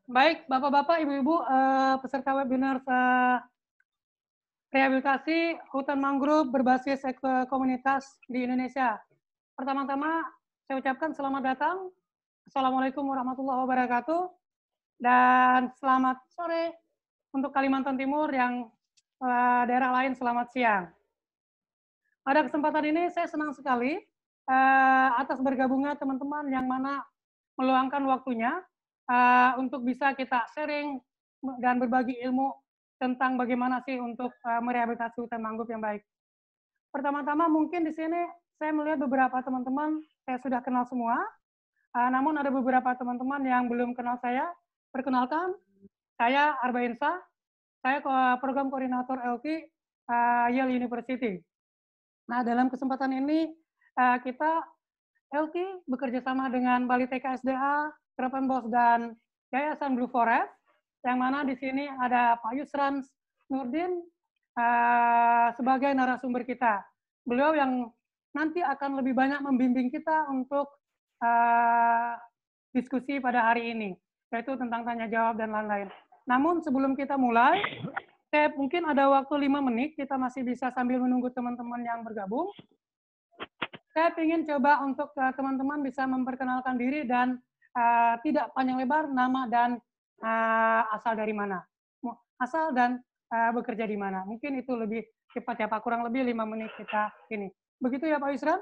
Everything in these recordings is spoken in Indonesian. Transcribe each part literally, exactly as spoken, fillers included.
Baik, Bapak-Bapak, Ibu-Ibu, eh, peserta webinar eh, rehabilitasi hutan mangrove berbasis komunitas di Indonesia. Pertama-tama, saya ucapkan selamat datang. Assalamualaikum warahmatullahi wabarakatuh. Dan selamat sore untuk Kalimantan Timur yang eh, daerah lain selamat siang. Pada kesempatan ini saya senang sekali eh, atas bergabungnya teman-teman yang mana meluangkan waktunya uh, untuk bisa kita sharing dan berbagi ilmu tentang bagaimana sih untuk uh, merehabilitasi hutan mangrove yang baik. Pertama-tama mungkin di sini saya melihat beberapa teman-teman saya sudah kenal semua, uh, namun ada beberapa teman-teman yang belum kenal saya. Perkenalkan, saya Arba Insa, saya program koordinator L T uh, Yale University. Nah, dalam kesempatan ini uh, kita L T bekerja sama dengan Bali T K S D A, Krepenbos, dan Yayasan Blue Forest, yang mana di sini ada Pak Yusran Nurdin uh, sebagai narasumber kita. Beliau yang nanti akan lebih banyak membimbing kita untuk uh, diskusi pada hari ini, yaitu tentang tanya jawab dan lain-lain. Namun sebelum kita mulai, saya mungkin ada waktu lima menit, kita masih bisa sambil menunggu teman-teman yang bergabung. Saya ingin coba untuk teman-teman uh, bisa memperkenalkan diri dan uh, tidak panjang lebar nama dan uh, asal dari mana, asal dan uh, bekerja di mana. Mungkin itu lebih cepat ya Pak, kurang lebih lima menit kita ini. Begitu ya Pak Yusran?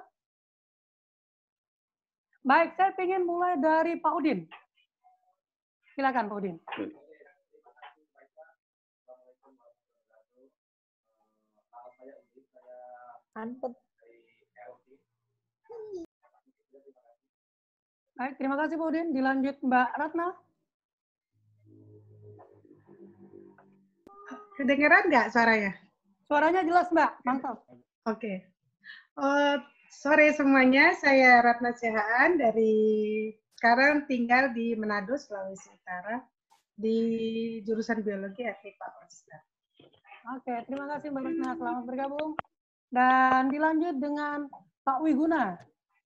Baik, saya ingin mulai dari Pak Udin. Silakan Pak Udin. Baik, terima kasih Pak Udin. Dilanjut Mbak Ratna. Kedengeran nggak suaranya? Suaranya jelas Mbak, mantap. Oke. Okay. Uh, sore semuanya, saya Ratna Sihaan dari sekarang tinggal di Manado, Sulawesi Utara, di jurusan biologi F I P A Polsta. Oke, terima kasih Mbak Ratna, selamat bergabung. Dan dilanjut dengan Pak Wiguna.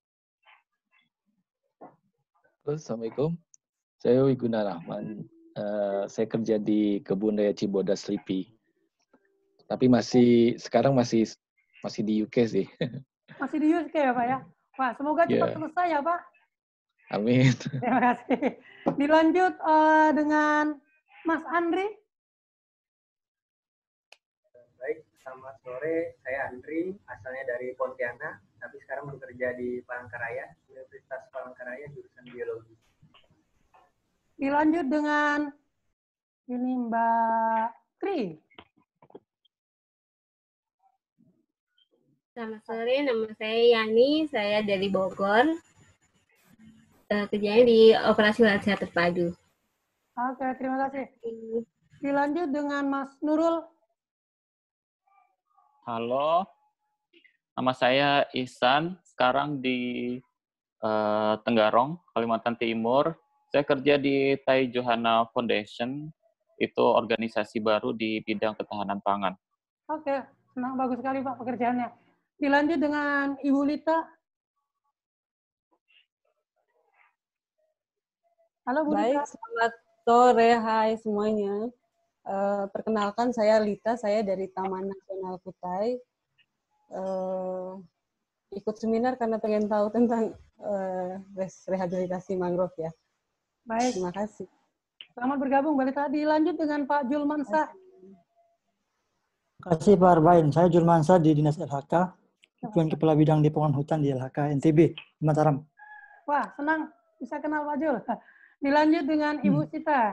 Assalamualaikum, saya Wiguna Rahman. Uh, saya kerja di Kebun Raya Cibodas Lipi. Tapi masih sekarang masih masih di U K sih. Masih di U K ya Pak ya? Wah, semoga cepat yeah. selesai ya Pak. Amin. Terima kasih. Dilanjut uh, dengan Mas Andri. Baik, selamat sore. Saya Andri, asalnya dari Pontianak, tapi sekarang bekerja di Palangkaraya, Universitas Palangkaraya, jurusan biologi. Dilanjut dengan ini Mbak Kri. Selamat sore, nama saya Yani, saya dari Bogor. Uh, kerjanya di Operasi Sehat Terpadu. Oke, terima kasih. Dilanjut dengan Mas Nurul. Halo, nama saya Ihsan, sekarang di uh, Tenggarong, Kalimantan Timur. Saya kerja di Tai Johana Foundation, itu organisasi baru di bidang ketahanan pangan. Oke, senang, bagus sekali Pak pekerjaannya. Dilanjut dengan Ibu Lita. Halo Bu Baik, Lita. selamat sore, hai semuanya. Uh, perkenalkan saya Lita, saya dari Taman Nasional Kutai. Uh, ikut seminar karena pengen tahu tentang uh, rehabilitasi mangrove ya. Baik. Terima kasih. Selamat bergabung Mbak Lita. Dilanjut dengan Pak Julmansyah. Terima kasih Pak Arbain. Saya Julmansyah di Dinas L H K, Ketua Kepala Bidang Dipongan Hutan di L H K N T B, Mataram. Wah, senang bisa kenal Pak Jul. Dilanjut dengan Ibu hmm. Sita.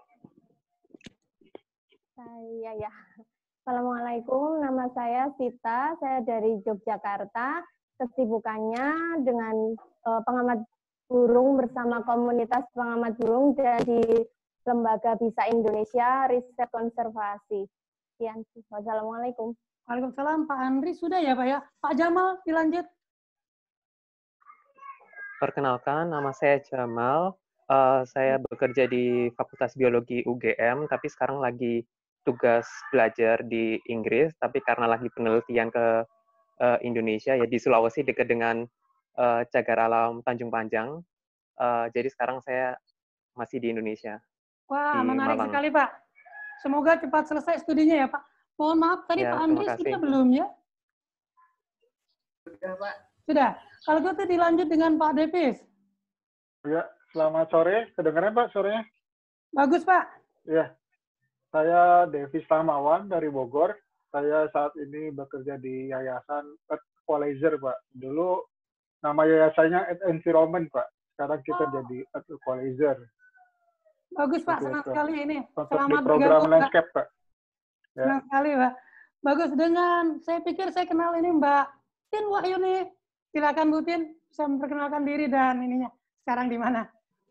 Saya ya. Assalamualaikum, nama saya Sita, saya dari Yogyakarta. Kesibukannya dengan uh, pengamat burung bersama komunitas pengamat burung dari Lembaga Bisa Indonesia Riset Konservasi. Sekian. Wassalamualaikum. Waalaikumsalam. Pak Andri sudah ya Pak ya. Pak Jamal dilanjut. Perkenalkan, nama saya Jamal. Uh, saya bekerja di Fakultas Biologi U G M, tapi sekarang lagi tugas belajar di Inggris, tapi karena lagi penelitian ke uh, Indonesia, ya di Sulawesi dekat dengan uh, Cagar Alam Tanjung Panjang. Uh, jadi sekarang saya masih di Indonesia. Wah, di menarik Malang. sekali, Pak. Semoga cepat selesai studinya ya, Pak. Mohon maaf, tadi Ya, Pak terima Andri kasih. sudah belum ya? Sudah, Pak. Sudah. Kalau gitu dilanjut dengan Pak Devis. Ya, selamat sore. Kedengaran Pak sorenya? Bagus, Pak. Ya, saya Devis Tamawan dari Bogor. Saya saat ini bekerja di Yayasan Earth Equalizer, Pak. Dulu nama yayasannya Earth Environment, Pak. Sekarang kita Oh. jadi Earth Equalizer. Bagus, Pak. Seperti Senang itu. sekali ini. Untuk Selamat di program bergabung, Pak. landscape, Pak. Ya. Senang sekali, Pak. Bagus. Dengan, saya pikir saya kenal ini Mbak Tin Wahyuni. Silakan Bu Tin, bisa memperkenalkan diri dan ininya. Sekarang di mana?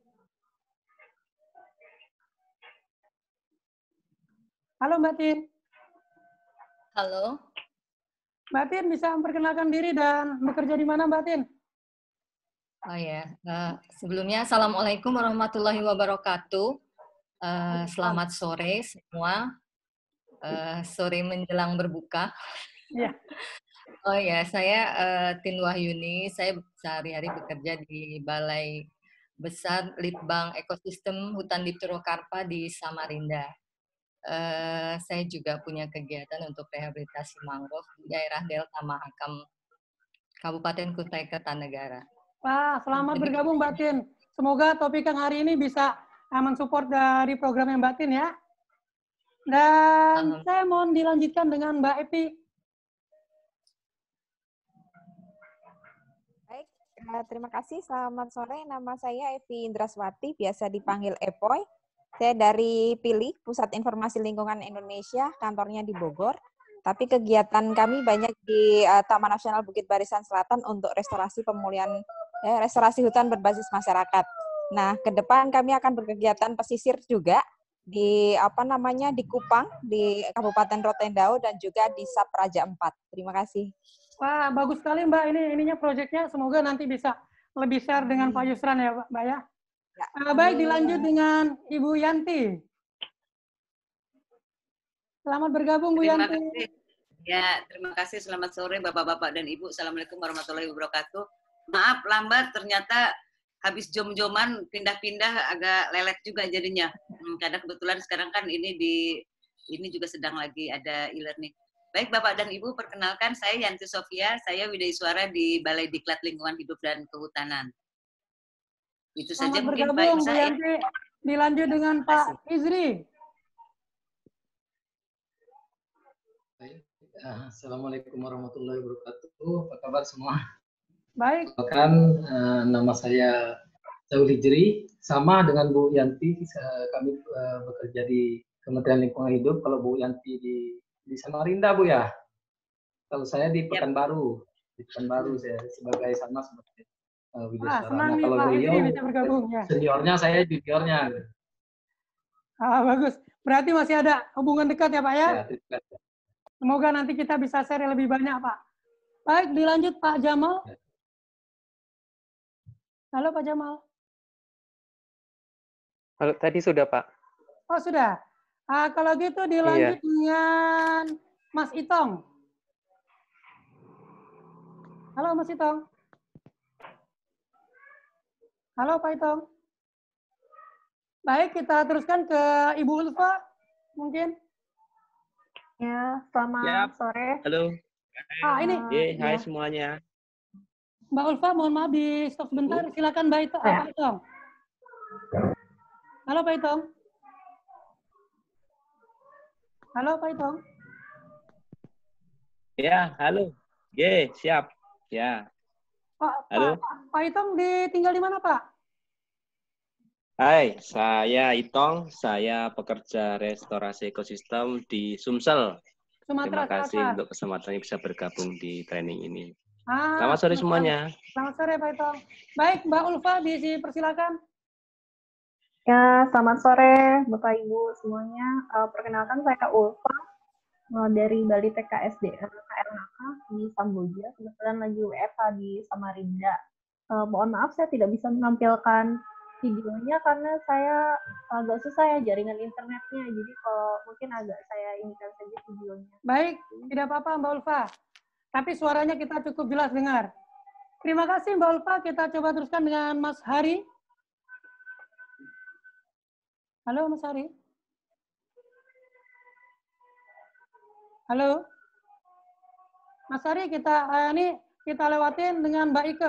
Halo Mbak Tin. Halo. Mbak Tin bisa memperkenalkan diri dan bekerja di mana Mbak Tin? Oh ya, uh, sebelumnya Assalamualaikum warahmatullahi wabarakatuh. Uh, selamat sore semua. Uh, sore menjelang berbuka. Ya. Oh ya, saya uh, Tin Wahyuni. Saya sehari-hari bekerja di Balai Besar Litbang Ekosistem Hutan Dipterokarpa di Samarinda. Uh, saya juga punya kegiatan untuk rehabilitasi mangrove di daerah Delta Mahakam, Kabupaten Kutai Kartanegara. Wah, selamat Jadi, bergabung Mbak Tin. Semoga topik yang hari ini bisa uh, mensupport dari programnya Mbak Tin ya. Dan saya mohon dilanjutkan dengan Mbak Epi. Baik, terima kasih. Selamat sore. Nama saya Epi Indraswati, biasa dipanggil Epoy. Saya dari P I L I, Pusat Informasi Lingkungan Indonesia, kantornya di Bogor. Tapi kegiatan kami banyak di uh, Taman Nasional Bukit Barisan Selatan untuk restorasi pemulihan, eh, restorasi hutan berbasis masyarakat. Nah, ke depan kami akan berkegiatan pesisir juga di apa namanya di Kupang, di Kabupaten Rotendao dan juga di Sap Raja empat. Terima kasih. Wah, bagus sekali Mbak ini ininya proyeknya. Semoga nanti bisa lebih share dengan Pak Yusran ya, Mbak ya. Ya, uh, baik, dilanjut dengan Ibu Yanti. Selamat bergabung Bu Terima Yanti. kasih. Ya, terima kasih. Selamat sore Bapak-bapak dan Ibu. Assalamualaikum warahmatullahi wabarakatuh. Maaf lambat, ternyata habis jom-joman pindah-pindah agak lelet juga jadinya. Hmm, karena kebetulan sekarang kan ini di ini juga sedang lagi ada e-learning. Baik Bapak dan Ibu, perkenalkan saya Yanti Sofia, saya Widaiswara di Balai Diklat Lingkungan Hidup dan Kehutanan. Itu saja Selamat mungkin Pak bergabung Isa Bu ya. Yanti. Dilanjut dengan Pak Izri. Assalamualaikum warahmatullahi wabarakatuh. Apa kabar semua? Baik. Bahkan uh, nama saya Saul Hijri, sama dengan Bu Yanti. Uh, kami uh, bekerja di Kementerian Lingkungan Hidup. Kalau Bu Yanti di di Samarinda Bu ya. Kalau saya di Pekanbaru, di Pekanbaru saya sebagai sama sebagai uh, Widaiswara. Ah, senang Nah, nih kalau Pak beliau Izri bisa bergabung ya. seniornya, saya juniornya. Ah, bagus. Berarti masih ada hubungan dekat ya Pak ya? Ya, terima kasih. Semoga nanti kita bisa share lebih banyak Pak. Baik, dilanjut Pak Jamal. Halo Pak Jamal. Halo, tadi sudah Pak. Oh sudah. Ah, kalau gitu dilanjut Iya. dengan Mas Itong. Halo Mas Itong. Halo Pak Itong. Baik, kita teruskan ke Ibu Ulfa, mungkin. Ya, selamat Yap. sore. Halo. Ah, ini. Ye, hai Ya. semuanya. Mbak Ulfa, mohon maaf di stop sebentar. Silakan Mbak Itong. Ya. Pak Itong. Halo Pak Itong. Halo Pak Itong. Ya, halo. Ye, siap. Ya. Pak, Halo. Pak, Pak Itong ditinggal di mana Pak? Hai, saya Itong. Saya pekerja restorasi ekosistem di Sumsel. Sumatera Terima kasih Selatan. untuk kesempatannya bisa bergabung di training ini. Ah, Selamat sore semuanya. Selamat sore Pak Itong. Baik, Mbak Ulfa, diisi persilakan. Ya, selamat sore Bapak Ibu semuanya. Uh, perkenalkan saya Ulfa uh, dari Bali T K S D R K L H K di Samboja. Kebetulan lagi W F H di Samarinda. Uh, mohon maaf saya tidak bisa menampilkan videonya karena saya agak susah ya jaringan internetnya. Jadi kalau mungkin agak saya inikan saja videonya. Baik, tidak apa-apa Mbak Ulfa. Tapi suaranya kita cukup jelas dengar. Terima kasih Mbak Ulfa. Kita coba teruskan dengan Mas Hari. Halo Mas Ari. Halo. Mas Ari, kita eh, ini kita lewatin dengan Mbak Ike.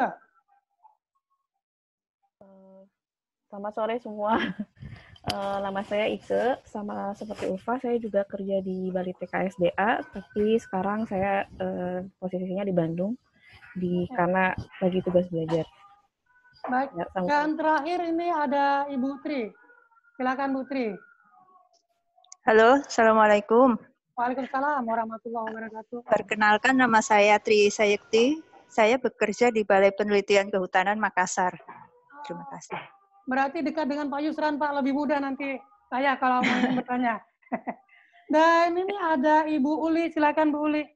Selamat sore semua. Uh, nama saya Ike, sama seperti Ulfa, saya juga kerja di Bali T K S D A, tapi sekarang saya uh, posisinya di Bandung, di karena lagi tugas belajar. Baik, Ya, dan terakhir ini ada Ibu Tri. Silakan Bu Tri. Halo, Assalamualaikum. Waalaikumsalam warahmatullahi wabarakatuh. Perkenalkan, nama saya Tri Sayekti. Saya bekerja di Balai Penelitian Kehutanan Makassar. Terima kasih. Berarti dekat dengan Pak Yusran, Pak, lebih mudah nanti saya kalau mau bertanya. Dan ini ada Ibu Uli, silakan Bu Uli.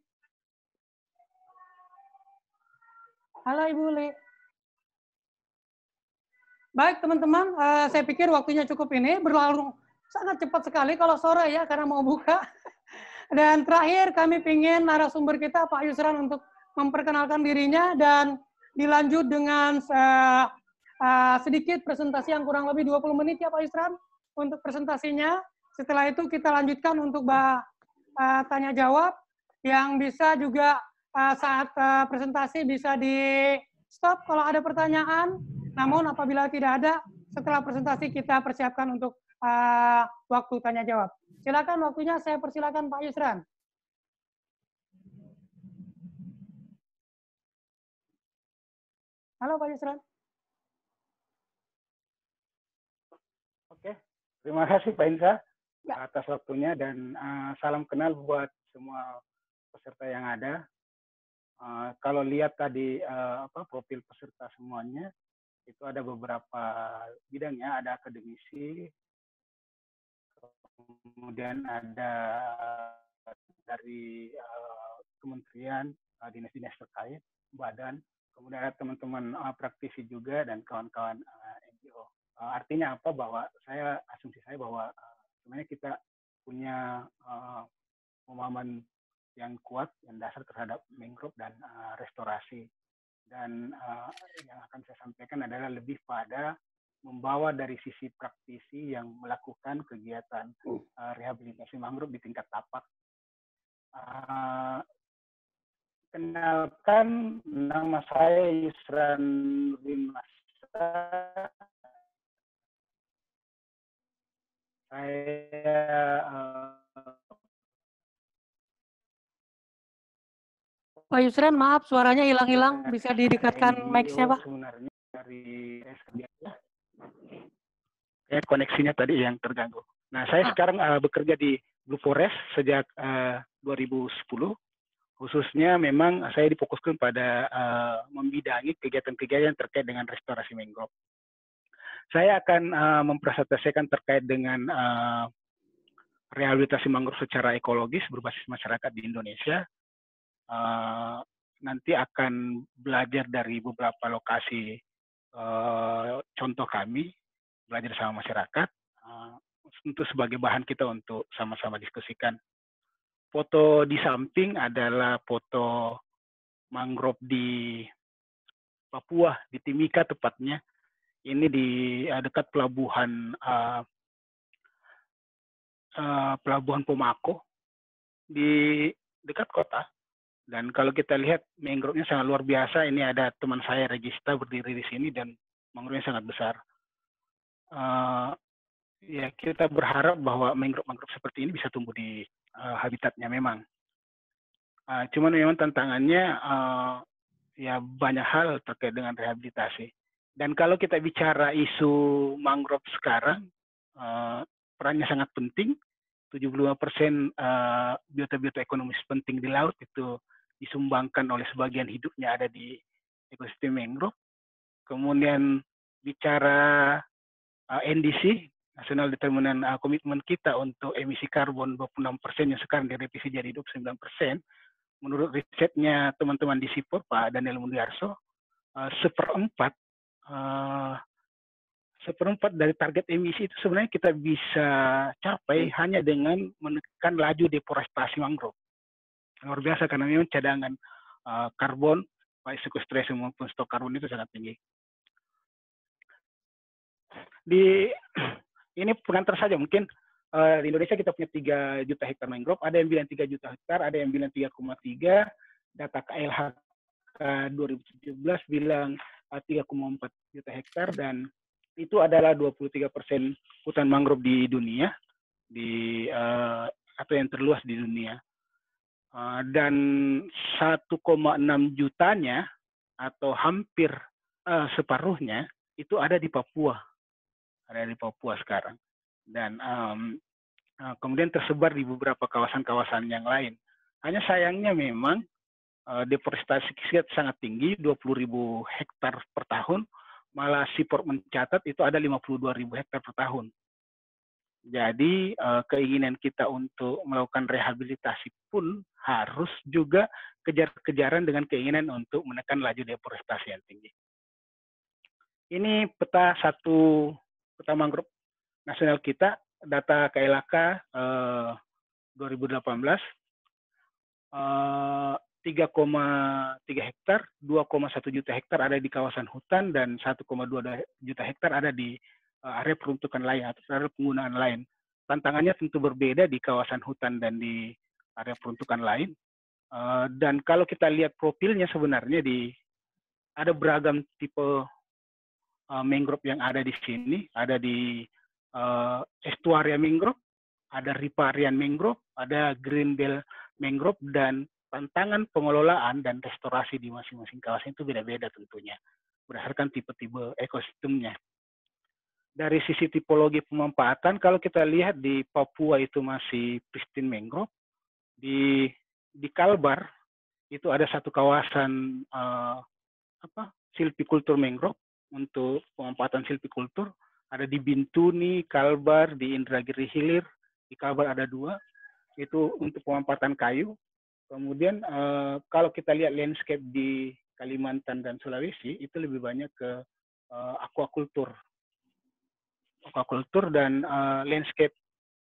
Halo Ibu Uli. Baik teman-teman, uh, saya pikir waktunya cukup ini, berlalu sangat cepat sekali kalau sore ya, karena mau buka. Dan terakhir kami ingin narasumber kita Pak Yusran untuk memperkenalkan dirinya dan dilanjut dengan uh, uh, sedikit presentasi yang kurang lebih dua puluh menit ya Pak Yusran untuk presentasinya. Setelah itu kita lanjutkan untuk uh, tanya jawab yang bisa juga uh, saat uh, presentasi bisa di stop kalau ada pertanyaan. Namun apabila tidak ada, setelah presentasi kita persiapkan untuk uh, waktu tanya jawab. Silakan waktunya, saya persilakan Pak Yusran. Halo Pak Yusran. Oke, terima kasih Pak Insa ya. atas waktunya dan uh, salam kenal buat semua peserta yang ada. Uh, kalau lihat tadi uh, apa profil peserta semuanya, itu ada beberapa bidangnya, ada akademisi, kemudian ada dari uh, kementerian, uh, dinas-dinas terkait, badan, kemudian ada teman-teman uh, praktisi juga dan kawan-kawan uh, N G O. Uh, artinya apa? Bahwa saya asumsi saya bahwa uh, sebenarnya kita punya uh, pemahaman yang kuat yang dasar terhadap mangrove dan uh, restorasi. Dan uh, yang akan saya sampaikan adalah lebih pada membawa dari sisi praktisi yang melakukan kegiatan uh, rehabilitasi mangrove di tingkat tapak. Uh, kenalkan, nama saya Yusran bin Masa. Saya uh, Pak Yusran, maaf suaranya hilang-hilang, bisa didekatkan mic-nya Pak. Sebenarnya dari S K D A. Ya, koneksinya tadi yang terganggu. Nah, saya ah. sekarang uh, bekerja di Blue Forest sejak uh, dua ribu sepuluh. Khususnya memang saya difokuskan pada uh, membidangi kegiatan-kegiatan terkait dengan restorasi mangrove. Saya akan uh, mempresentasikan terkait dengan uh, rehabilitasi mangrove secara ekologis berbasis masyarakat di Indonesia. Uh, nanti akan belajar dari beberapa lokasi uh, contoh kami, belajar sama masyarakat, uh, untuk sebagai bahan kita untuk sama-sama diskusikan. Foto di samping adalah foto mangrove di Papua, di Timika tepatnya. Ini di uh, dekat pelabuhan uh, uh, pelabuhan Pomako, di dekat kota. Dan kalau kita lihat mangrove-nya sangat luar biasa. Ini ada teman saya Regista berdiri di sini dan mangrove-nya sangat besar. Uh, ya kita berharap bahwa mangrove-mangrove seperti ini bisa tumbuh di uh, habitatnya memang. Uh, cuman memang tantangannya uh, ya banyak hal terkait dengan rehabilitasi. Dan kalau kita bicara isu mangrove sekarang, uh, perannya sangat penting. tujuh puluh lima persen uh, biota-biota ekonomis penting di laut itu disumbangkan oleh sebagian hidupnya ada di ekosistem mangrove. Kemudian bicara uh, N D C, National Determinant uh, Commitment kita untuk emisi karbon dua puluh enam persen yang sekarang direvisi jadi dua puluh sembilan persen. Menurut risetnya teman-teman di SIPOR, Pak Daniel Mundiarso, uh, seperempat uh, seperempat dari target emisi itu sebenarnya kita bisa capai hanya dengan menekan laju deforestasi mangrove. Luar biasa karena memang cadangan uh, karbon, baik sekustrasi maupun stok karbon itu sangat tinggi. Di ini pengantar saja mungkin uh, di Indonesia kita punya tiga juta hektar mangrove, ada yang bilang tiga juta hektar, ada yang bilang tiga koma tiga, data K L H K dua ribu tujuh belas bilang uh, tiga koma empat juta hektar, dan itu adalah dua puluh tiga persen hutan mangrove di dunia, di uh, atau yang terluas di dunia. Uh, dan satu koma enam jutanya atau hampir uh, separuhnya itu ada di Papua, ada di Papua sekarang, dan um, uh, kemudian tersebar di beberapa kawasan-kawasan yang lain. Hanya sayangnya memang uh, deforestasi kita sangat tinggi, dua puluh ribu hektar per tahun, malah Seaport mencatat itu ada lima puluh dua ribu hektar per tahun. Jadi uh, keinginan kita untuk melakukan rehabilitasi pun harus juga kejar-kejaran dengan keinginan untuk menekan laju deforestasi yang tinggi. Ini peta satu peta mangrove nasional kita, data K L H K uh, dua ribu delapan belas, uh, tiga koma tiga hektar, dua koma satu juta hektar ada di kawasan hutan, dan satu koma dua juta hektar ada di area peruntukan lain atau area penggunaan lain. Tantangannya tentu berbeda di kawasan hutan dan di area peruntukan lain. Uh, dan kalau kita lihat profilnya sebenarnya di ada beragam tipe uh, mangrove yang ada di sini. Ada di uh, estuaria mangrove, ada riparian mangrove, ada green belt mangrove, dan tantangan pengelolaan dan restorasi di masing-masing kawasan itu beda-beda tentunya berdasarkan tipe-tipe ekosistemnya. Dari sisi tipologi pemanfaatan, kalau kita lihat di Papua itu masih pristine mangrove, di di Kalbar itu ada satu kawasan uh, apa silvicultur mangrove untuk pemanfaatan silvicultur, ada di Bintuni, Kalbar, di Indragiri Hilir, di Kalbar ada dua, itu untuk pemanfaatan kayu. Kemudian uh, kalau kita lihat landscape di Kalimantan dan Sulawesi itu lebih banyak ke uh, aquaculture. aquaculture dan uh, landscape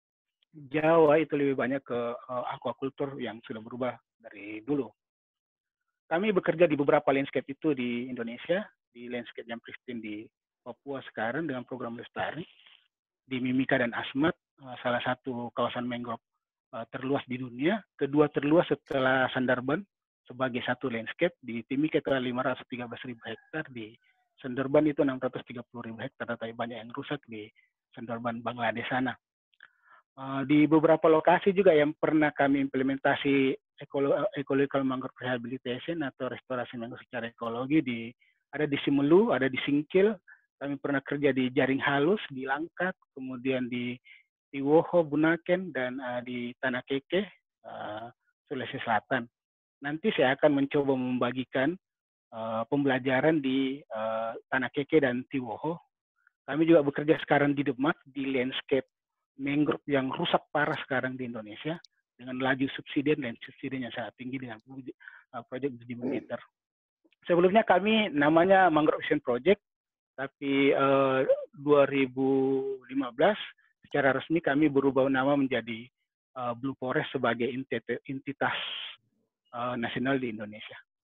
Jawa itu lebih banyak ke uh, aquaculture yang sudah berubah dari dulu. Kami bekerja di beberapa landscape itu di Indonesia, di landscape yang pristine di Papua sekarang dengan program lestari, di Mimika dan Asmat, uh, salah satu kawasan mangrove uh, terluas di dunia, kedua terluas setelah Sundarban sebagai satu landscape, di Timika itu lima ratus tiga belas ribu hektar, di Sundarban itu enam ratus tiga puluh ribu hektar, tapi banyak yang rusak di Sundarban Bangladesh sana. Uh, di beberapa lokasi juga yang pernah kami implementasi ecological mangrove rehabilitation atau restorasi mangrove secara ekologi, di ada di Simelu, ada di Singkil, kami pernah kerja di Jaring Halus, di Langkat, kemudian di Tiwoho, Bunaken, dan uh, di Tanah Keke, uh, Sulawesi Selatan. Nanti saya akan mencoba membagikan Uh, pembelajaran di uh, Tanah Keke dan Tiwoho. Kami juga bekerja sekarang di Demak, di landscape mangrove yang rusak parah sekarang di Indonesia, dengan laju subsiden dan subsidinya sangat tinggi dengan uh, proyek tujuh meter. Sebelumnya kami namanya Mangrove Action Project, tapi uh, dua ribu lima belas secara resmi kami berubah nama menjadi uh, Blue Forest sebagai entitas uh, nasional di Indonesia.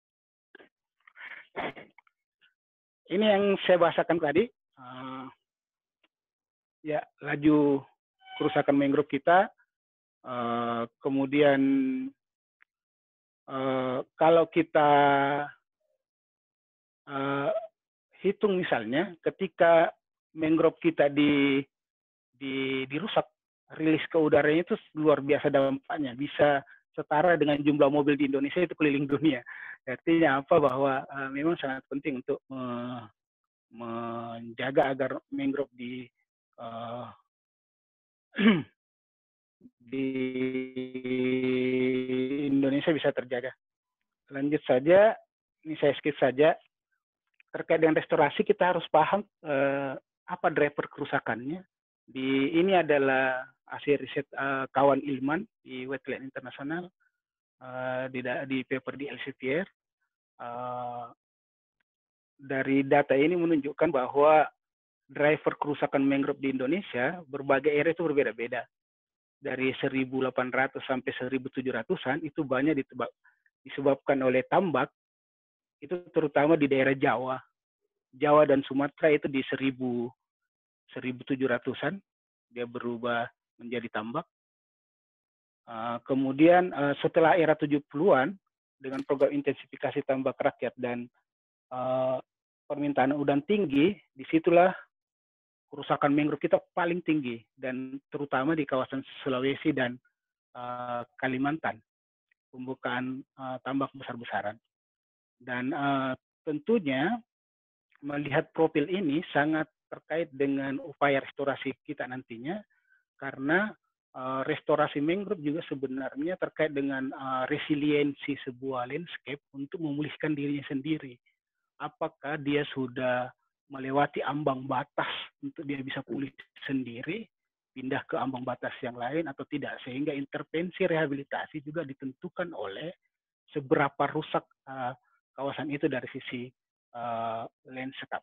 Ini yang saya bahasakan tadi, uh, ya laju kerusakan mangrove kita, uh, kemudian uh, kalau kita uh, hitung misalnya, ketika mangrove kita di, di dirusak, rilis ke udaranya itu luar biasa dampaknya, bisa setara dengan jumlah mobil di Indonesia itu keliling dunia. Artinya apa? Bahwa uh, memang sangat penting untuk uh, menjaga agar mangrove di uh, di Indonesia bisa terjaga. Lanjut saja, ini saya skip saja. Terkait dengan restorasi kita harus paham uh, apa driver kerusakannya. Di ini adalah hasil riset uh, kawan Ilman di Wetland Internasional, uh, di, di paper di Elsevier. Uh, dari data ini menunjukkan bahwa driver kerusakan mangrove di Indonesia berbagai area itu berbeda-beda. Dari seribu delapan ratus sampai seribu tujuh ratusan itu banyak disebabkan oleh tambak, itu terutama di daerah Jawa. Jawa dan Sumatera itu di seribu tujuh ratusan. dia berubah menjadi tambak. Uh, kemudian uh, setelah era tujuh puluhan dengan program intensifikasi tambak rakyat dan uh, permintaan udang tinggi, disitulah kerusakan mangrove kita paling tinggi, dan terutama di kawasan Sulawesi dan uh, Kalimantan, pembukaan uh, tambak besar-besaran. Dan uh, tentunya melihat profil ini sangat terkait dengan upaya restorasi kita nantinya, karena uh, restorasi mangrove juga sebenarnya terkait dengan uh, resiliensi sebuah landscape untuk memulihkan dirinya sendiri. Apakah dia sudah melewati ambang batas untuk dia bisa pulih sendiri, pindah ke ambang batas yang lain atau tidak, sehingga intervensi rehabilitasi juga ditentukan oleh seberapa rusak uh, kawasan itu dari sisi uh, landscape.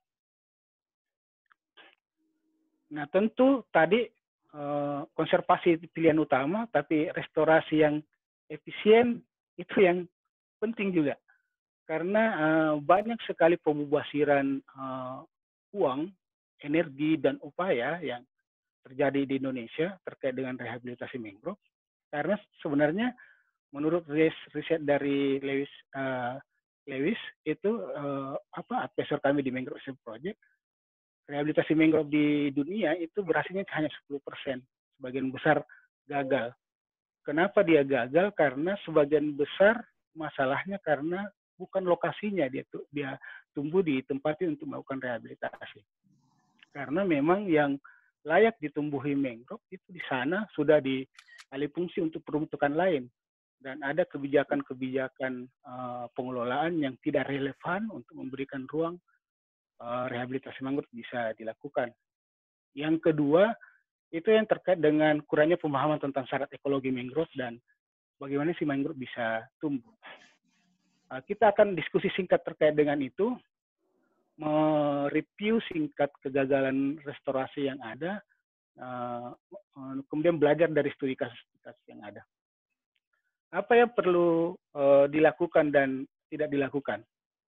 Nah, tentu tadi uh, konservasi itu pilihan utama, tapi restorasi yang efisien itu yang penting juga. Karena uh, banyak sekali pemubasiran uh, uang, energi, dan upaya yang terjadi di Indonesia terkait dengan rehabilitasi mangrove. Karena sebenarnya menurut riset dari Lewis, uh, Lewis itu uh, apa advisor kami di Mangrove Project, rehabilitasi mangrove di dunia itu berhasilnya hanya sepuluh persen, sebagian besar gagal. Kenapa dia gagal? Karena sebagian besar masalahnya karena bukan lokasinya, dia tuh dia tumbuh di tempat untuk melakukan rehabilitasi. Karena memang yang layak ditumbuhi mangrove itu di sana sudah dialih fungsi untuk peruntukan lain, dan ada kebijakan-kebijakan uh, pengelolaan yang tidak relevan untuk memberikan ruang uh, rehabilitasi mangrove bisa dilakukan. Yang kedua itu yang terkait dengan kurangnya pemahaman tentang syarat ekologi mangrove dan bagaimana si mangrove bisa tumbuh. Kita akan diskusi singkat terkait dengan itu, mereview singkat kegagalan restorasi yang ada, kemudian belajar dari studi kasus-kasus yang ada. Apa yang perlu dilakukan dan tidak dilakukan?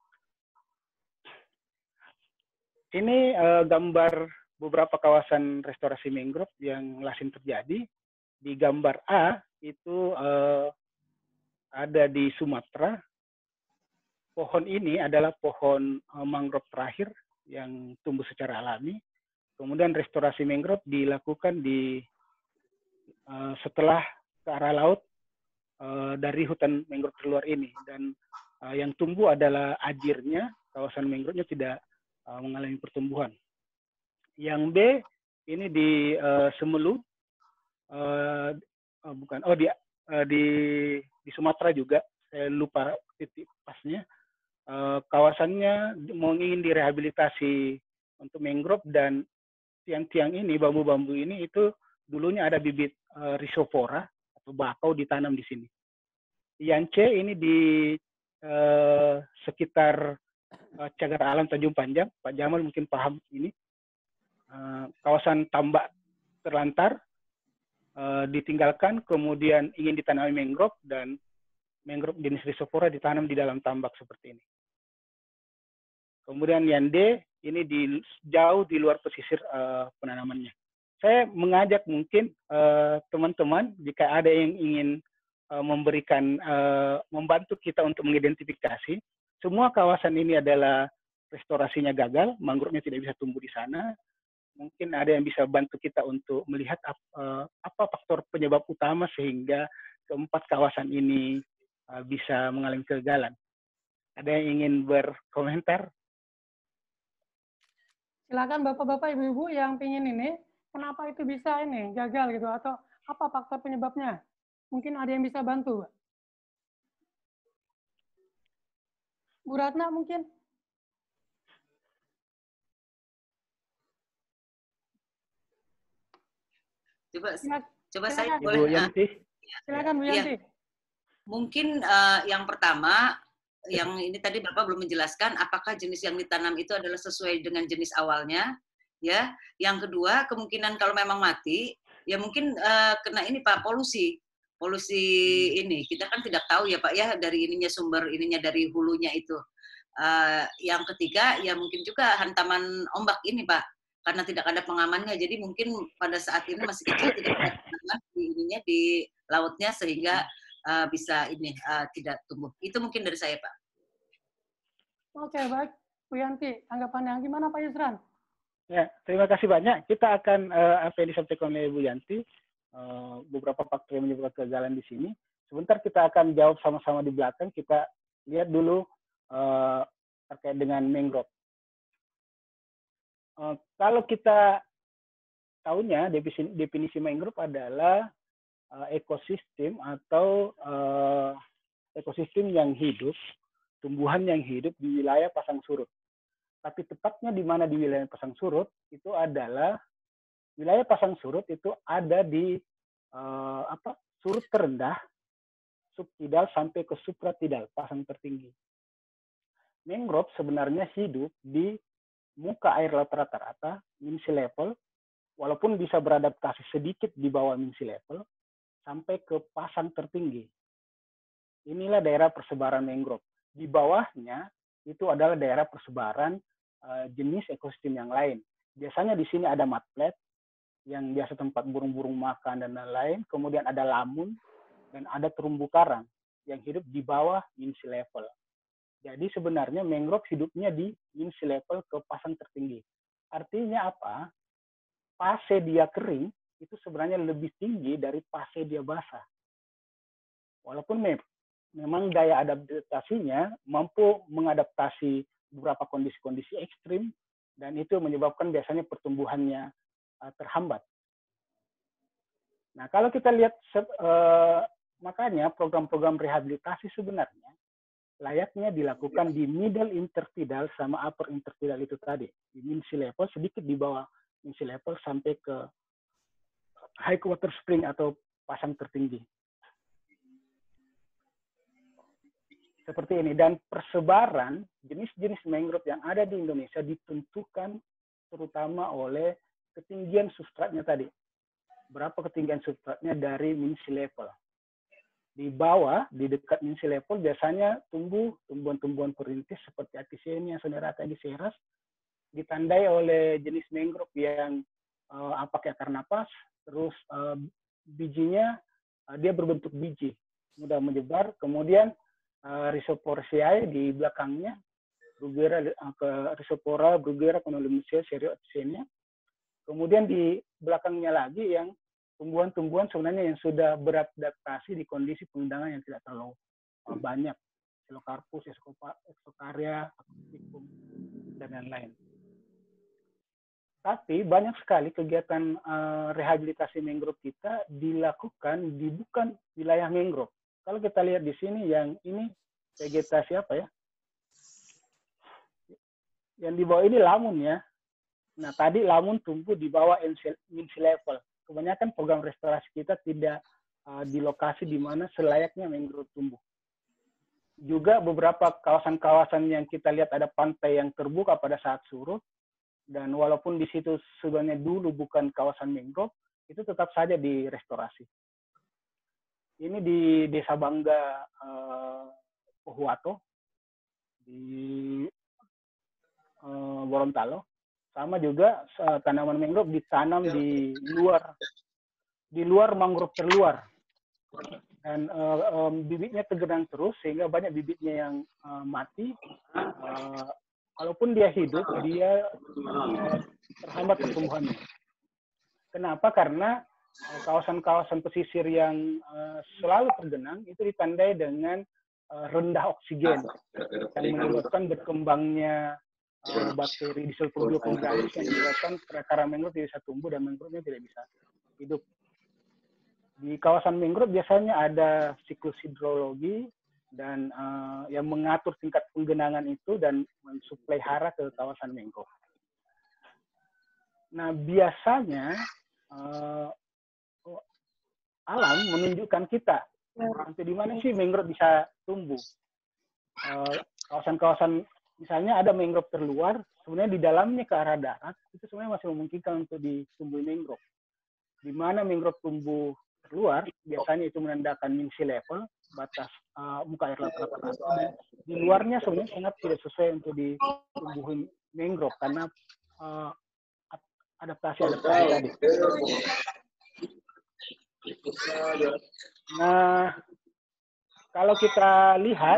Ini gambar beberapa kawasan restorasi mangrove yang lazim terjadi. Di gambar A itu ada di Sumatera. Pohon ini adalah pohon mangrove terakhir yang tumbuh secara alami. Kemudian restorasi mangrove dilakukan di uh, setelah ke arah laut uh, dari hutan mangrove terluar ini. Dan uh, yang tumbuh adalah ajirnya, kawasan mangrove-nya tidak uh, mengalami pertumbuhan. Yang B ini di uh, Semelu, uh, uh, bukan, oh di, uh, di di Sumatera juga, saya lupa titik pasnya. Uh, kawasannya mau ingin direhabilitasi untuk mangrove, dan tiang-tiang ini, bambu-bambu ini itu dulunya ada bibit uh, rhizopora atau bakau ditanam di sini. Yang C ini di uh, sekitar uh, Cagar Alam Tanjung Panjang, Pak Jamal mungkin paham ini, uh, kawasan tambak terlantar, uh, ditinggalkan, kemudian ingin ditanami mangrove, dan mangrove jenis rhizopora ditanam di dalam tambak seperti ini. Kemudian yang D, ini di jauh di luar pesisir uh, penanamannya. Saya mengajak mungkin teman-teman, uh, jika ada yang ingin uh, memberikan, uh, membantu kita untuk mengidentifikasi, semua kawasan ini adalah restorasinya gagal, mangrove-nya tidak bisa tumbuh di sana. Mungkin ada yang bisa bantu kita untuk melihat uh, apa faktor penyebab utama sehingga keempat kawasan ini uh, bisa mengalami kegagalan. Ada yang ingin berkomentar? Silakan Bapak-Bapak, Ibu-Ibu yang pingin ini, kenapa itu bisa ini gagal gitu, atau apa faktor penyebabnya? Mungkin ada yang bisa bantu. Bu Ratna mungkin? Coba, Silakan. coba Silakan. saya Ibu boleh. Yanti. Silakan Bu Yanti. Ya. Mungkin uh, yang pertama, yang ini tadi Bapak belum menjelaskan apakah jenis yang ditanam itu adalah sesuai dengan jenis awalnya, ya. Yang kedua, kemungkinan kalau memang mati, ya mungkin uh, kena ini Pak, polusi. Polusi ini, kita kan tidak tahu ya Pak ya, dari ininya sumber ininya dari hulunya itu. Uh, yang ketiga, ya mungkin juga hantaman ombak ini Pak. karena tidak ada pengamannya. Jadi mungkin pada saat ini masih kecil, tidak ada pengaman di ininya di lautnya sehingga uh, bisa ini uh, tidak tumbuh. Itu mungkin dari saya, Pak. Oke, baik. Bu Yanti, tanggapannya gimana Pak Yusran? Ya, terima kasih banyak. Kita akan uh, apa yang disampaikan oleh Bu Yanti, uh, beberapa faktor yang menyebabkan kegagalan di sini. Sebentar kita akan jawab sama-sama di belakang. Kita lihat dulu uh, terkait dengan mangrove. Uh, kalau kita tahunya definisi, definisi mangrove adalah uh, ekosistem atau uh, ekosistem yang hidup, tumbuhan yang hidup di wilayah pasang surut. Tapi tepatnya di mana di wilayah pasang surut itu adalah wilayah pasang surut itu ada di uh, apa surut terendah, subtidal sampai ke supratidal, pasang tertinggi. Mangrove sebenarnya hidup di muka air laut rata-rata, mean sea level, walaupun bisa beradaptasi sedikit di bawah mean sea level, sampai ke pasang tertinggi. Inilah daerah persebaran mangrove. Di bawahnya itu adalah daerah persebaran uh, jenis ekosistem yang lain. Biasanya di sini ada mudflat, yang biasa tempat burung-burung makan dan lain-lain. Kemudian ada lamun, dan ada terumbu karang yang hidup di bawah mean sea level. Jadi sebenarnya mangrove hidupnya di mean sea level ke pasang tertinggi. Artinya apa? Fase dia kering itu sebenarnya lebih tinggi dari fase dia basah. Walaupun mem memang daya adaptasinya mampu mengadaptasi beberapa kondisi-kondisi ekstrim, dan itu menyebabkan biasanya pertumbuhannya uh, terhambat. Nah, kalau kita lihat, uh, makanya program-program rehabilitasi sebenarnya layaknya dilakukan di middle intertidal sama upper intertidal itu tadi. Di mean sea level, sedikit di bawah mean sea level sampai ke high water spring atau pasang tertinggi. Seperti ini. Dan persebaran jenis-jenis mangrove yang ada di Indonesia ditentukan terutama oleh ketinggian substratnya tadi. Berapa ketinggian substratnya dari mean sea level. Di bawah, di dekat mean sea level, biasanya tumbuh tumbuhan-tumbuhan perintis seperti Athysenia, Sonerata ediceras, ditandai oleh jenis mangrove yang uh, apa kayak karnapas, terus uh, bijinya uh, dia berbentuk biji, mudah menyebar. Kemudian uh, Rhizoporaceae di belakangnya, Bruguera, uh, Rhizopora, Bruguera, Conolumenceae, Serio, Athysenia. Kemudian di belakangnya lagi yang tumbuhan-tumbuhan sebenarnya yang sudah beradaptasi di kondisi pengendangan yang tidak terlalu uh, banyak, Celocarpus, Exocaria, Acropicum, dan lain-lain. Tapi banyak sekali kegiatan uh, rehabilitasi mangrove kita dilakukan di bukan wilayah mangrove. Kalau kita lihat di sini, yang ini vegetasi apa ya? Yang di bawah ini lamun ya. Nah, tadi lamun tumbuh di bawah mean sea level. Kebanyakan program restorasi kita tidak uh, di lokasi di mana selayaknya mangrove tumbuh. Juga beberapa kawasan-kawasan yang kita lihat ada pantai yang terbuka pada saat surut, dan walaupun di situ sebenarnya dulu bukan kawasan mangrove, itu tetap saja direstorasi. Ini di Desa Bangga, uh, Pohuwato, di uh, Gorontalo. Sama juga uh, tanaman mangrove ditanam di luar di luar mangrove terluar, dan uh, um, bibitnya tergenang terus sehingga banyak bibitnya yang uh, mati. Uh, walaupun dia hidup, dia uh, terhambat pertumbuhannya. Kenapa? Karena kawasan-kawasan uh, pesisir yang uh, selalu tergenang itu ditandai dengan uh, rendah oksigen yang menyebabkan berkembangnya Uh, bakteri Disulfur Congralis yang menyebabkan perakaran mangrove tidak bisa tumbuh dan mangrove-nya tidak bisa hidup. Di kawasan mangrove biasanya ada siklus hidrologi dan uh, yang mengatur tingkat penggenangan itu dan mensuplai hara ke kawasan mangrove. Nah, biasanya uh, alam menunjukkan kita sampai di mana sih mangrove bisa tumbuh. Kawasan-kawasan uh, misalnya ada mangrove terluar, sebenarnya di dalamnya ke arah darat, itu sebenarnya masih memungkinkan untuk ditumbuhi mangrove. Di mana mangrove tumbuh terluar, biasanya itu menandakan mean sea level, batas uh, muka air laut rata-rata. Di luarnya sebenarnya sangat tidak sesuai untuk ditumbuhi mangrove, karena uh, adaptasi-adaptasi tadi. Nah, kalau kita lihat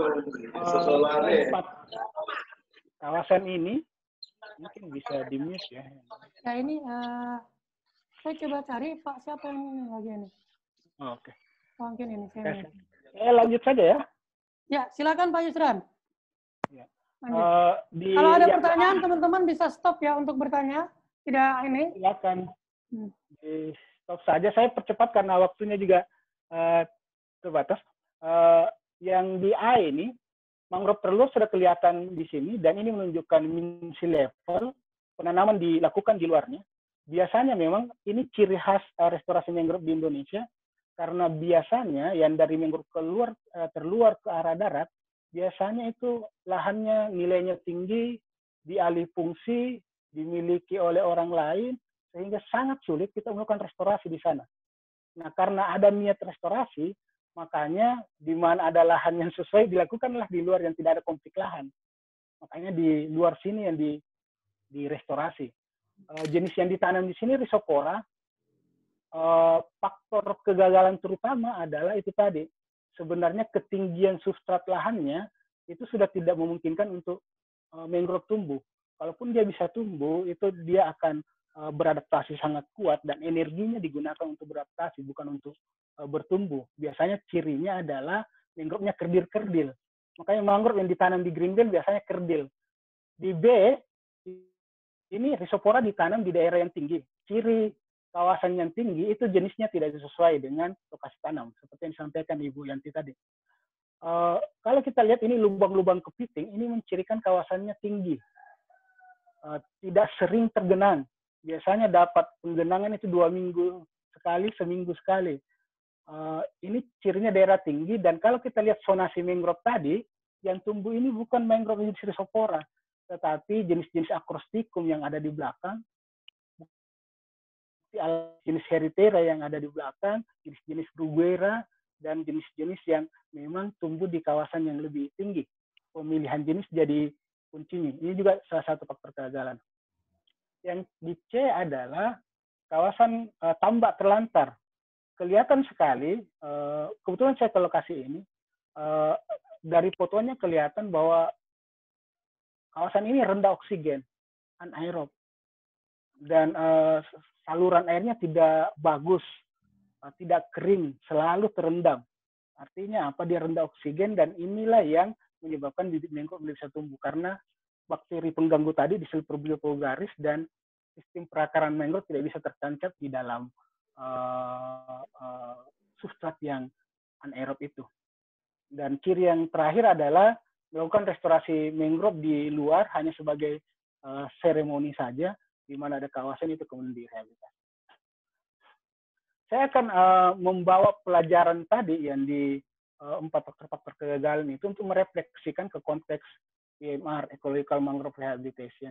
uh, empat kawasan ini, mungkin bisa di-mute ya. Ya ini, uh, saya coba cari Pak siapa yang ini lagi ini. Oh, oke. Okay. Oh, mungkin ini. Saya eh, lanjut saja ya. Ya, silakan Pak Yusran. Ya. Lanjut. Uh, di Kalau ada yang pertanyaan, teman-teman bisa stop ya untuk bertanya. Tidak ini. Silakan. Hmm. Di stop saja. Saya percepat karena waktunya juga uh, terbatas. Uh, yang di A ini, mangrove terluar sudah kelihatan di sini, dan ini menunjukkan min sea level, penanaman dilakukan di luarnya. Biasanya memang ini ciri khas uh, restorasi mangrove di Indonesia, karena biasanya yang dari mangrove keluar, uh, terluar ke arah darat, biasanya itu lahannya nilainya tinggi, dialih fungsi, dimiliki oleh orang lain, sehingga sangat sulit kita melakukan restorasi di sana. Nah, karena ada niat restorasi, makanya di mana ada lahan yang sesuai dilakukanlah di luar yang tidak ada konflik lahan. Makanya di luar sini yang di direstorasi. Uh, jenis yang ditanam di sini Rhizopora. Uh, faktor kegagalan terutama adalah itu tadi. Sebenarnya ketinggian substrat lahannya itu sudah tidak memungkinkan untuk uh, mangrove tumbuh. Kalaupun dia bisa tumbuh, itu dia akan uh, beradaptasi sangat kuat dan energinya digunakan untuk beradaptasi, bukan untuk bertumbuh. Biasanya cirinya adalah mangrove-nya kerdil-kerdil. Makanya mangrove yang ditanam di green belt biasanya kerdil. Di B, ini Rhizopora ditanam di daerah yang tinggi. Ciri kawasan yang tinggi itu jenisnya tidak sesuai dengan lokasi tanam. Seperti yang disampaikan Ibu Yanti tadi. Uh, kalau kita lihat ini lubang-lubang kepiting, ini mencirikan kawasannya tinggi. Uh, tidak sering tergenang. Biasanya dapat penggenangan itu dua minggu sekali, seminggu sekali. Uh, ini cirinya daerah tinggi, dan kalau kita lihat zonasi mangrove tadi, yang tumbuh ini bukan mangrove jenis Rhizopora, tetapi jenis-jenis acrostichum yang ada di belakang, jenis Heritera yang ada di belakang, jenis-jenis Bruguera, dan jenis-jenis yang memang tumbuh di kawasan yang lebih tinggi. Pemilihan jenis jadi kuncinya. Ini juga salah satu faktor kegagalan. Yang di C adalah kawasan uh, tambak terlantar. Kelihatan sekali, uh, kebetulan saya ke lokasi ini, uh, dari fotonya kelihatan bahwa kawasan ini rendah oksigen, anaerob, dan uh, saluran airnya tidak bagus, uh, tidak kering, selalu terendam. Artinya apa? Dia rendah oksigen, dan inilah yang menyebabkan bibit mangrove belum bisa tumbuh, karena bakteri pengganggu tadi, Disulfirbia vulgaris, dan sistem perakaran mangrove tidak bisa tertancap di dalam Uh, uh, substrat yang anaerob itu. Dan ciri yang terakhir adalah melakukan restorasi mangrove di luar hanya sebagai uh, seremoni saja, di mana ada kawasan itu kemudian direhabilitasi. Saya akan uh, membawa pelajaran tadi yang di uh, empat faktor-faktor kegagalan itu untuk merefleksikan ke konteks E M R, Ecological Mangrove Rehabilitation.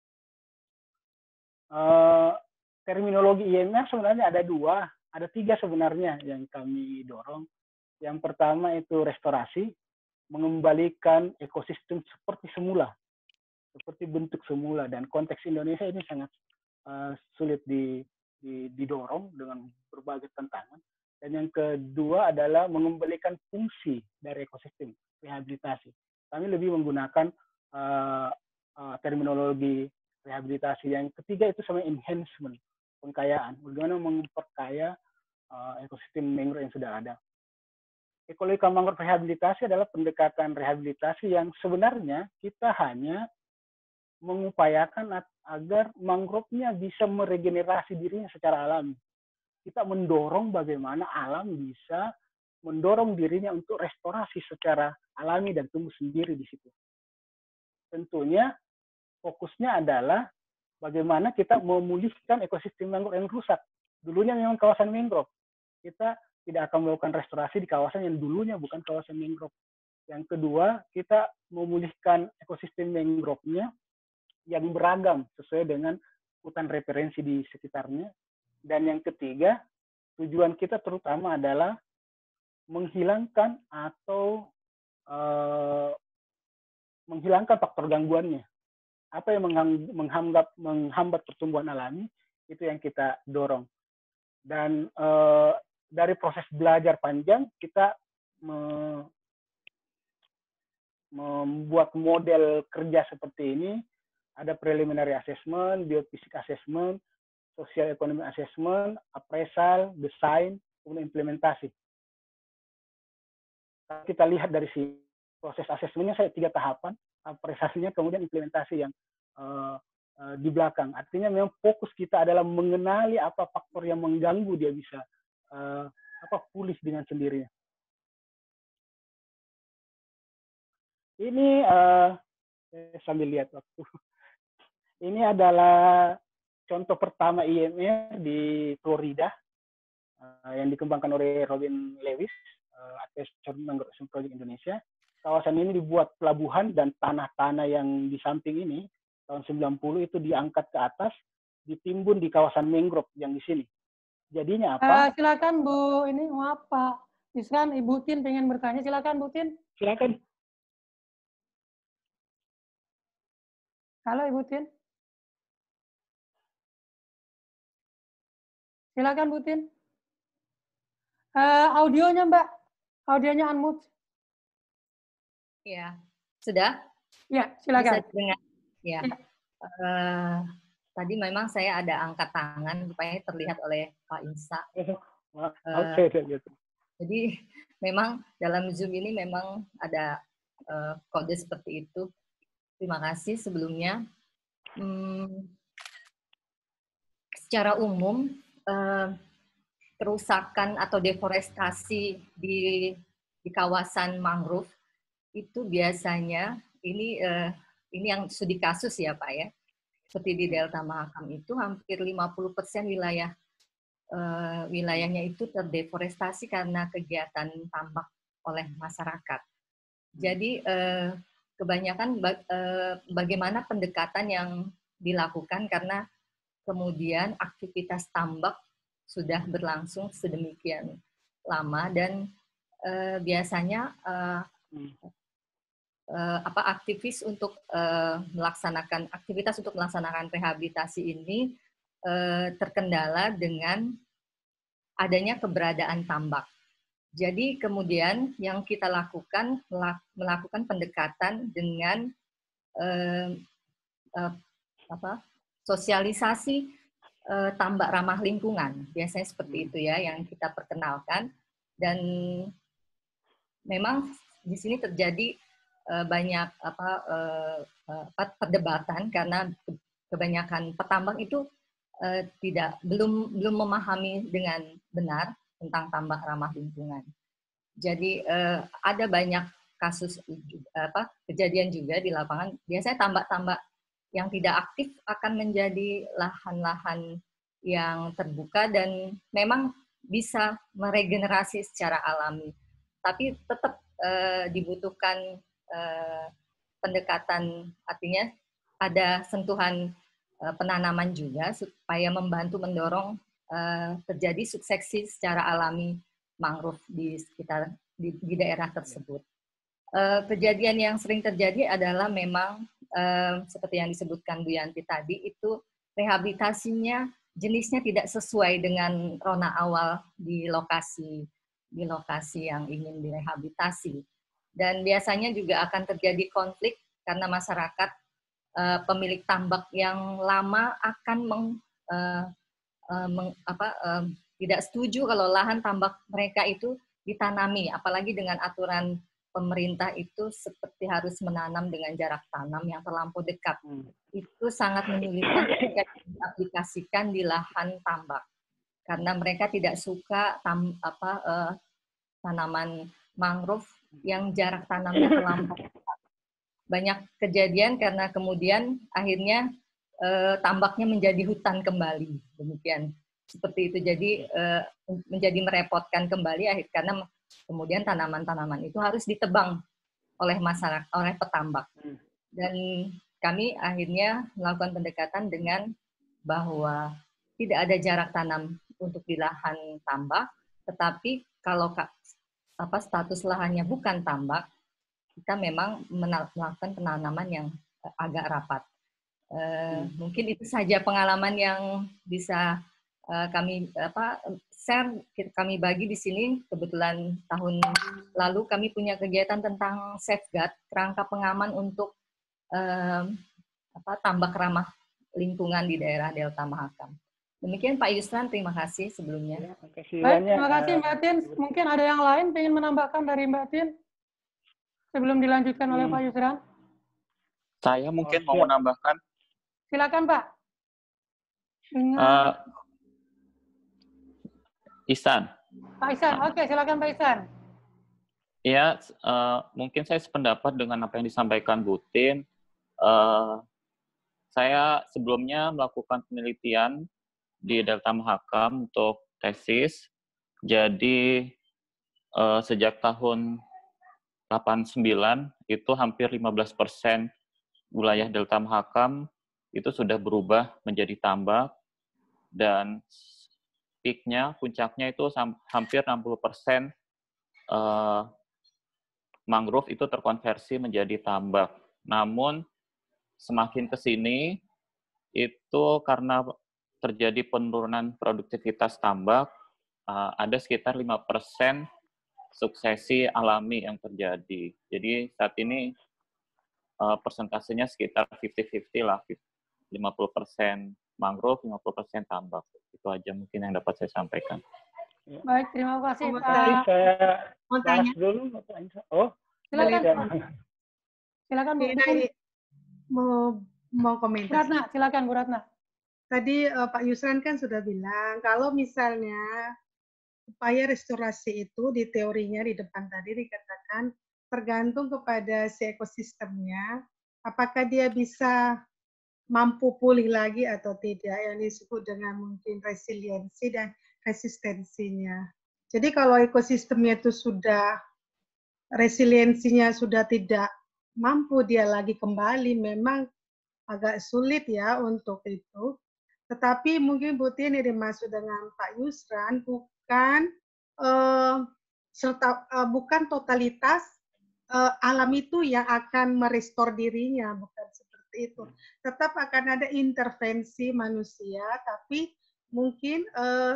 Uh, Terminologi I M R sebenarnya ada dua, ada tiga sebenarnya yang kami dorong. Yang pertama itu restorasi, mengembalikan ekosistem seperti semula, seperti bentuk semula. Dan konteks Indonesia ini sangat uh, sulit di, di, didorong dengan berbagai tantangan. Dan yang kedua adalah mengembalikan fungsi dari ekosistem, rehabilitasi. Kami lebih menggunakan uh, uh, terminologi rehabilitasi. Yang ketiga itu sama enhancement, pengkayaan, bagaimana memperkaya uh, ekosistem mangrove yang sudah ada. Ecological mangrove rehabilitasi adalah pendekatan rehabilitasi yang sebenarnya kita hanya mengupayakan agar mangrove-nya bisa meregenerasi dirinya secara alami. Kita mendorong bagaimana alam bisa mendorong dirinya untuk restorasi secara alami dan tumbuh sendiri di situ. Tentunya fokusnya adalah bagaimana kita memulihkan ekosistem mangrove yang rusak. Dulunya memang kawasan mangrove. Kita tidak akan melakukan restorasi di kawasan yang dulunya bukan kawasan mangrove. Yang kedua, kita memulihkan ekosistem mangrove-nya yang beragam sesuai dengan hutan referensi di sekitarnya. Dan yang ketiga, tujuan kita terutama adalah menghilangkan atau uh, menghilangkan faktor gangguannya. apa yang menghambat menghambat pertumbuhan alami itu yang kita dorong. Dan eh, dari proses belajar panjang kita me, membuat model kerja seperti ini. Ada preliminary assessment, biofisik assessment, social economic assessment, appraisal, desain, kemudian implementasi. Kita lihat dari si proses asesmennya saya tiga tahapan, appraisasinya kemudian implementasi yang uh, uh, di belakang. Artinya memang fokus kita adalah mengenali apa faktor yang mengganggu dia bisa uh, apa pulih dengan sendirinya. Ini uh, sambil lihat waktu. Ini adalah contoh pertama I M R di Florida uh, yang dikembangkan oleh Robin Lewis, uh, Advanced Mangrove Project Indonesia. Kawasan ini dibuat pelabuhan dan tanah-tanah yang di samping ini tahun sembilan puluh itu diangkat ke atas, ditimbun di kawasan mangrove yang di sini. Jadinya apa? Uh, silakan Bu, ini mau apa? Isran, Ibu Tin pengen bertanya, silakan Bu Tin. Silakan. Halo Ibu Tin. Silakan Bu Tin. Uh, audionya Mbak, audionya unmute. Ya, sudah? Ya, silakan. Bisa dengar? Ya. ya. Uh, tadi memang saya ada angkat tangan supaya terlihat oleh Pak Insa. Uh, Oke, gitu. Jadi memang dalam Zoom ini memang ada uh, kode seperti itu. Terima kasih sebelumnya. Hmm, secara umum, uh, kerusakan atau deforestasi di di kawasan mangrove itu biasanya ini uh, ini yang studi kasus ya Pak ya, seperti di Delta Mahakam itu hampir lima puluh persen wilayah uh, wilayahnya itu terdeforestasi karena kegiatan tambak oleh masyarakat. Jadi uh, kebanyakan ba uh, bagaimana pendekatan yang dilakukan karena kemudian aktivitas tambak sudah berlangsung sedemikian lama dan uh, biasanya uh, uh, apa aktivis untuk uh, melaksanakan aktivitas untuk melaksanakan rehabilitasi ini uh, terkendala dengan adanya keberadaan tambak. Jadi kemudian yang kita lakukan melakukan pendekatan dengan uh, uh, apa sosialisasi Uh, tambak ramah lingkungan, biasanya seperti itu ya yang kita perkenalkan. Dan memang di sini terjadi uh, banyak apa, uh, uh, perdebatan karena kebanyakan petambak itu uh, tidak belum belum memahami dengan benar tentang tambak ramah lingkungan. Jadi uh, ada banyak kasus apa kejadian juga di lapangan. Biasanya tambak-tambak yang tidak aktif akan menjadi lahan-lahan yang terbuka dan memang bisa meregenerasi secara alami. Tapi tetap eh, dibutuhkan eh, pendekatan, artinya ada sentuhan eh, penanaman juga supaya membantu mendorong eh, terjadi suksesi secara alami mangrove di sekitar di, di daerah tersebut. Eh, kejadian yang sering terjadi adalah memang Uh, seperti yang disebutkan Bu Yanti tadi, itu rehabilitasinya jenisnya tidak sesuai dengan rona awal di lokasi di lokasi yang ingin direhabilitasi. Dan biasanya juga akan terjadi konflik karena masyarakat uh, pemilik tambak yang lama akan meng, uh, uh, meng, apa, uh, tidak setuju kalau lahan tambak mereka itu ditanami, apalagi dengan aturan pemerintah itu seperti harus menanam dengan jarak tanam yang terlampau dekat. Hmm. Itu sangat menyulitkan ketika diaplikasikan di lahan tambak. Karena mereka tidak suka tam, apa, uh, tanaman mangrove yang jarak tanamnya terlampau dekat. Banyak kejadian karena kemudian akhirnya uh, tambaknya menjadi hutan kembali. Demikian. Seperti itu. Jadi uh, menjadi merepotkan kembali akhir karena kemudian tanaman-tanaman itu harus ditebang oleh masyarakat, oleh petambak. Dan kami akhirnya melakukan pendekatan dengan bahwa tidak ada jarak tanam untuk di lahan tambak, tetapi kalau apa status lahannya bukan tambak, kita memang melakukan penanaman yang agak rapat. Uh, hmm. Mungkin itu saja pengalaman yang bisa uh, kami apa share, kami bagi di sini. Kebetulan tahun lalu kami punya kegiatan tentang safeguard, kerangka pengaman untuk uh, apa, tambak ramah lingkungan di daerah Delta Mahakam. Demikian Pak Yusran, terima kasih sebelumnya. Ya, kasih Baik, banyak. terima kasih Mbak Tin. Mungkin ada yang lain ingin menambahkan dari Mbak Tin sebelum dilanjutkan hmm. oleh Pak Yusran. Saya mungkin oh, mau menambahkan. Silakan Pak. Uh, Ihsan. Pak Ihsan, oke okay, silakan Pak Ihsan. Ya, uh, mungkin saya sependapat dengan apa yang disampaikan Bu Tin. Uh, saya sebelumnya melakukan penelitian di Delta Mahakam untuk tesis. Jadi uh, sejak tahun delapan puluh sembilan itu hampir lima belas persen wilayah Delta Mahakam itu sudah berubah menjadi tambak, dan peak-nya, puncaknya itu hampir enam puluh persen uh, mangrove itu terkonversi menjadi tambak. Namun semakin ke sini itu karena terjadi penurunan produktivitas tambak, uh, ada sekitar lima persen suksesi alami yang terjadi. Jadi saat ini uh, persentasenya sekitar lima puluh lima puluh lah, lima puluh persen mangrove, lima puluh persen tambak. Itu aja mungkin yang dapat saya sampaikan. Baik, terima kasih Pak. Pak. Saya bahas dulu. Oh, silakan. Silakan Bu. Mau mau komentar. Bu Ratna, silakan Bu Ratna. Tadi uh, Pak Yusran kan sudah bilang kalau misalnya upaya restorasi itu di teorinya di depan tadi dikatakan tergantung kepada si ekosistemnya, apakah dia bisa mampu pulih lagi atau tidak, yang disebut dengan mungkin resiliensi dan resistensinya. Jadi kalau ekosistemnya itu sudah resiliensinya sudah tidak mampu dia lagi kembali, memang agak sulit ya untuk itu. Tetapi mungkin Bu Tin yang dimaksud dengan Pak Yusran bukan uh, serta uh, bukan totalitas uh, alam itu yang akan merestor dirinya, bukan seperti itu. Tetap akan ada intervensi manusia, tapi mungkin uh,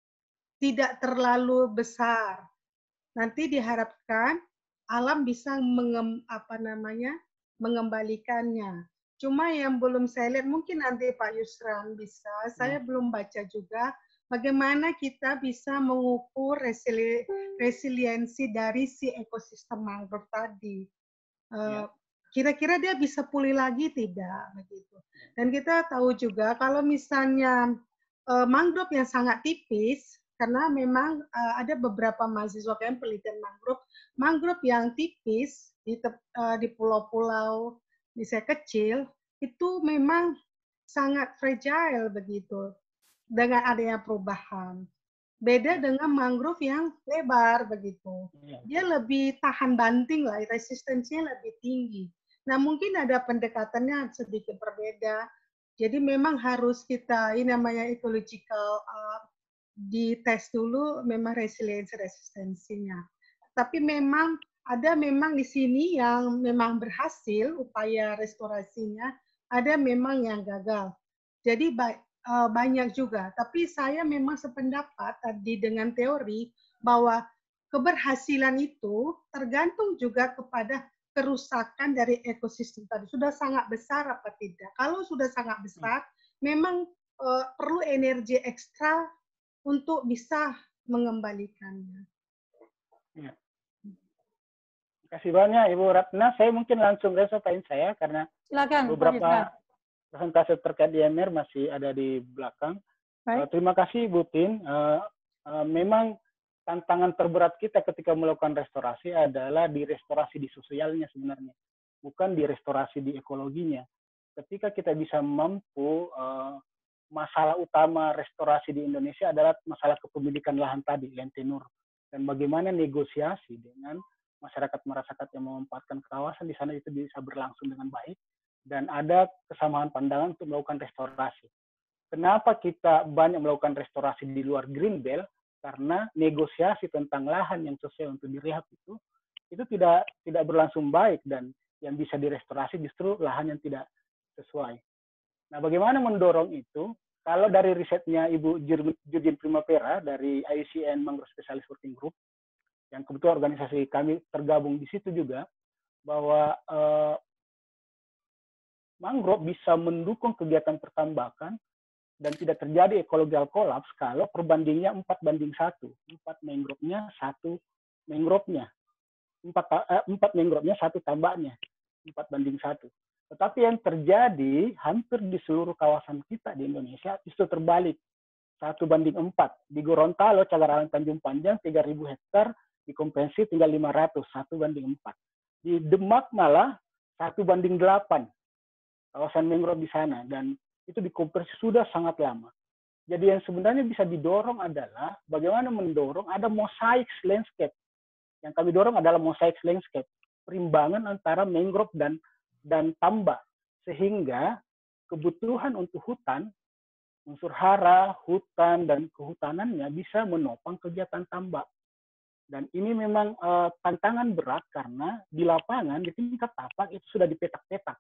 tidak terlalu besar. Nanti diharapkan alam bisa mengem, apa namanya mengembalikannya. Cuma yang belum saya lihat, mungkin nanti Pak Yusran bisa, saya belum baca juga, bagaimana kita bisa mengukur resili, resiliensi dari si ekosistem mangrove tadi. Uh, kira-kira dia bisa pulih lagi tidak? Begitu. Dan kita tahu juga kalau misalnya uh, mangrove yang sangat tipis, karena memang uh, ada beberapa mahasiswa yang penelitian mangrove, mangrove yang tipis di, uh, di pulau-pulau misalnya kecil, itu memang sangat fragile begitu dengan adanya perubahan. Beda dengan mangrove yang lebar begitu. Dia lebih tahan banting lah, resistensinya lebih tinggi. Nah mungkin ada pendekatannya sedikit berbeda. Jadi memang harus kita, ini namanya ecological, uh, dites dulu memang resiliensi resistensinya. Tapi memang ada memang di sini yang memang berhasil upaya restorasinya, ada memang yang gagal. Jadi uh, banyak juga. Tapi saya memang sependapat tadi dengan teori bahwa keberhasilan itu tergantung juga kepada kerusakan dari ekosistem tadi. Sudah sangat besar apa tidak? Kalau sudah sangat besar, memang uh, perlu energi ekstra untuk bisa mengembalikannya. Ya. Terima kasih banyak Ibu Ratna. Saya mungkin langsung resopain saya karena silakan, beberapa presentasi terkait D M R masih ada di belakang. Uh, terima kasih Bu Tin. Uh, uh, memang tantangan terberat kita ketika melakukan restorasi adalah di restorasi di sosialnya sebenarnya, bukan di restorasi di ekologinya. Ketika kita bisa mampu, uh, masalah utama restorasi di Indonesia adalah masalah kepemilikan lahan tadi, land tenure, dan bagaimana negosiasi dengan masyarakat-masyarakat yang memanfaatkan kawasan di sana itu bisa berlangsung dengan baik, dan ada kesamaan pandangan untuk melakukan restorasi. Kenapa kita banyak melakukan restorasi di luar Green Belt? Karena negosiasi tentang lahan yang sesuai untuk direhab itu, itu tidak tidak berlangsung baik, dan yang bisa direstorasi justru lahan yang tidak sesuai. Nah, bagaimana mendorong itu? Kalau dari risetnya Ibu Jurgen Primavera dari I U C N Mangrove Specialist Working Group, yang kebetulan organisasi kami tergabung di situ juga, bahwa eh, mangrove bisa mendukung kegiatan pertambakan dan tidak terjadi ecological collapse kalau perbandingnya empat banding satu. Empat mangrove-nya, satu mangrove-nya. Empat, eh, empat mangrove-nya, satu tambaknya. Empat banding satu. Tetapi yang terjadi hampir di seluruh kawasan kita di Indonesia itu terbalik. Satu banding empat. Di Gorontalo, Cagarahan Tanjung Panjang, tiga ribu hektar, dikompensi tinggal lima ratus, satu banding empat. Di Demak malah satu banding delapan. Kawasan mangrove di sana. Dan itu dikompensi sudah sangat lama. Jadi yang sebenarnya bisa didorong adalah bagaimana mendorong ada mosaic landscape. Yang kami dorong adalah mosaic landscape. Perimbangan antara mangrove dan dan tambak, sehingga kebutuhan untuk hutan, unsur hara, hutan, dan kehutanannya bisa menopang kegiatan tambak. Dan ini memang uh, tantangan berat karena di lapangan, di tingkat tapak itu sudah dipetak-petak.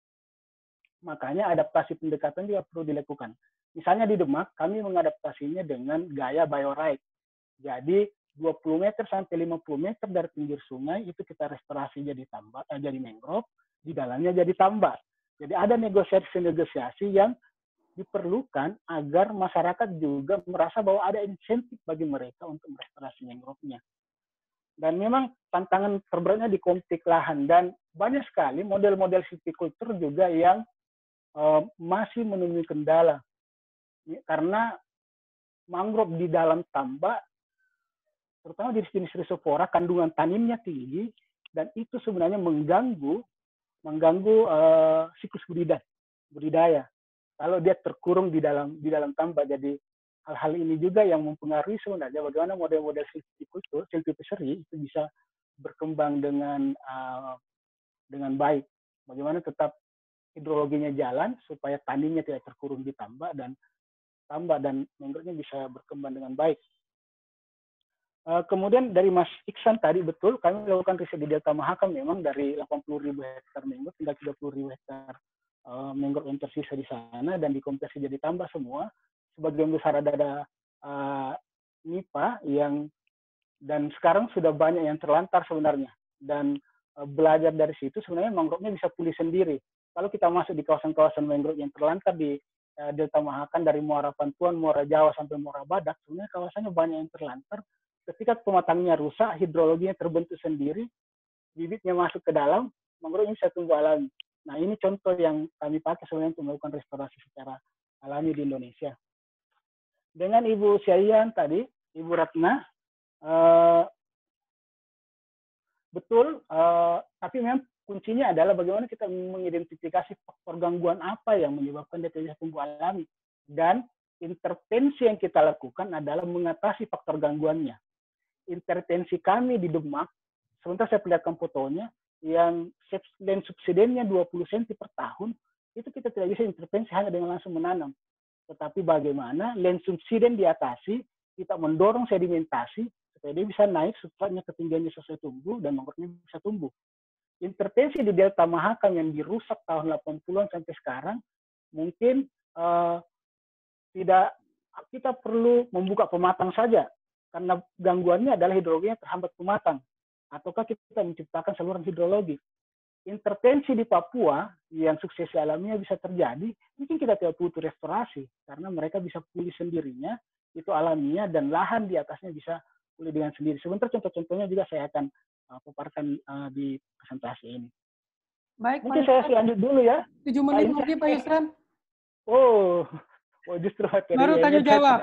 Makanya adaptasi pendekatan juga perlu dilakukan. Misalnya di Demak, kami mengadaptasinya dengan gaya biorite. Jadi dua puluh meter sampai lima puluh meter dari pinggir sungai itu kita restorasi jadi tambak, eh, jadi mangrove, di dalamnya jadi tambak. Jadi ada negosiasi-negosiasi yang diperlukan agar masyarakat juga merasa bahwa ada insentif bagi mereka untuk merestorasi mangrove-nya. Dan memang tantangan terberatnya di konflik lahan, dan banyak sekali model-model silviculture juga yang uh, masih menemui kendala. Karena mangrove di dalam tambak, terutama jenis-jenis Rhizopora, kandungan taninnya tinggi, dan itu sebenarnya mengganggu mengganggu uh, siklus budidaya, budidaya. Kalau dia terkurung di dalam di dalam tambak, jadi hal-hal ini juga yang mempengaruhi sebenarnya bagaimana model-model silviculture, silviculture itu bisa berkembang dengan uh, dengan baik. Bagaimana tetap hidrologinya jalan supaya taninnya tidak terkurung di tambak dan tambak dan mangrove-nya bisa berkembang dengan baik. Uh, kemudian dari Mas Iksan tadi, betul, kami melakukan riset di Delta Mahakam memang dari delapan puluh ribu hektar mangrove hingga tiga puluh ribu hektar uh, mangrove yang tersisa di sana dan dikonversi jadi tambak semua. Sebagian besar ada ada uh, nipah yang dan sekarang sudah banyak yang terlantar sebenarnya. Dan uh, belajar dari situ sebenarnya mangrove-nya bisa pulih sendiri. Kalau kita masuk di kawasan-kawasan mangrove yang terlantar di uh, Delta Mahakam dari Muara Pantuan, Muara Jawa sampai Muara Badak, sebenarnya kawasannya banyak yang terlantar. Ketika pematangnya rusak, hidrologinya terbentuk sendiri, bibitnya masuk ke dalam, mangrove ini bisa tumbuh alami. Nah, ini contoh yang kami pakai sebenarnya untuk melakukan restorasi secara alami di Indonesia. Dengan Ibu Syayan tadi, Ibu Ratna, uh, betul, uh, tapi memang kuncinya adalah bagaimana kita mengidentifikasi faktor gangguan apa yang menyebabkan dia tidak tumbuh alami. Dan intervensi yang kita lakukan adalah mengatasi faktor gangguannya. Intervensi kami di Demak, sebentar saya perlihatkan fotonya, yang land subsidennya dua puluh sentimeter per tahun, itu kita tidak bisa intervensi hanya dengan langsung menanam. Tetapi bagaimana land subsiden diatasi, kita mendorong sedimentasi, supaya dia bisa naik, substratnya ketinggiannya sesuai tumbuh, dan mangrove-nya bisa tumbuh. Intervensi di Delta Mahakam yang dirusak tahun delapan puluhan sampai sekarang, mungkin uh, tidak, kita perlu membuka pematang saja, karena gangguannya adalah hidrologinya terhambat pematang. Ataukah kita menciptakan saluran hidrologi. Intervensi di Papua yang suksesi alaminya bisa terjadi, mungkin kita tidak butuh restorasi, karena mereka bisa pulih sendirinya, itu alaminya, dan lahan di atasnya bisa pulih dengan sendiri. Sebentar contoh-contohnya juga saya akan uh, paparkan uh, di presentasi ini. Baik, mungkin Pak saya Yusran. lanjut dulu ya. tujuh menit lagi, Pak Yusran. Oh, oh justru materi baru tanya jawab.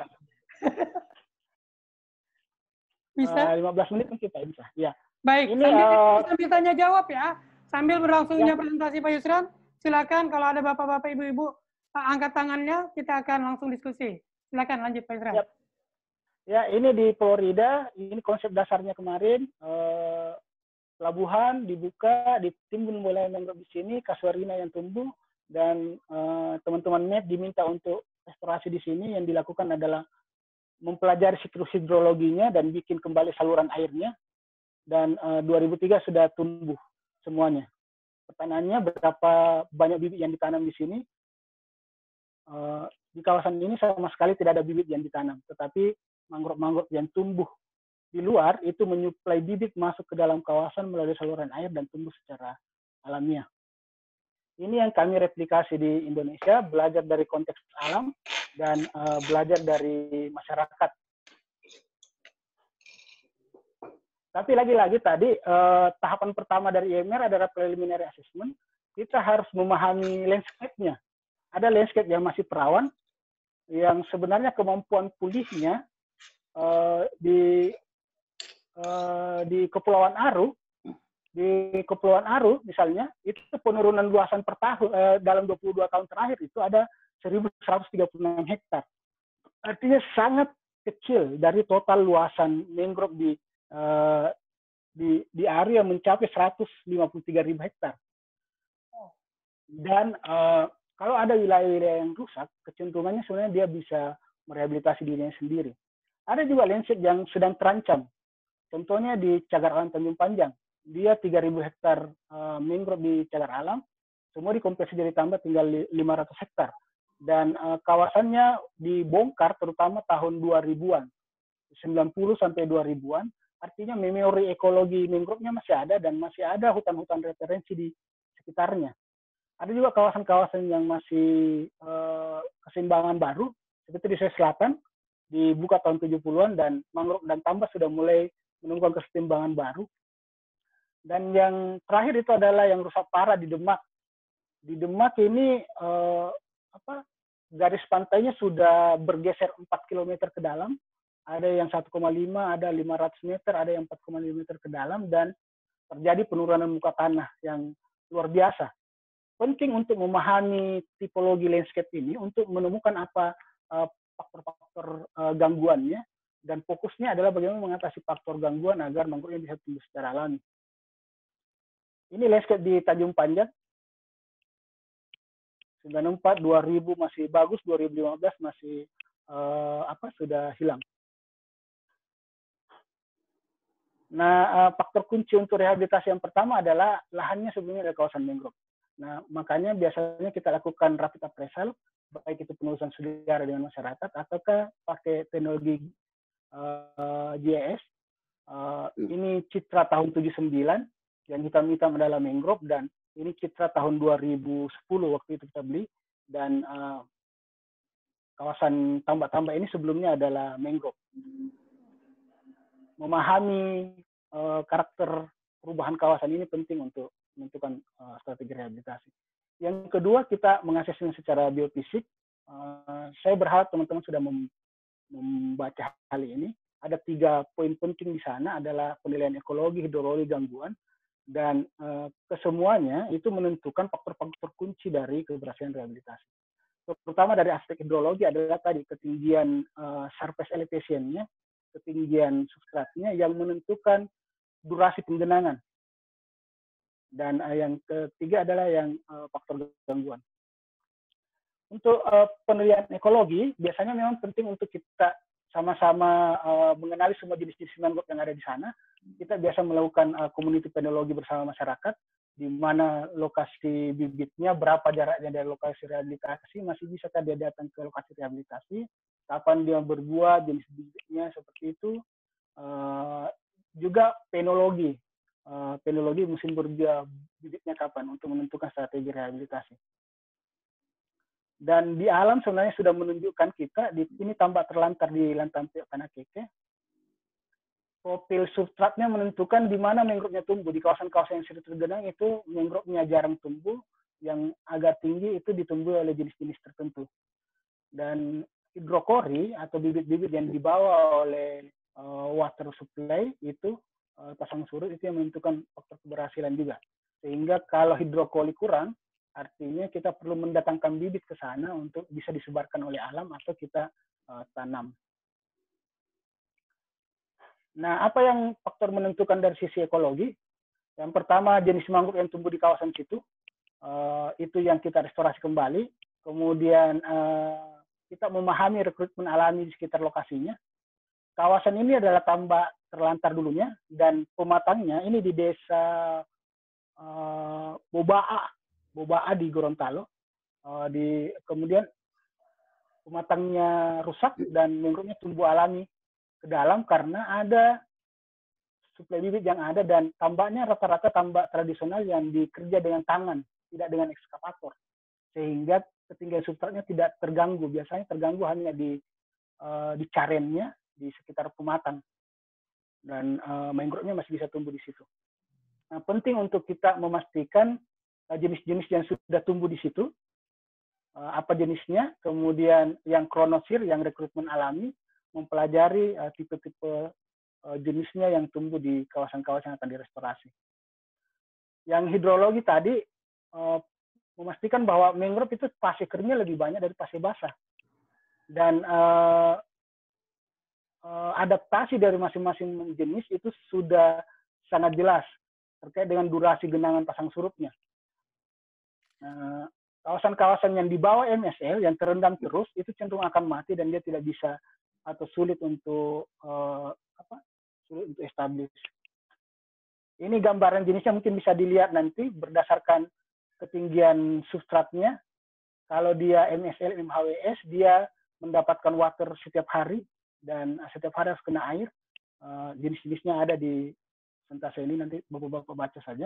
Bisa? Uh, lima belas menit mungkin Pak bisa. Ya. Baik, ini, sambil, uh, sambil tanya jawab ya. Sambil berlangsungnya ya. presentasi Pak Yusran, silakan kalau ada bapak-bapak, ibu-ibu angkat tangannya, kita akan langsung diskusi. Silakan lanjut Pak Yusran. Ya. ya, ini di Florida, ini konsep dasarnya kemarin, uh, pelabuhan dibuka, ditimbun mulai mangrove di sini, kasuarina yang tumbuh, dan teman-teman uh, M E D diminta untuk restorasi di sini. Yang dilakukan adalah mempelajari siklus hidrologinya dan bikin kembali saluran airnya. Dan uh, dua ribu tiga sudah tumbuh semuanya. Pertanyaannya berapa banyak bibit yang ditanam di sini? uh, di kawasan ini sama sekali tidak ada bibit yang ditanam, tetapi mangrove-mangrove yang tumbuh di luar itu menyuplai bibit masuk ke dalam kawasan melalui saluran air dan tumbuh secara alamiah. Ini yang kami replikasi di Indonesia, belajar dari konteks alam dan uh, belajar dari masyarakat. Tapi lagi-lagi tadi uh, tahapan pertama dari I M R adalah preliminary assessment. Kita harus memahami landscape-nya. Ada landscape yang masih perawan, yang sebenarnya kemampuan pulihnya uh, di uh, di Kepulauan Aru, di Kepulauan Aru misalnya, itu penurunan luasan per tahun uh, dalam dua puluh dua tahun terakhir itu ada seribu seratus tiga puluh enam hektar. Artinya sangat kecil dari total luasan mangrove di uh, di di area mencapai seratus lima puluh tiga ribu hektar. Dan uh, kalau ada wilayah-wilayah yang rusak, kecenderungannya sebenarnya dia bisa merehabilitasi dirinya sendiri. Ada juga landscape yang sedang terancam. Contohnya di Cagar Alam Tanjung Panjang. Dia tiga ribu hektar uh, mangrove di Cagar Alam, semua dikonversi jadi tambah tinggal lima ratus hektar. Dan uh, kawasannya dibongkar terutama tahun dua ribuan, sembilan puluh sampai dua ribuan. Artinya memori ekologi mangrove-nya masih ada dan masih ada hutan-hutan referensi di sekitarnya. Ada juga kawasan-kawasan yang masih uh, keseimbangan baru, seperti di Sulawesi Selatan, dibuka tahun tujuh puluhan, dan mangrove dan tambak sudah mulai menemukan keseimbangan baru. Dan yang terakhir itu adalah yang rusak parah di Demak. Di Demak ini uh, apa, garis pantainya sudah bergeser empat kilometer ke dalam, ada yang satu koma lima, ada lima ratus meter, ada yang empat koma lima meter ke dalam, dan terjadi penurunan muka tanah yang luar biasa. Penting untuk memahami tipologi landscape ini untuk menemukan apa faktor-faktor uh, uh, gangguannya, dan fokusnya adalah bagaimana mengatasi faktor gangguan agar mangrove bisa tumbuh secara alami. Ini landscape di Tanjung Panjang. sembilan puluh empat, dua ribu masih bagus, dua ribu lima belas masih uh, apa sudah hilang. Nah, uh, faktor kunci untuk rehabilitasi yang pertama adalah lahannya sebelumnya ada kawasan mangrove. Nah, makanya biasanya kita lakukan rapid appraisal, baik itu penelusuran sejarah dengan masyarakat, ataukah pakai teknologi uh, G I S. Uh, ini citra tahun tujuh puluh sembilan, yang hitam-hitam adalah mangrove, dan ini citra tahun dua ribu sepuluh waktu itu kita beli, dan uh, kawasan tambak-tambak ini sebelumnya adalah mangrove. Memahami uh, karakter perubahan kawasan ini penting untuk menentukan uh, strategi rehabilitasi. Yang kedua, kita mengaksesnya secara biofisik. Uh, saya berharap teman-teman sudah mem membaca hal ini. Ada tiga poin penting di sana, adalah penilaian ekologi, hidrologi, gangguan, dan uh, kesemuanya itu menentukan faktor-faktor kunci dari keberhasilan rehabilitasi. Terutama dari aspek hidrologi adalah tadi ketinggian uh, surface elevation-nya, ketinggian substratnya yang menentukan durasi penggenangan. Dan uh, yang ketiga adalah yang uh, faktor gangguan. Untuk uh, penilaian ekologi, biasanya memang penting untuk kita sama-sama uh, mengenali semua jenis-jenis mangrove yang ada di sana. Kita biasa melakukan uh, community penologi bersama masyarakat, di mana lokasi bibitnya, berapa jaraknya dari lokasi rehabilitasi, masih bisa dia datang ke lokasi rehabilitasi, kapan dia berbuah, jenis bibitnya seperti itu. Uh, juga penologi. Uh, penologi musim berbuah bibitnya kapan untuk menentukan strategi rehabilitasi. Dan di alam sebenarnya sudah menunjukkan kita, di, ini tambak terlantar di Lantampik Tanah Keke, profil substratnya menentukan di mana mangrove-nya tumbuh. Di kawasan-kawasan yang sudah tergenang itu mangrove-nya jarang tumbuh, yang agak tinggi itu ditumbuh oleh jenis-jenis tertentu. Dan hidrokori atau bibit-bibit yang dibawa oleh uh, water supply itu, uh, pasang surut, itu yang menentukan faktor keberhasilan juga. Sehingga kalau hidrokoli kurang, artinya kita perlu mendatangkan bibit ke sana untuk bisa disebarkan oleh alam atau kita uh, tanam. Nah, apa yang faktor menentukan dari sisi ekologi? Yang pertama, jenis mangrove yang tumbuh di kawasan situ, uh, itu yang kita restorasi kembali. Kemudian uh, kita memahami rekrutmen alami di sekitar lokasinya. Kawasan ini adalah tambak terlantar dulunya, dan pematangnya ini di desa uh, Bobaa, Bobaa di Gorontalo. Uh, di kemudian pematangnya rusak dan mangrove-nya tumbuh alami ke dalam karena ada suplai bibit yang ada, dan tambaknya rata-rata tambak tradisional yang dikerja dengan tangan, tidak dengan ekskavator, sehingga ketinggian substratnya tidak terganggu. Biasanya terganggu hanya di uh, di carennya, di sekitar pematang, dan uh, mangrove-nya masih bisa tumbuh di situ. Nah, penting untuk kita memastikan jenis-jenis uh, yang sudah tumbuh di situ, uh, apa jenisnya, kemudian yang kronosir, yang rekrutmen alami, mempelajari tipe-tipe uh, uh, jenisnya yang tumbuh di kawasan-kawasan yang akan direstorasi. Yang hidrologi tadi, uh, memastikan bahwa mangrove itu fase keringnya lebih banyak dari fase basah. Dan uh, uh, adaptasi dari masing-masing jenis itu sudah sangat jelas terkait dengan durasi genangan pasang surutnya. Kawasan-kawasan uh, yang di bawah M S L, yang terendam terus, itu cenderung akan mati dan dia tidak bisa atau sulit untuk uh, apa? sulit untuk establish. Ini gambaran jenisnya mungkin bisa dilihat nanti berdasarkan ketinggian substratnya. Kalau dia M S L, M H W S, dia mendapatkan water setiap hari, dan setiap hari harus kena air. Uh, jenis-jenisnya ada di sentase ini, nanti bapak-bapak baca saja.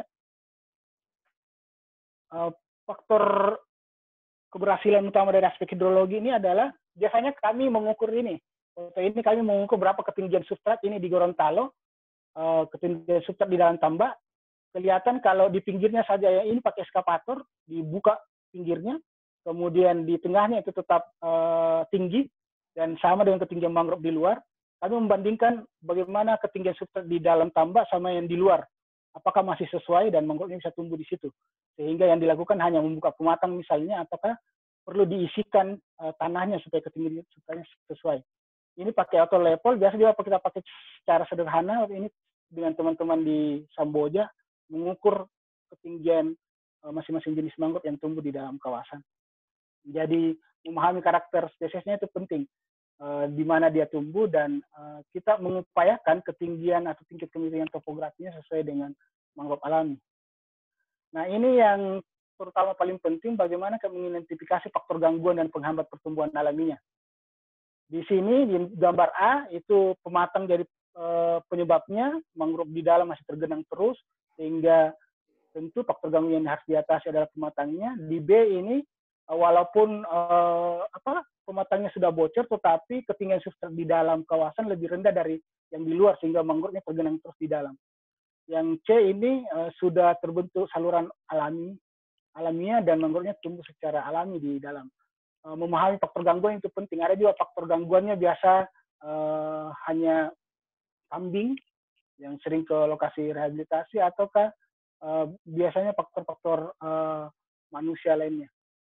Uh, faktor keberhasilan utama dari aspek hidrologi ini adalah, biasanya kami mengukur ini. Foto ini kami mengukur berapa ketinggian substrat ini di Gorontalo, uh, ketinggian substrat di dalam tambak. Kelihatan kalau di pinggirnya saja ya, ini pakai eskavator, dibuka pinggirnya, kemudian di tengahnya itu tetap uh, tinggi, dan sama dengan ketinggian mangrove di luar. Kami membandingkan bagaimana ketinggian substrat di dalam tambak sama yang di luar. Apakah masih sesuai dan mangrove-nya bisa tumbuh di situ. Sehingga yang dilakukan hanya membuka pematang misalnya, ataukah perlu diisikan uh, tanahnya supaya ketinggian substratnya sesuai. Ini pakai auto level, biasa juga kita pakai secara sederhana, ini dengan teman-teman di Samboja, mengukur ketinggian masing-masing jenis mangrove yang tumbuh di dalam kawasan. Jadi memahami karakter spesiesnya itu penting, uh, di mana dia tumbuh, dan uh, kita mengupayakan ketinggian atau tingkat kemiringan topografinya sesuai dengan mangrove alami. Nah, ini yang terutama paling penting, bagaimana kami mengidentifikasi faktor gangguan dan penghambat pertumbuhan alaminya. Di sini di gambar A itu pematang dari uh, penyebabnya, mangrove di dalam masih tergenang terus, sehingga tentu faktor gangguan yang harus diatasi adalah pematangnya. Di B ini walaupun uh, apa pematangnya sudah bocor, tetapi ketinggian substrat di dalam kawasan lebih rendah dari yang di luar, sehingga mangrove-nya tergenang terus di dalam. Yang C ini uh, sudah terbentuk saluran alami alamiah dan mangrove-nya tumbuh secara alami di dalam. Uh, memahami faktor gangguan itu penting. Ada juga faktor gangguannya biasa uh, hanya kambing yang sering ke lokasi rehabilitasi, ataukah uh, biasanya faktor-faktor uh, manusia lainnya.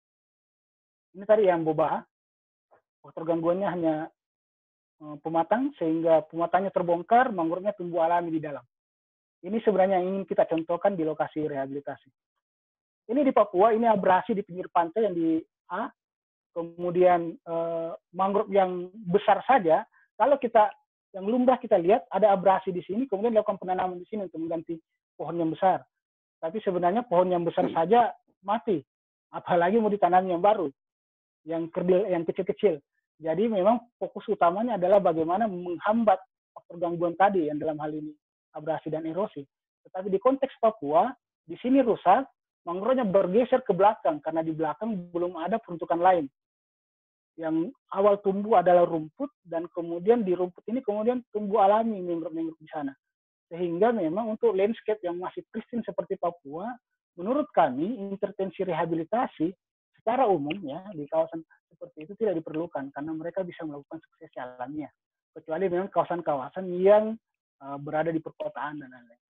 Ini tadi yang boba, faktor gangguannya hanya uh, pematang, sehingga pematangnya terbongkar, mangrove-nya tumbuh alami di dalam. Ini sebenarnya yang ingin kita contohkan di lokasi rehabilitasi. Ini di Papua, ini abrasi di pinggir pantai yang di A, kemudian uh, mangrove yang besar saja, kalau kita yang lumrah kita lihat ada abrasi di sini, kemudian dilakukan penanaman di sini untuk mengganti pohon yang besar. Tapi sebenarnya pohon yang besar saja mati, apalagi mau ditanam yang baru, yang kerdil, yang kecil-kecil. Jadi memang fokus utamanya adalah bagaimana menghambat faktor gangguan tadi, yang dalam hal ini abrasi dan erosi. Tetapi di konteks Papua, di sini rusak, mangrove-nya bergeser ke belakang karena di belakang belum ada peruntukan lain. Yang awal tumbuh adalah rumput, dan kemudian di rumput ini kemudian tumbuh alami mangrove-mangrove di sana. Sehingga memang untuk landscape yang masih pristine seperti Papua, menurut kami intervensi rehabilitasi secara umum ya di kawasan seperti itu tidak diperlukan, karena mereka bisa melakukan sukses alamiah. Kecuali memang kawasan-kawasan yang uh, berada di perkotaan dan lain-lain.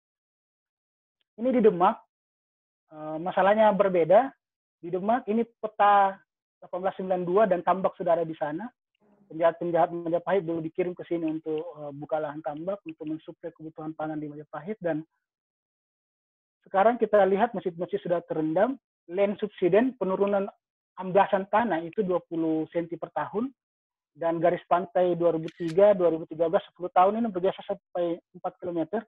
Ini di Demak, uh, masalahnya berbeda. Di Demak ini peta delapan belas sembilan puluh dua dan tambak sudah ada di sana. Penjahat-penjahat Majapahit dulu dikirim ke sini untuk uh, buka lahan tambak, untuk mensuplai kebutuhan pangan di Majapahit, dan sekarang kita lihat masjid-masjid sudah terendam. Land subsiden, penurunan amblasan tanah itu dua puluh sentimeter per tahun, dan garis pantai dua ribu tiga dua ribu tiga belas sepuluh tahun ini bergeser sampai empat kilometer,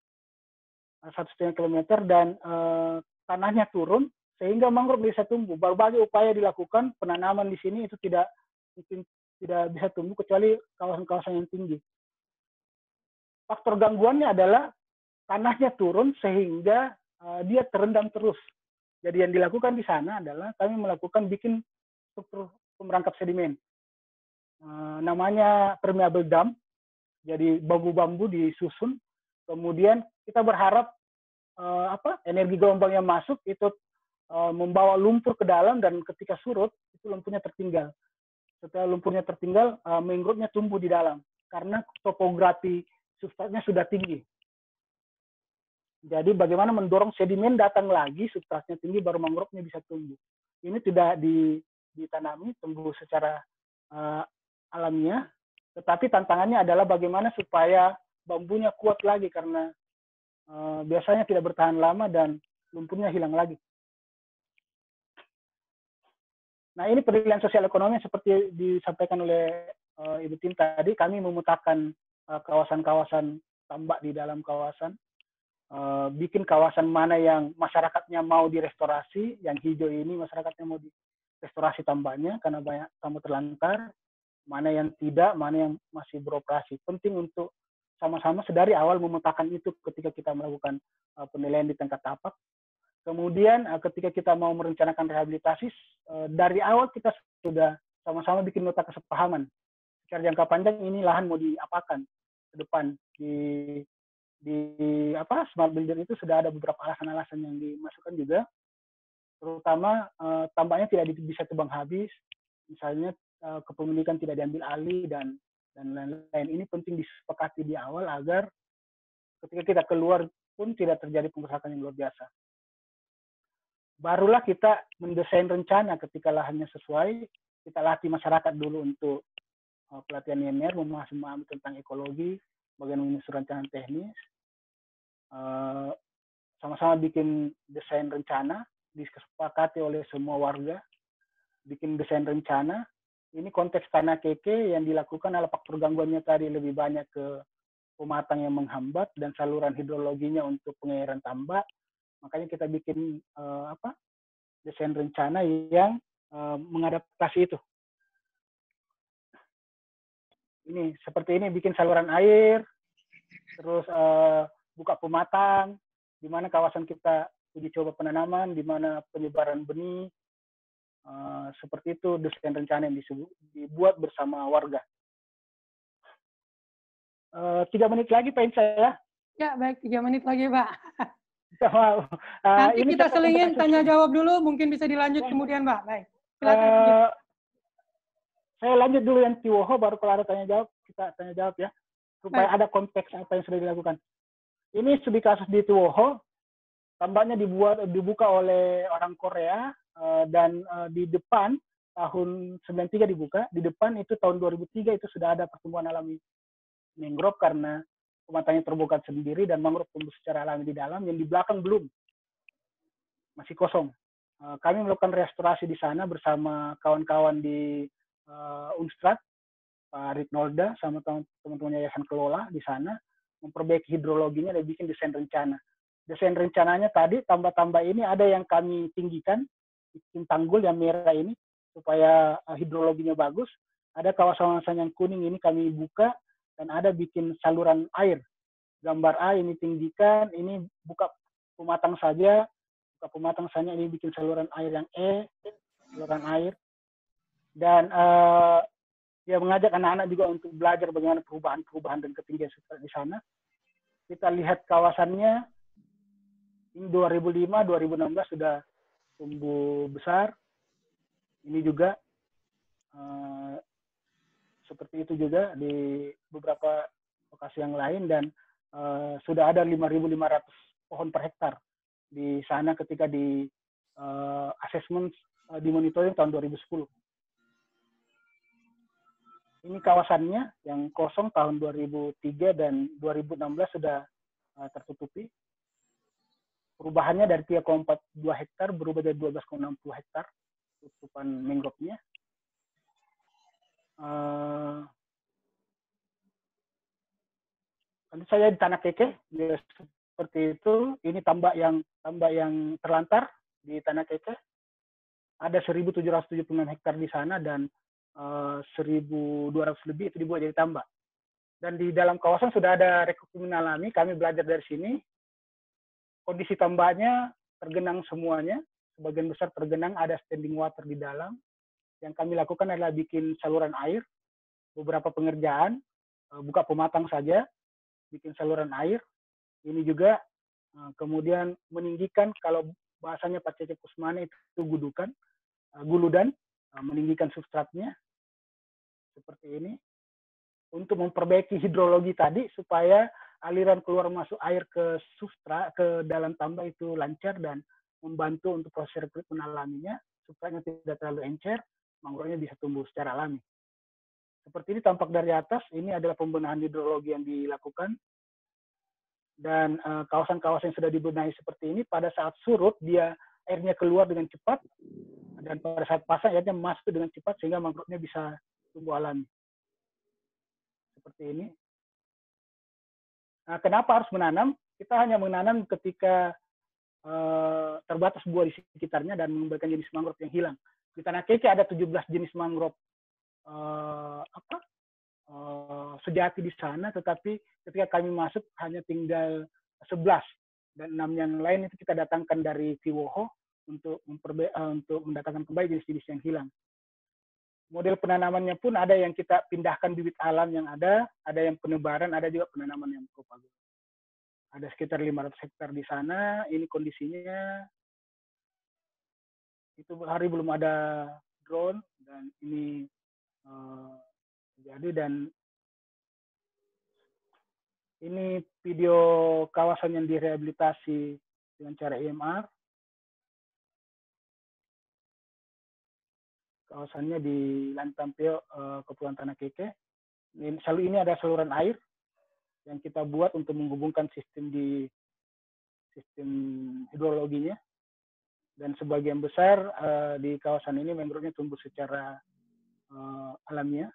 satu setengah kilometer, dan uh, tanahnya turun, sehingga mangrove bisa tumbuh. Berbagai upaya dilakukan, penanaman di sini itu tidak mungkin tidak bisa tumbuh kecuali kawasan-kawasan yang tinggi. Faktor gangguannya adalah tanahnya turun sehingga uh, dia terendam terus. Jadi yang dilakukan di sana adalah kami melakukan bikin struktur pemerangkap sedimen. Uh, namanya permeable dam. Jadi bambu-bambu disusun. Kemudian kita berharap uh, apa energi gelombang yang masuk itu uh, membawa lumpur ke dalam, dan ketika surut itu lumpurnya tertinggal. Setelah lumpurnya tertinggal, uh, mangrove-nya tumbuh di dalam karena topografi substratnya sudah tinggi. Jadi bagaimana mendorong sedimen datang lagi, substratnya tinggi, baru mangrove-nya bisa tumbuh. Ini tidak ditanami, tumbuh secara uh, alamiah, tetapi tantangannya adalah bagaimana supaya bambunya kuat lagi, karena uh, biasanya tidak bertahan lama dan lumpurnya hilang lagi. Nah, ini penilaian sosial ekonomi seperti disampaikan oleh uh, Ibu Tin tadi. Kami memetakan kawasan-kawasan uh, tambak di dalam kawasan, uh, bikin kawasan mana yang masyarakatnya mau direstorasi, yang hijau ini masyarakatnya mau direstorasi tambaknya karena banyak tambak terlantar, mana yang tidak, mana yang masih beroperasi. Penting untuk sama-sama sedari awal memetakan itu ketika kita melakukan uh, penilaian di tingkat tapak. Kemudian ketika kita mau merencanakan rehabilitasi, dari awal kita sudah sama-sama bikin nota kesepahaman. Secara jangka panjang ini lahan mau diapakan ke depan. Di di apa smart builder itu sudah ada beberapa alasan-alasan yang dimasukkan juga. Terutama eh, tambaknya tidak bisa tebang habis, misalnya eh, kepemilikan tidak diambil alih dan dan lain-lain. Ini penting disepakati di awal agar ketika kita keluar pun tidak terjadi pengrusakan yang luar biasa. Barulah kita mendesain rencana ketika lahannya sesuai, kita latih masyarakat dulu untuk uh, pelatihan I M R, memahami tentang ekologi, bagaimana menyusun rancangan teknis, uh, sama-sama bikin desain rencana, disepakati oleh semua warga, bikin desain rencana. Ini konteks tanah keke yang dilakukan adalah faktor gangguannya tadi lebih banyak ke pematang yang menghambat dan saluran hidrologinya untuk pengairan tambak. Makanya kita bikin uh, apa desain rencana yang uh, mengadaptasi itu. Ini seperti ini, bikin saluran air, terus uh, buka pematang, di mana kawasan kita uji coba penanaman, di mana penyebaran benih, uh, seperti itu desain rencana yang disebut, dibuat bersama warga. Uh, tiga menit lagi Pak saya. Ya baik, tiga menit lagi Pak. Wow. Uh, Nanti ini kita selingin tanya jawab dulu, mungkin bisa dilanjut kemudian Mbak. Baik. Silakan. Uh, saya lanjut dulu yang Tiwoho, baru kalau ada tanya jawab kita tanya jawab ya, supaya baik. Ada konteks apa yang sudah dilakukan. Ini studi kasus di Tiwoho, tambaknya dibuat dibuka oleh orang Korea uh, dan uh, di depan tahun sembilan puluh tiga dibuka, di depan itu tahun dua ribu tiga itu sudah ada pertumbuhan alami mangrove karena pematangnya terbuka sendiri dan mangrove tumbuh secara alami di dalam, yang di belakang belum, masih kosong. Uh, kami melakukan restorasi di sana bersama kawan-kawan di uh, Unstrat, Pak Ritnolda sama teman-teman Yayasan Kelola di sana, memperbaiki hidrologinya dan bikin desain rencana. Desain rencananya tadi tambah-tambah ini ada yang kami tinggikan, bikin tanggul yang merah ini supaya uh, hidrologinya bagus. Ada kawasan-kawasan yang kuning ini kami buka, dan ada bikin saluran air. Gambar A ini tinggikan, ini buka pematang saja, buka pematang saja, ini bikin saluran air yang E, saluran air. Dan uh, dia mengajak anak-anak juga untuk belajar bagaimana perubahan-perubahan dan ketinggian di sana. Kita lihat kawasannya, ini dua ribu lima dua ribu enam belas sudah tumbuh besar. Ini juga uh, seperti itu juga di beberapa lokasi yang lain, dan uh, sudah ada lima ribu lima ratus pohon per hektar di sana ketika di uh, assessment uh, di monitoring tahun dua ribu sepuluh. Ini kawasannya yang kosong tahun dua ribu tiga dan dua ribu enam belas sudah uh, tertutupi. Perubahannya dari tiga koma empat dua hektar berubah jadi dua belas koma enam puluh hektar tutupan mangrove-nya. Uh, Tentu saja di tanah keke ya, seperti itu. Ini tambak yang tambak yang terlantar di tanah keke. Ada seribu tujuh ratus tujuh puluh enam hektar di sana, dan eh, seribu dua ratus lebih itu dibuat jadi tambak. Dan di dalam kawasan sudah ada rekreasi alami, kami belajar dari sini. Kondisi tambaknya tergenang semuanya, sebagian besar tergenang, ada standing water di dalam. Yang kami lakukan adalah bikin saluran air, beberapa pengerjaan, buka pematang saja, bikin saluran air. Ini juga kemudian meninggikan, kalau bahasanya Pak Cecep Kusmane itu gudukan, guludan, meninggikan substratnya, seperti ini. Untuk memperbaiki hidrologi tadi supaya aliran keluar masuk air ke substrat, ke dalam tambak itu lancar dan membantu untuk proses rekrutmen alaminya supaya tidak terlalu encer, mangrovenya bisa tumbuh secara alami. Seperti ini tampak dari atas, ini adalah pembenahan hidrologi yang dilakukan. Dan kawasan-kawasan yang sudah dibenahi seperti ini, pada saat surut dia airnya keluar dengan cepat, dan pada saat pasang airnya masuk dengan cepat sehingga mangrovenya bisa tumbuh alami. Seperti ini. Nah, kenapa harus menanam? Kita hanya menanam ketika uh, terbatas buah di sekitarnya dan mengembalikan jenis mangrove yang hilang. Di Tanah Keke ada tujuh belas jenis mangrove uh, apa? Uh, sejati di sana, tetapi ketika kami masuk hanya tinggal sebelas dan enam yang lain itu kita datangkan dari Tiwoho untuk memperba- uh, untuk mendatangkan kembali jenis-jenis yang hilang. Model penanamannya pun ada yang kita pindahkan bibit alam yang ada, ada yang penebaran, ada juga penanaman yang propagasi. Ada sekitar lima ratus hektar di sana, ini kondisinya. Itu hari belum ada drone, dan ini uh, jadi, dan ini video kawasan yang direhabilitasi dengan cara I M R. Kawasannya di Lantampeo, uh, Kepulauan Tanah Keke. Ini, selalu ini ada saluran air yang kita buat untuk menghubungkan sistem di sistem hidrologinya. Dan sebagian besar uh, di kawasan ini mangrovenya tumbuh secara uh, alamiah.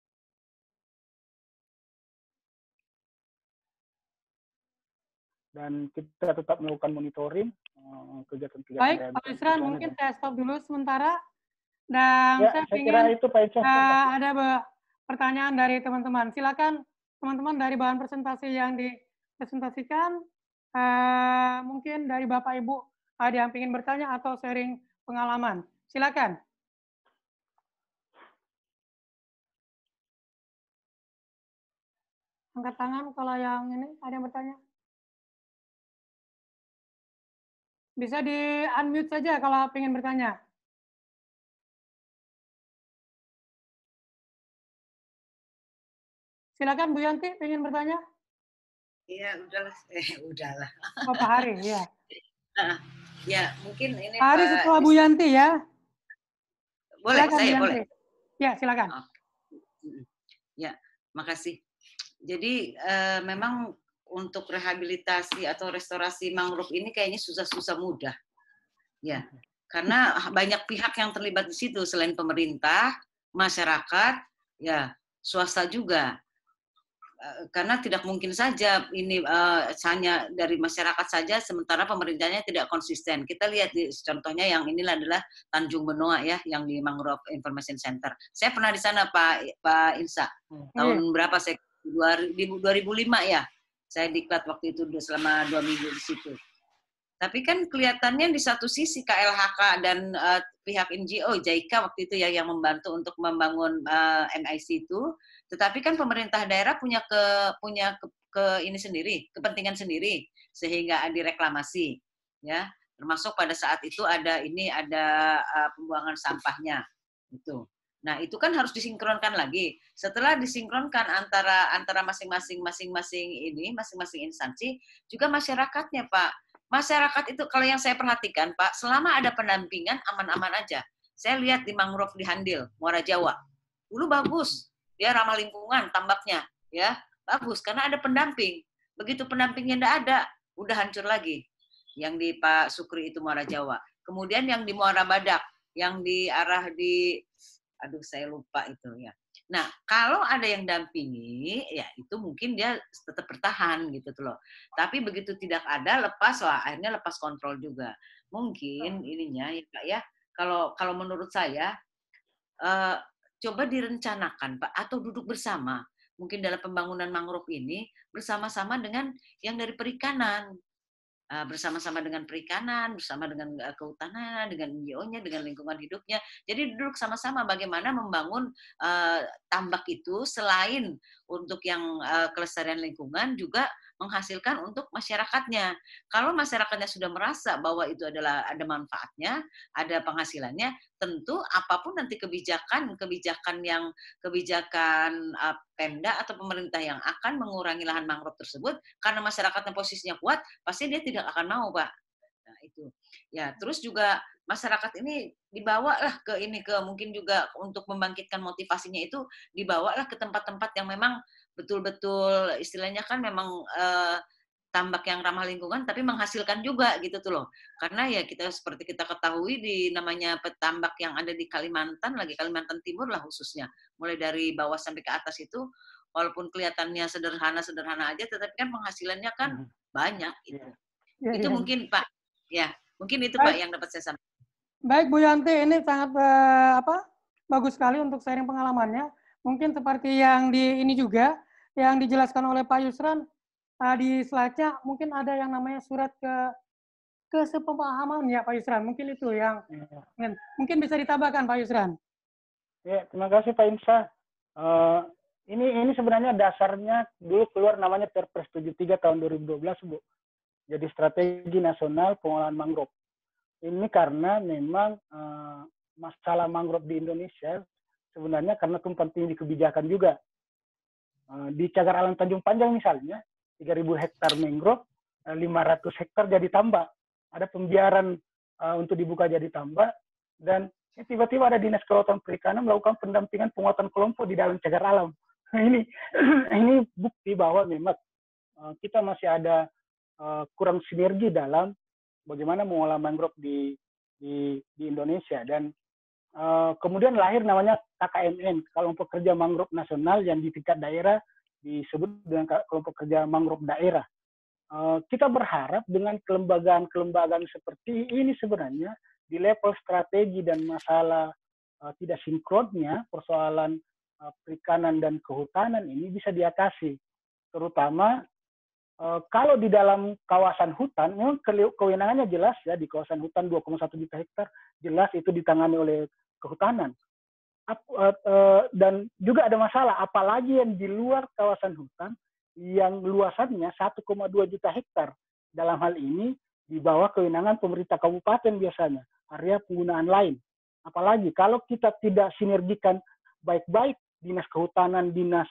Dan kita tetap melakukan monitoring uh, kegiatan-kegiatan. Baik, Pak Yusran, mungkin saya stop dulu sementara. Dan ya, saya, saya ingin kira itu Pak Yusran. Uh, ada pertanyaan dari teman-teman. Silakan teman-teman dari bahan presentasi yang dipresentasikan, uh, mungkin dari Bapak Ibu ada yang ingin bertanya atau sharing pengalaman. Silakan. Angkat tangan kalau yang ini ada yang bertanya. Bisa di-unmute saja kalau ingin bertanya. Silakan Bu Yanti, ingin bertanya? Iya, udahlah. Eh, udahlah. Oh, Pak Hari, ya. Nah, ya, mungkin ini Pak Hari Pak setelah Bu Yanti ya. Boleh, silakan, saya boleh. Ya, silakan. Oh. Ya, makasih. Jadi eh, memang untuk rehabilitasi atau restorasi mangrove ini kayaknya susah-susah mudah. Ya, karena banyak pihak yang terlibat di situ selain pemerintah, masyarakat, ya, swasta juga. Karena tidak mungkin saja ini uh, hanya dari masyarakat saja, sementara pemerintahnya tidak konsisten. Kita lihat di, contohnya yang inilah adalah Tanjung Benoa ya, yang di Mangrove Information Center. Saya pernah di sana Pak Pak Insa, hmm. tahun hmm. berapa saya dua ribu lima ya, saya diklat waktu itu selama dua minggu di situ. Tapi kan kelihatannya di satu sisi K L H K dan uh, pihak N G O, JICA waktu itu ya yang membantu untuk membangun uh, M I C itu, tetapi kan pemerintah daerah punya ke punya ke, ke ini sendiri, kepentingan sendiri sehingga direklamasi, ya. Termasuk pada saat itu ada ini ada uh, pembuangan sampahnya itu. Nah, itu kan harus disinkronkan lagi. Setelah disinkronkan antara antara masing-masing masing-masing ini, masing-masing instansi, juga masyarakatnya, Pak. Masyarakat itu kalau yang saya perhatikan, Pak, selama ada pendampingan aman-aman aja. Saya lihat di mangrove di Handil, Muara Jawa. Dulu bagus, ya ramah lingkungan tambaknya, ya bagus karena ada pendamping. Begitu pendampingnya enggak ada, udah hancur lagi. Yang di Pak Sukri itu Muara Jawa. Kemudian yang di Muara Badak, yang di arah di aduh saya lupa itu ya. Nah, kalau ada yang dampingi, ya itu mungkin dia tetap bertahan gitu tuh loh. Tapi begitu tidak ada, lepas, wah akhirnya lepas kontrol juga. Mungkin ininya ya Pak ya, kalau kalau menurut saya, uh, coba direncanakan Pak, atau duduk bersama, mungkin dalam pembangunan mangrove ini bersama-sama dengan yang dari perikanan, uh, bersama-sama dengan perikanan, bersama dengan uh, kehutanan, dengan N G O-nya, dengan lingkungan hidupnya. Jadi duduk sama-sama bagaimana membangun uh, tambak itu selain untuk yang uh, kelestarian lingkungan juga menghasilkan untuk masyarakatnya. Kalau masyarakatnya sudah merasa bahwa itu adalah ada manfaatnya, ada penghasilannya, tentu apapun nanti kebijakan kebijakan yang kebijakan uh, Pemda atau pemerintah yang akan mengurangi lahan mangrove tersebut karena masyarakatnya posisinya kuat, pasti dia tidak akan mau, Pak. Nah, itu. Ya, terus juga masyarakat ini dibawalah ke ini ke mungkin juga untuk membangkitkan motivasinya itu dibawalah ke tempat-tempat yang memang betul-betul istilahnya kan memang uh, tambak yang ramah lingkungan tapi menghasilkan juga gitu tuh loh. Karena ya kita seperti kita ketahui di namanya petambak yang ada di Kalimantan, lagi Kalimantan Timur lah khususnya. Mulai dari bawah sampai ke atas itu walaupun kelihatannya sederhana-sederhana aja tetapi kan penghasilannya kan banyak gitu. Ya, Itu ya. mungkin Pak. Ya, mungkin itu Baik. Pak yang dapat saya sampaikan. Baik Bu Yanti, ini sangat uh, apa? Bagus sekali untuk sharing pengalamannya. Mungkin seperti yang di ini juga yang dijelaskan oleh Pak Yusran uh, di slide-nya mungkin ada yang namanya surat ke kesepemahaman ya Pak Yusran. Mungkin itu yang ya. Mungkin bisa ditambahkan Pak Yusran. Ya, terima kasih Pak Insa. Uh, ini ini sebenarnya dasarnya dulu keluar namanya Perpres tujuh puluh tiga tahun dua ribu dua belas, Bu. Jadi Strategi Nasional Pengolahan Mangrove. Ini karena memang uh, masalah mangrove di Indonesia sebenarnya karena tumpang tindih kebijakan juga. Uh, di Cagar Alam Tanjung Panjang misalnya, tiga ribu hektar mangrove, uh, lima ratus hektar jadi tambak. Ada pembiaran uh, untuk dibuka jadi tambak, dan tiba-tiba ada Dinas Kelautan Perikanan melakukan pendampingan penguatan kelompok di dalam cagar alam. ini ini bukti bahwa memang uh, kita masih ada uh, kurang sinergi dalam bagaimana mengolah mangrove di di, di Indonesia. Dan uh, kemudian lahir namanya K K M N, Kelompok Kerja Mangrove Nasional, yang di tingkat daerah disebut dengan Kelompok Kerja Mangrove Daerah. Uh, kita berharap dengan kelembagaan-kelembagaan seperti ini sebenarnya di level strategi dan masalah uh, tidak sinkronnya persoalan uh, perikanan dan kehutanan ini bisa diatasi. Terutama uh, kalau di dalam kawasan hutan, memang kewenangannya jelas ya, di kawasan hutan dua koma satu juta hektar, jelas itu ditangani oleh kehutanan. Ap, uh, uh, dan juga ada masalah, apalagi yang di luar kawasan hutan, yang luasannya satu koma dua juta hektar. Dalam hal ini di bawah kewenangan pemerintah kabupaten biasanya, area penggunaan lain. Apalagi kalau kita tidak sinergikan baik-baik dinas kehutanan, dinas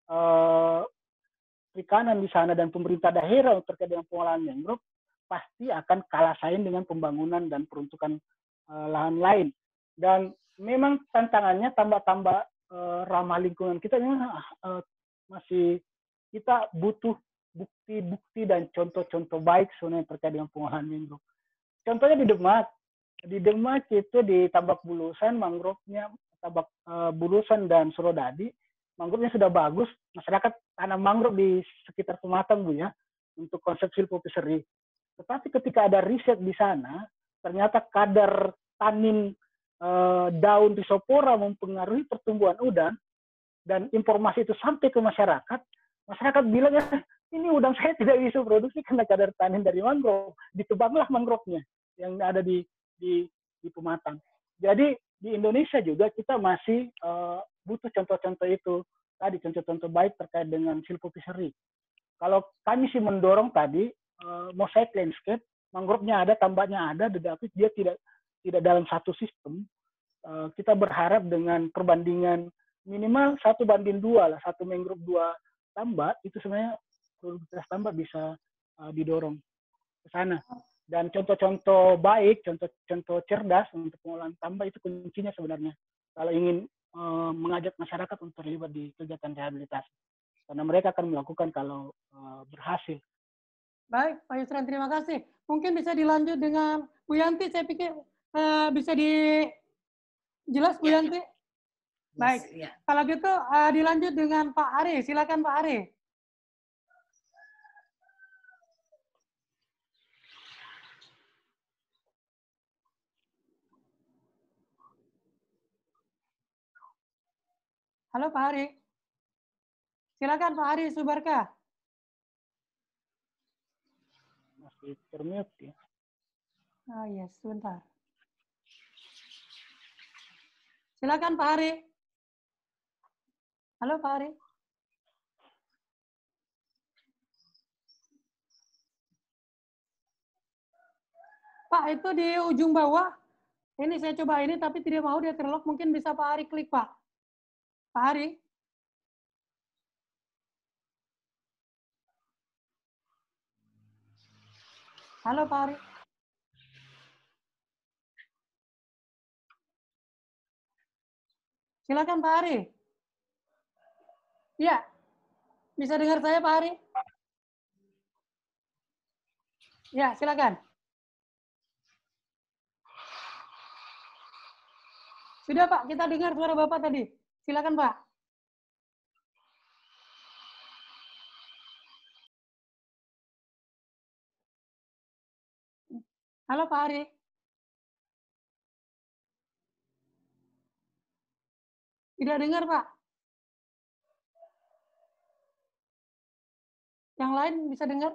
uh, perikanan di sana dan pemerintah daerah terkait dengan pengolahan mangrove, pasti akan kalah saing dengan pembangunan dan peruntukan uh, lahan lain. Dan memang tantangannya tambak-tambak uh, ramah lingkungan kita memang uh, masih kita butuh bukti-bukti dan contoh-contoh baik sebenarnya terkait dengan pengolahan mangrove. Contohnya di Demak. Di Demak itu di Tambak Bulusan, mangrove-nya, Tambak uh, Bulusan dan Surodadi, mangrove-nya sudah bagus. Masyarakat tanam mangrove di sekitar Pematang, Bu ya, untuk konsep silvophysery. Tetapi ketika ada riset di sana, ternyata kadar tanin uh, daun Rhizopora mempengaruhi pertumbuhan udang, dan informasi itu sampai ke masyarakat. Masyarakat bilang, ya, ini udang saya tidak bisa produksi karena kadar tanin dari mangrove. Ditebanglah mangrove-nya yang ada di, di, di Pematang. Jadi di Indonesia juga kita masih uh, butuh contoh-contoh itu. Tadi contoh-contoh baik terkait dengan silvophysery. Kalau kami sih mendorong tadi, uh, mosaic landscape, mangrove-nya ada, tambaknya ada, tetapi dia tidak tidak dalam satu sistem. Uh, kita berharap dengan perbandingan minimal satu banding dua lah, satu mangrove dua tambak, itu sebenarnya produktivitas tambak bisa uh, didorong ke sana. Dan contoh-contoh baik, contoh-contoh cerdas untuk pengolahan tambak itu kuncinya sebenarnya. Kalau ingin uh, mengajak masyarakat untuk terlibat di kegiatan rehabilitasi. Karena mereka akan melakukan kalau uh, berhasil. Baik, Pak Yusran, terima kasih. Mungkin bisa dilanjut dengan Bu Yanti, saya pikir uh, bisa di jelas Bu ya. Yanti. Baik, yes, ya. Kalau gitu uh, dilanjut dengan Pak Ari. Silakan Pak Ari. Halo Pak Hari. Silakan Pak Hari Subarka. Masih termute ya. Oh yes, sebentar. Silakan Pak Hari. Halo Pak Hari. Pak, itu di ujung bawah. Ini saya coba ini, tapi tidak mau dia terlock. Mungkin bisa Pak Hari klik, Pak. Pak Hari. Halo Pak Hari. Silakan Pak Hari. Ya, bisa dengar saya Pak Hari? Ya, silakan. Sudah Pak, kita dengar suara Bapak tadi. Silakan Pak. Halo Pak Hari. Tidak dengar Pak. Yang lain bisa dengar?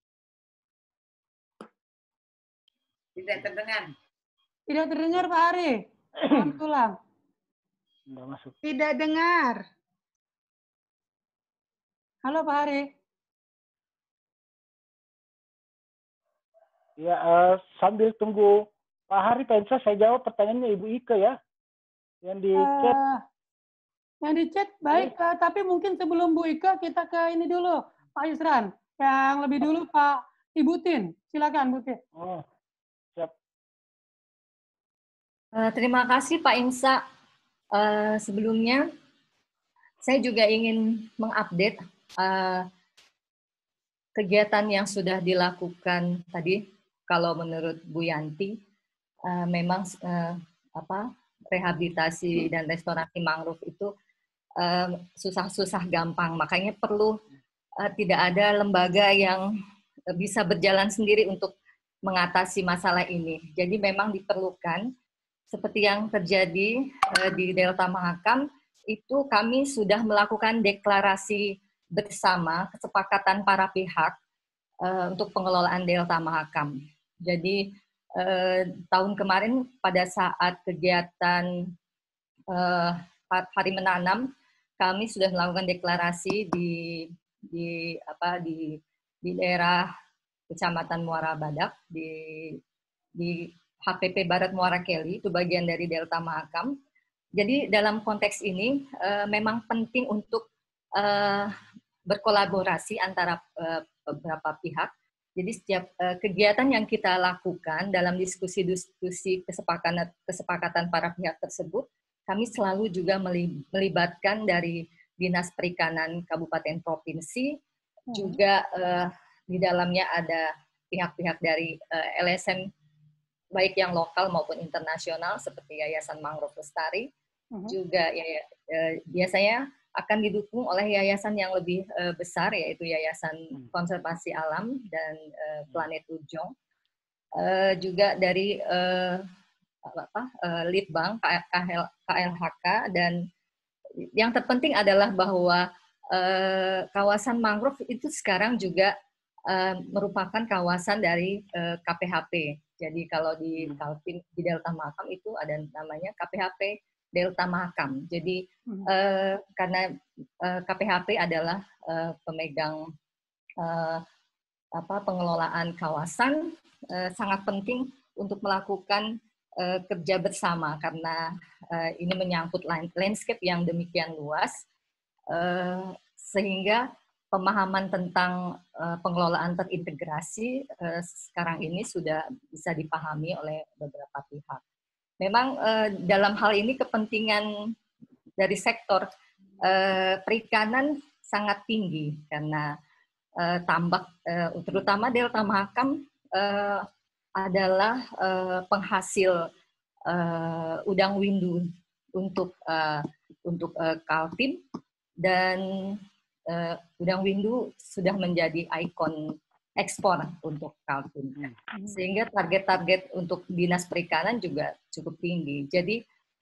Tidak terdengar. Tidak terdengar Pak Hari. Tulang. Enggak masuk. Tidak dengar. Halo Pak Hari. Ya, uh, sambil tunggu Pak Hari Pensa, saya jawab pertanyaannya Ibu Ike ya. Yang di chat. Uh, yang di chat, baik. Uh, tapi mungkin sebelum Bu Ike, kita ke ini dulu. Pak Yusran. Yang lebih dulu Pak Ibu Tin. Silakan Bu Tin. Oh, siap. Uh, terima kasih Pak Insa. Uh, sebelumnya, saya juga ingin mengupdate uh, kegiatan yang sudah dilakukan tadi. Kalau menurut Bu Yanti, uh, memang uh, apa rehabilitasi dan restorasi mangrove itu susah-susah uh, gampang. Makanya perlu uh, tidak ada lembaga yang bisa berjalan sendiri untuk mengatasi masalah ini. Jadi memang diperlukan, seperti yang terjadi uh, di Delta Mahakam, itu kami sudah melakukan deklarasi bersama kesepakatan para pihak uh, untuk pengelolaan Delta Mahakam. Jadi uh, tahun kemarin pada saat kegiatan uh, Hari Menanam, kami sudah melakukan deklarasi di di apa di di daerah Kecamatan Muara Badak, di di H P P Barat Muara Kelly, itu bagian dari Delta Mahakam. Jadi dalam konteks ini uh, memang penting untuk uh, berkolaborasi antara uh, beberapa pihak. Jadi setiap uh, kegiatan yang kita lakukan dalam diskusi-diskusi kesepakatan kesepakatan para pihak tersebut, kami selalu juga melibatkan dari Dinas Perikanan Kabupaten Provinsi, hmm. juga uh, di dalamnya ada pihak-pihak dari uh, L S M baik yang lokal maupun internasional seperti Yayasan Mangrove Lestari, hmm. juga ya, uh, biasanya akan didukung oleh yayasan yang lebih uh, besar, yaitu Yayasan Konservasi Alam dan uh, Planet Ujong, uh, juga dari uh, apa, uh, Litbang, K L H K, dan yang terpenting adalah bahwa uh, kawasan mangrove itu sekarang juga uh, merupakan kawasan dari uh, K P H P. Jadi kalau di Kaltim, di Delta Mahakam itu ada namanya K P H P Delta Mahakam. Jadi hmm. uh, karena uh, K P H P adalah uh, pemegang uh, apa pengelolaan kawasan, uh, sangat penting untuk melakukan uh, kerja bersama karena uh, ini menyangkut landscape yang demikian luas, uh, sehingga pemahaman tentang uh, pengelolaan terintegrasi uh, sekarang ini sudah bisa dipahami oleh beberapa pihak. Memang uh, dalam hal ini kepentingan dari sektor uh, perikanan sangat tinggi karena uh, tambak, uh, terutama Delta Mahakam uh, adalah uh, penghasil uh, udang windu untuk uh, untuk uh, Kaltim, dan uh, udang windu sudah menjadi ikon ekspor untuk Kaltim, sehingga target-target untuk Dinas Perikanan juga cukup tinggi. Jadi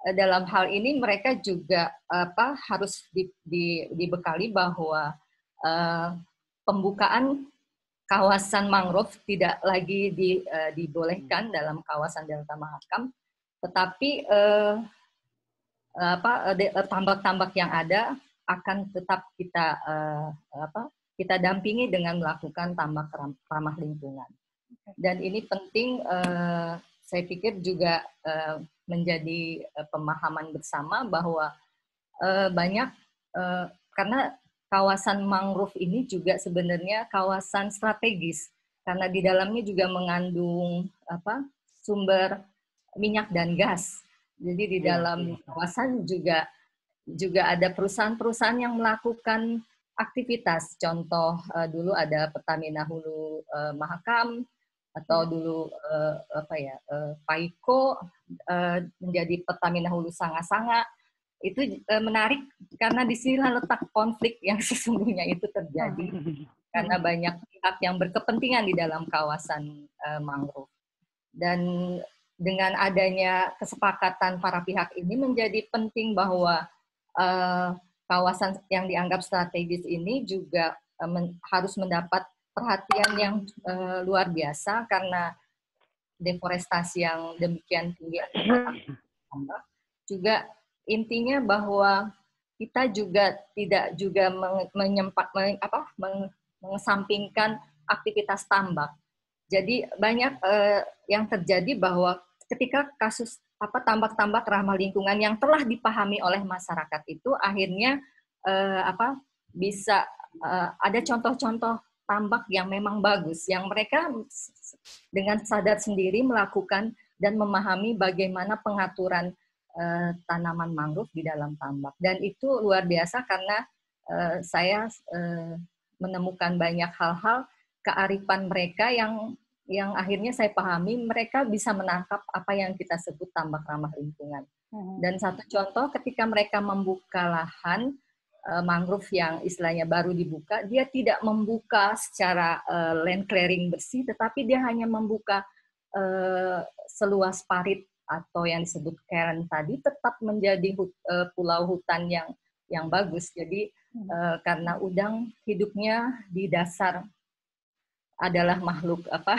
uh, dalam hal ini mereka juga apa harus di, di, dibekali bahwa uh, pembukaan kawasan mangrove tidak lagi di, uh, dibolehkan dalam kawasan Delta Mahakam, tetapi uh, apa tambak-tambak yang ada akan tetap kita uh, apa kita dampingi dengan melakukan tambak ramah lingkungan. Dan ini penting, uh, saya pikir juga uh, menjadi uh, pemahaman bersama bahwa uh, banyak uh, karena kawasan mangrove ini juga sebenarnya kawasan strategis karena di dalamnya juga mengandung apa sumber minyak dan gas. Jadi di dalam kawasan juga juga ada perusahaan-perusahaan yang melakukan aktivitas. Contoh uh, dulu ada Pertamina Hulu uh, Mahakam atau dulu uh, apa ya uh, Paiko uh, menjadi Pertamina Hulu Sanga-Sanga. Itu uh, menarik karena di sinilah letak konflik yang sesungguhnya itu terjadi karena banyak pihak yang berkepentingan di dalam kawasan uh, mangrove. Dan dengan adanya kesepakatan para pihak ini menjadi penting bahwa uh, kawasan yang dianggap strategis ini juga uh, men, harus mendapat perhatian yang uh, luar biasa karena deforestasi yang demikian tinggi juga intinya bahwa kita juga tidak juga menyempat meng, apa, meng, mengesampingkan aktivitas tambak. Jadi banyak uh, yang terjadi bahwa ketika kasus apa tambak-tambak ramah lingkungan yang telah dipahami oleh masyarakat itu akhirnya eh, apa bisa eh, ada contoh-contoh tambak yang memang bagus yang mereka dengan sadar sendiri melakukan dan memahami bagaimana pengaturan eh, tanaman mangrove di dalam tambak dan itu luar biasa karena eh, saya eh, menemukan banyak hal-hal kearifan mereka yang yang akhirnya saya pahami mereka bisa menangkap apa yang kita sebut tambak ramah lingkungan. Dan satu contoh ketika mereka membuka lahan uh, mangrove yang istilahnya baru dibuka, dia tidak membuka secara uh, land clearing bersih, tetapi dia hanya membuka uh, seluas parit atau yang disebut cairn tadi tetap menjadi hut, uh, pulau hutan yang yang bagus. Jadi uh, karena udang hidupnya di dasar adalah makhluk apa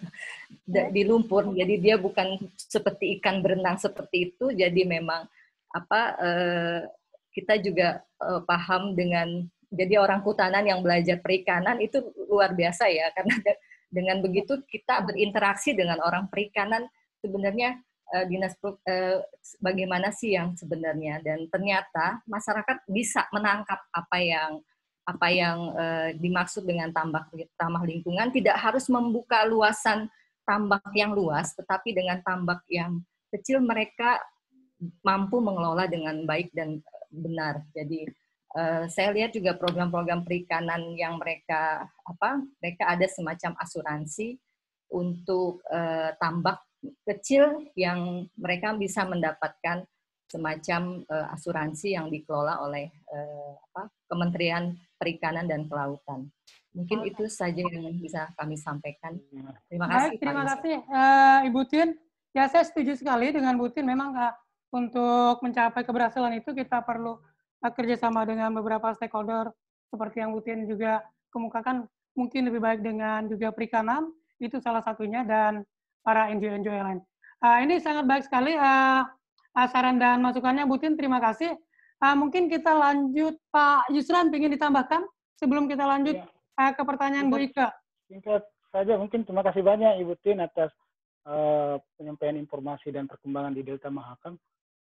di lumpur, jadi dia bukan seperti ikan berenang seperti itu. Jadi memang apa eh, kita juga eh, paham dengan jadi orang kehutanan yang belajar perikanan itu luar biasa ya karena de, dengan begitu kita berinteraksi dengan orang perikanan sebenarnya eh, dinas eh, bagaimana sih yang sebenarnya dan ternyata masyarakat bisa menangkap apa yang apa yang eh, dimaksud dengan tambak ramah lingkungan tidak harus membuka luasan tambak yang luas, tetapi dengan tambak yang kecil mereka mampu mengelola dengan baik dan benar. Jadi eh, saya lihat juga program-program perikanan yang mereka apa, mereka ada semacam asuransi untuk eh, tambak kecil yang mereka bisa mendapatkan semacam uh, asuransi yang dikelola oleh uh, apa, Kementerian Perikanan dan Kelautan. Mungkin itu saja yang bisa kami sampaikan. Terima kasih. Baik, terima kasih uh, Ibu Tin. Ya, saya setuju sekali dengan Bu Tin. Memang uh, untuk mencapai keberhasilan itu kita perlu uh, kerjasama dengan beberapa stakeholder seperti yang Bu Tin juga kemukakan. Mungkin lebih baik dengan juga perikanan, itu salah satunya, dan para N G O-N G O yang lain. Uh, ini sangat baik sekali. Uh, saran dan masukannya Bu Tin, terima kasih. Uh, mungkin kita lanjut, Pak Yusran, ingin ditambahkan sebelum kita lanjut ya. uh, ke pertanyaan Bu Ika. Singkat saja, mungkin terima kasih banyak Ibu Tin atas uh, penyampaian informasi dan perkembangan di Delta Mahakam.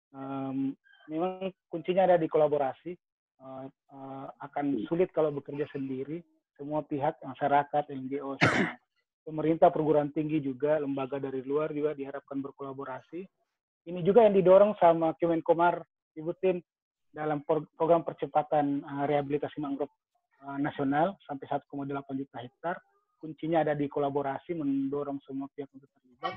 Um, memang kuncinya ada di kolaborasi. Uh, uh, akan sulit kalau bekerja sendiri. Semua pihak, masyarakat, N G O, pemerintah, perguruan tinggi juga, lembaga dari luar juga diharapkan berkolaborasi. Ini juga yang didorong sama Kemenkomar, Ibu Tin, dalam program percepatan uh, rehabilitasi mangrove uh, nasional sampai satu koma delapan juta hektar. Kuncinya ada di kolaborasi, mendorong semua pihak untuk terlibat.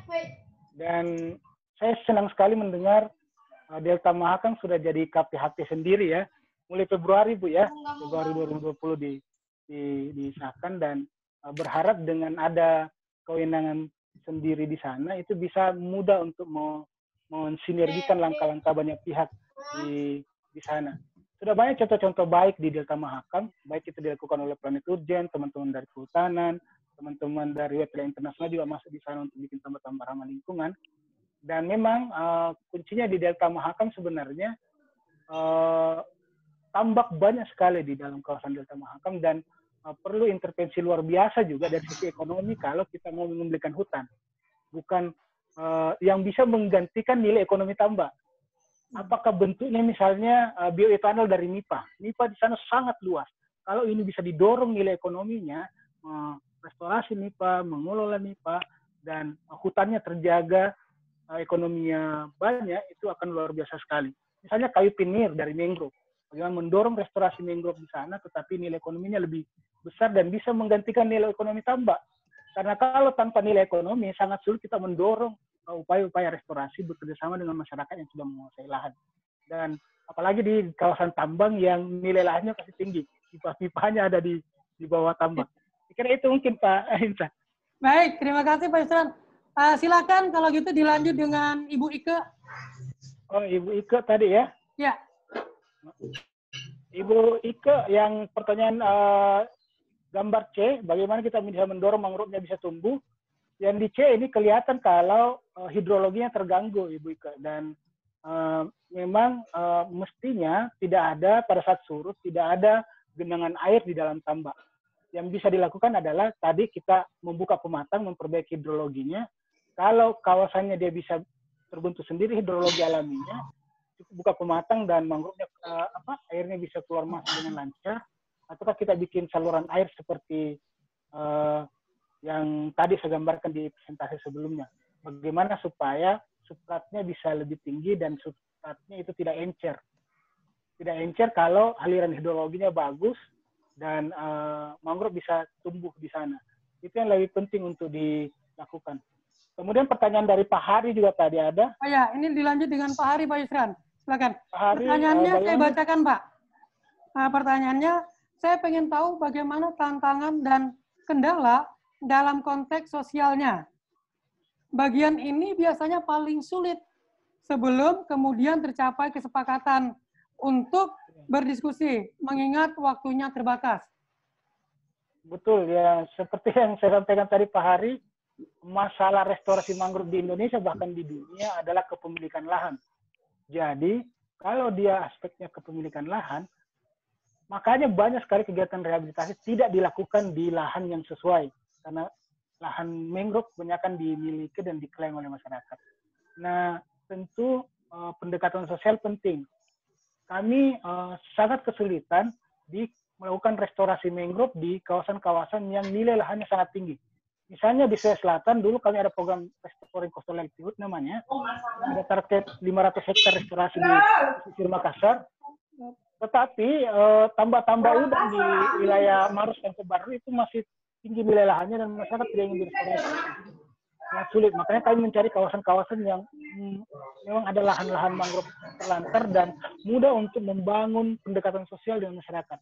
Dan saya senang sekali mendengar uh, Delta Mahakam sudah jadi K P H P sendiri ya, mulai Februari Bu ya, Februari dua ribu dua puluh di, di, disahkan dan uh, berharap dengan ada kewenangan sendiri di sana itu bisa mudah untuk mau mensinergikan langkah-langkah banyak pihak di di sana. Sudah banyak contoh-contoh baik di Delta Mahakam, baik itu dilakukan oleh Planet Urgent, teman-teman dari kehutanan, teman-teman dari Wetland Internasional juga masuk di sana untuk bikin tambah-tambah ramah lingkungan. Dan memang uh, kuncinya di Delta Mahakam sebenarnya uh, tambak banyak sekali di dalam kawasan Delta Mahakam dan uh, perlu intervensi luar biasa juga dari sisi ekonomi kalau kita mau membelikan hutan. Bukan uh, yang bisa menggantikan nilai ekonomi tambak. Apakah bentuknya misalnya uh, bioetanol dari nipa? Nipa di sana sangat luas. Kalau ini bisa didorong nilai ekonominya, uh, restorasi nipa, mengelola nipa, dan uh, hutannya terjaga, uh, ekonominya banyak, itu akan luar biasa sekali. Misalnya kayu pinir dari mangrove. Bagaimana mendorong restorasi mangrove di sana, tetapi nilai ekonominya lebih besar dan bisa menggantikan nilai ekonomi tambak. Karena kalau tanpa nilai ekonomi, sangat sulit kita mendorong upaya-upaya restorasi bekerjasama dengan masyarakat yang sudah menguasai lahan. Dan apalagi di kawasan tambang yang nilai lahannya pasti tinggi. Pipa-pipanya ada di, di bawah tambang. Saya kira itu mungkin Pak Insa. Baik, terima kasih Pak Yusran. Uh, silakan kalau gitu dilanjut dengan Ibu Ike. Oh, Ibu Ike tadi ya? Ya. Ibu Ike yang pertanyaan uh, gambar C, bagaimana kita bisa mendorong mangrove-nya bisa tumbuh. Yang di C ini kelihatan kalau uh, hidrologinya terganggu, Ibu Ika. Dan uh, memang uh, mestinya tidak ada pada saat surut, tidak ada genangan air di dalam tambak. Yang bisa dilakukan adalah tadi kita membuka pematang, memperbaiki hidrologinya. Kalau kawasannya dia bisa terbentuk sendiri hidrologi alaminya, buka pematang dan mangrove-nya uh, apa airnya bisa keluar masuk dengan lancar. Ataukah kita bikin saluran air seperti uh, yang tadi saya gambarkan di presentasi sebelumnya. Bagaimana supaya substratnya bisa lebih tinggi dan substratnya itu tidak encer. Tidak encer kalau aliran hidrologinya bagus dan uh, mangrove bisa tumbuh di sana. Itu yang lebih penting untuk dilakukan. Kemudian pertanyaan dari Pak Hari juga tadi ada. Oh ya, ini dilanjut dengan Pak Hari, Pak Yusran. Silakan. Pak Hari, pertanyaannya uh, saya bacakan, Pak. Nah, pertanyaannya, saya pengen tahu bagaimana tantangan dan kendala dalam konteks sosialnya. Bagian ini biasanya paling sulit sebelum kemudian tercapai kesepakatan untuk berdiskusi, mengingat waktunya terbatas. Betul, ya. Seperti yang saya sampaikan tadi Pak Hari, masalah restorasi mangrove di Indonesia bahkan di dunia adalah kepemilikan lahan. Jadi, kalau dia aspeknya kepemilikan lahan, makanya banyak sekali kegiatan rehabilitasi tidak dilakukan di lahan yang sesuai. Karena lahan mangrove kebanyakan dimiliki dan diklaim oleh masyarakat. Nah, tentu uh, pendekatan sosial penting. Kami uh, sangat kesulitan di melakukan restorasi mangrove di kawasan-kawasan yang nilai lahannya sangat tinggi. Misalnya di Sulawesi Selatan, dulu kami ada program Restoring Coastal Livelihood namanya. Ada target lima ratus hektar restorasi di pesisir Makassar. Tetapi uh, tambak-tambak udang di wilayah Maros dan Sebaru itu masih tinggi nilai lahannya dan masyarakat tidak ingin direstorasi. Sangat sulit. Makanya kami mencari kawasan-kawasan yang hmm, memang ada lahan-lahan mangrove terlantar dan mudah untuk membangun pendekatan sosial dengan masyarakat.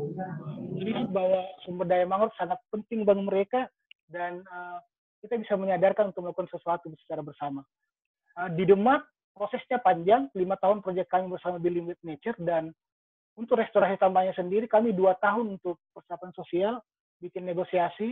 Melihat bahwa sumber daya mangrove sangat penting bagi mereka dan uh, kita bisa menyadarkan untuk melakukan sesuatu secara bersama. Uh, di Demak, prosesnya panjang, lima tahun proyek kami bersama Building with Nature, dan untuk restorasi tambahnya sendiri kami dua tahun untuk persiapan sosial, bikin negosiasi.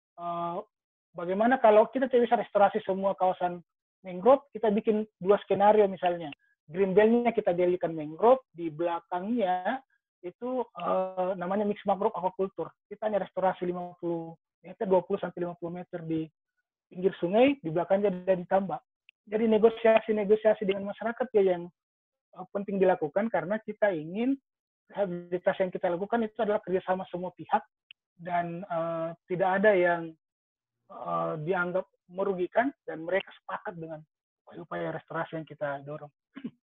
Uh, bagaimana kalau kita tidak bisa restorasi semua kawasan mangrove, kita bikin dua skenario misalnya. Green Belt-nya kita jadikan mangrove, di belakangnya itu uh, namanya mix mangrove aquaculture. Kita hanya restorasi lima puluh meter, dua puluh sampai lima puluh meter di pinggir sungai, di belakangnya ada ditambak. Jadi negosiasi-negosiasi dengan masyarakat ya yang uh, penting dilakukan karena kita ingin rehabilitasi yang kita lakukan itu adalah kerjasama semua pihak dan uh, tidak ada yang uh, dianggap merugikan dan mereka sepakat dengan upaya restorasi yang kita dorong.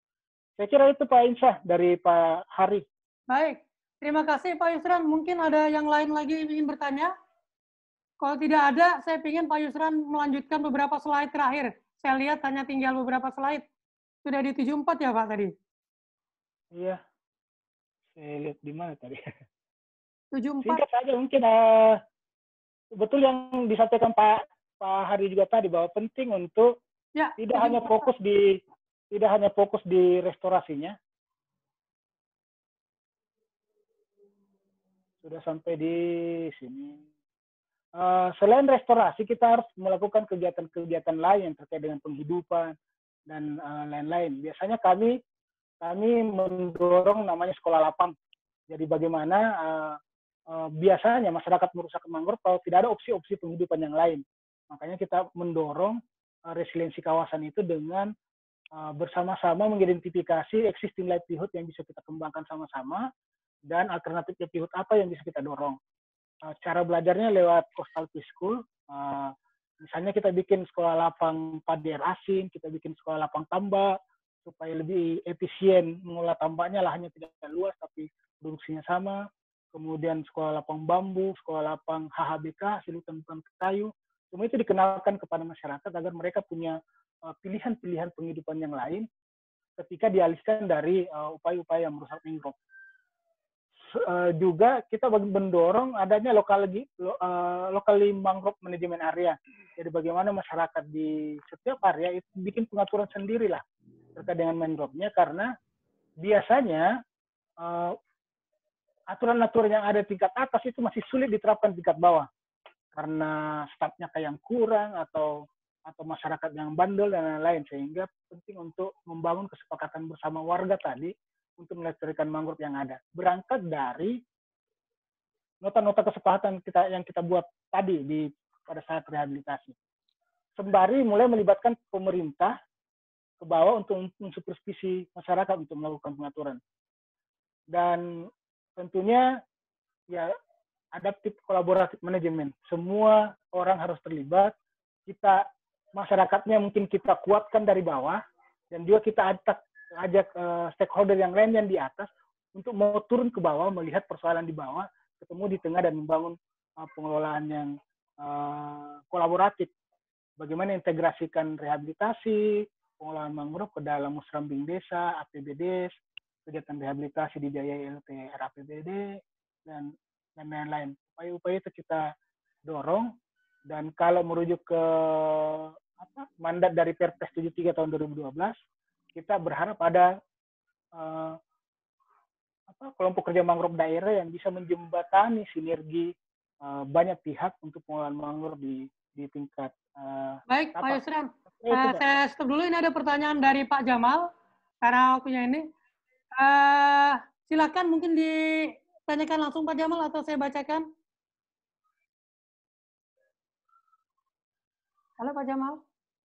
Saya kira itu Pak Insya dari Pak Hari. Baik, terima kasih Pak Yusran. Mungkin ada yang lain lagi ingin bertanya? Kalau tidak ada, saya ingin Pak Yusran melanjutkan beberapa slide terakhir. Saya lihat hanya tinggal beberapa slide. Sudah di tujuh puluh empat ya Pak tadi? Iya. Saya lihat di mana tadi? tujuh puluh empat. Singkat saja mungkin uh, betul yang disampaikan Pak Pak Hari juga tadi bahwa penting untuk ya, tidak hanya fokus di tidak hanya fokus di restorasinya. Sudah sampai di sini. Uh, selain restorasi, kita harus melakukan kegiatan-kegiatan lain terkait dengan penghidupan dan lain-lain. Uh, Biasanya kami kami mendorong namanya sekolah lapang. Jadi bagaimana uh, uh, biasanya masyarakat merusak mangrove kalau tidak ada opsi-opsi penghidupan yang lain. Makanya kita mendorong uh, resiliensi kawasan itu dengan uh, bersama-sama mengidentifikasi existing livelihood yang bisa kita kembangkan sama-sama dan alternatif livelihood apa yang bisa kita dorong. Uh, cara belajarnya lewat coastal preschool. Uh, misalnya kita bikin sekolah lapang padi air asin, kita bikin sekolah lapang tambak, supaya lebih efisien mengolah tambaknya, lahannya tidak luas tapi produksinya sama. Kemudian sekolah lapang bambu, sekolah lapang H H B K, hasil hutan bukan kayu. Semua itu dikenalkan kepada masyarakat agar mereka punya pilihan-pilihan uh, penghidupan yang lain ketika dialihkan dari upaya-upaya uh, yang merusak mangrove. Uh, juga kita mendorong adanya lokal uh, lokali mangrove management area. Jadi bagaimana masyarakat di setiap area itu bikin pengaturan sendiri lah terkait dengan mangrove-nya, karena biasanya uh, aturan-aturan yang ada di tingkat atas itu masih sulit diterapkan di tingkat bawah karena stafnya kayak yang kurang atau atau masyarakat yang bandel dan lain-lain, sehingga penting untuk membangun kesepakatan bersama warga tadi untuk melestarikan mangrove yang ada. Berangkat dari nota-nota kesepakatan kita yang kita buat tadi di pada saat rehabilitasi. Sembari mulai melibatkan pemerintah ke bawah untuk mensupervisi masyarakat untuk melakukan pengaturan. Dan tentunya ya adaptif kolaboratif manajemen. Semua orang harus terlibat. Kita masyarakatnya mungkin kita kuatkan dari bawah, dan juga kita ajak, ajak uh, stakeholder yang lain yang di atas untuk mau turun ke bawah, melihat persoalan di bawah, ketemu di tengah dan membangun uh, pengelolaan yang uh, kolaboratif. Bagaimana integrasikan rehabilitasi, pengelolaan mangrove ke dalam musrembing desa, A P B D S, kegiatan rehabilitasi dibiayai L T R A P B D, dan dan lain-lain. Upaya-upaya itu kita dorong, dan kalau merujuk ke apa, mandat dari Perpres tujuh puluh tiga tahun dua ribu dua belas, kita berharap ada uh, apa, kelompok kerja mangrove daerah yang bisa menjembatani sinergi uh, banyak pihak untuk pengelolaan mangrove di di tingkat uh, baik, apa? Pak Yusran. Uh, saya stop dulu, ini ada pertanyaan dari Pak Jamal, karena waktunya ini. Uh, silakan mungkin ditanyakan langsung Pak Jamal atau saya bacakan. Halo Pak Jamal.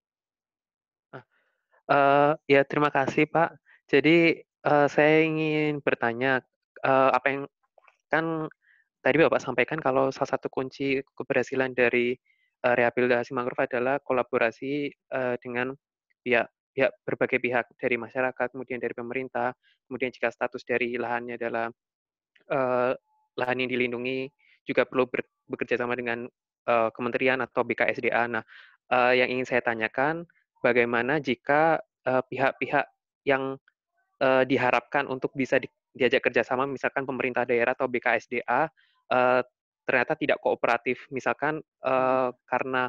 Uh, ya, terima kasih Pak. Jadi uh, saya ingin bertanya, uh, apa yang kan tadi Bapak sampaikan kalau salah satu kunci keberhasilan dari uh, rehabilitasi mangrove adalah kolaborasi uh, dengan pihak pihak berbagai pihak, dari masyarakat, kemudian dari pemerintah, kemudian jika status dari lahannya adalah uh, lahan yang dilindungi, juga perlu ber, bekerja sama dengan uh, kementerian atau B K S D A. Nah, uh, yang ingin saya tanyakan, bagaimana jika pihak-pihak uh, yang uh, diharapkan untuk bisa di, diajak kerjasama, misalkan pemerintah daerah atau B K S D A, uh, ternyata tidak kooperatif, misalkan uh, karena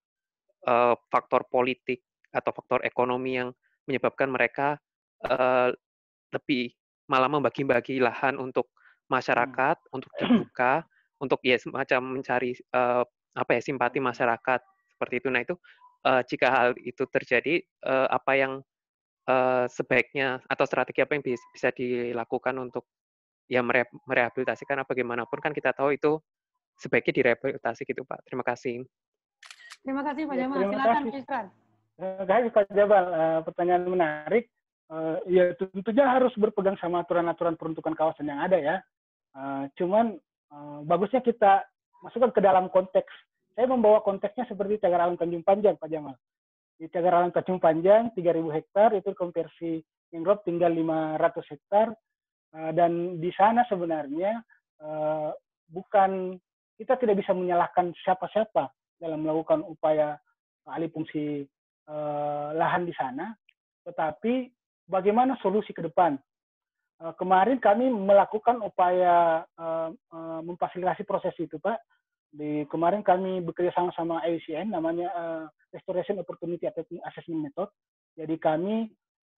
uh, faktor politik atau faktor ekonomi yang menyebabkan mereka uh, lebih malah membagi-bagi lahan untuk masyarakat, hmm. untuk dibuka, untuk ya semacam mencari uh, apa ya simpati masyarakat seperti itu. Nah itu uh, jika hal itu terjadi, uh, apa yang uh, sebaiknya atau strategi apa yang bisa, bisa dilakukan untuk ya mere merehabilitasikan, apa bagaimanapun kan kita tahu itu sebaiknya direhabilitasi gitu Pak. Terima kasih. Terima kasih Pak Jamal. Ya, silakan Pak Yusran. Terima kasih Pak Jamal. Uh, pertanyaan menarik. Uh, ya tentunya harus berpegang sama aturan-aturan peruntukan kawasan yang ada ya. Uh, cuman uh, bagusnya kita masukkan ke dalam konteks. Saya membawa konteksnya seperti Cagar Alam Tanjung Panjang, Pak Jamal. Di Cagar Alam Tanjung Panjang tiga ribu hektar itu konversi mangrove tinggal lima ratus hektar, uh, dan di sana sebenarnya uh, bukan, kita tidak bisa menyalahkan siapa-siapa dalam melakukan upaya alih fungsi uh, lahan di sana, tetapi bagaimana solusi ke depan. Uh, kemarin kami melakukan upaya uh, uh, memfasilitasi proses itu, Pak. Di kemarin kami bekerja sama sama I U C N, namanya uh, Restoration Opportunity Assessment Method. Jadi kami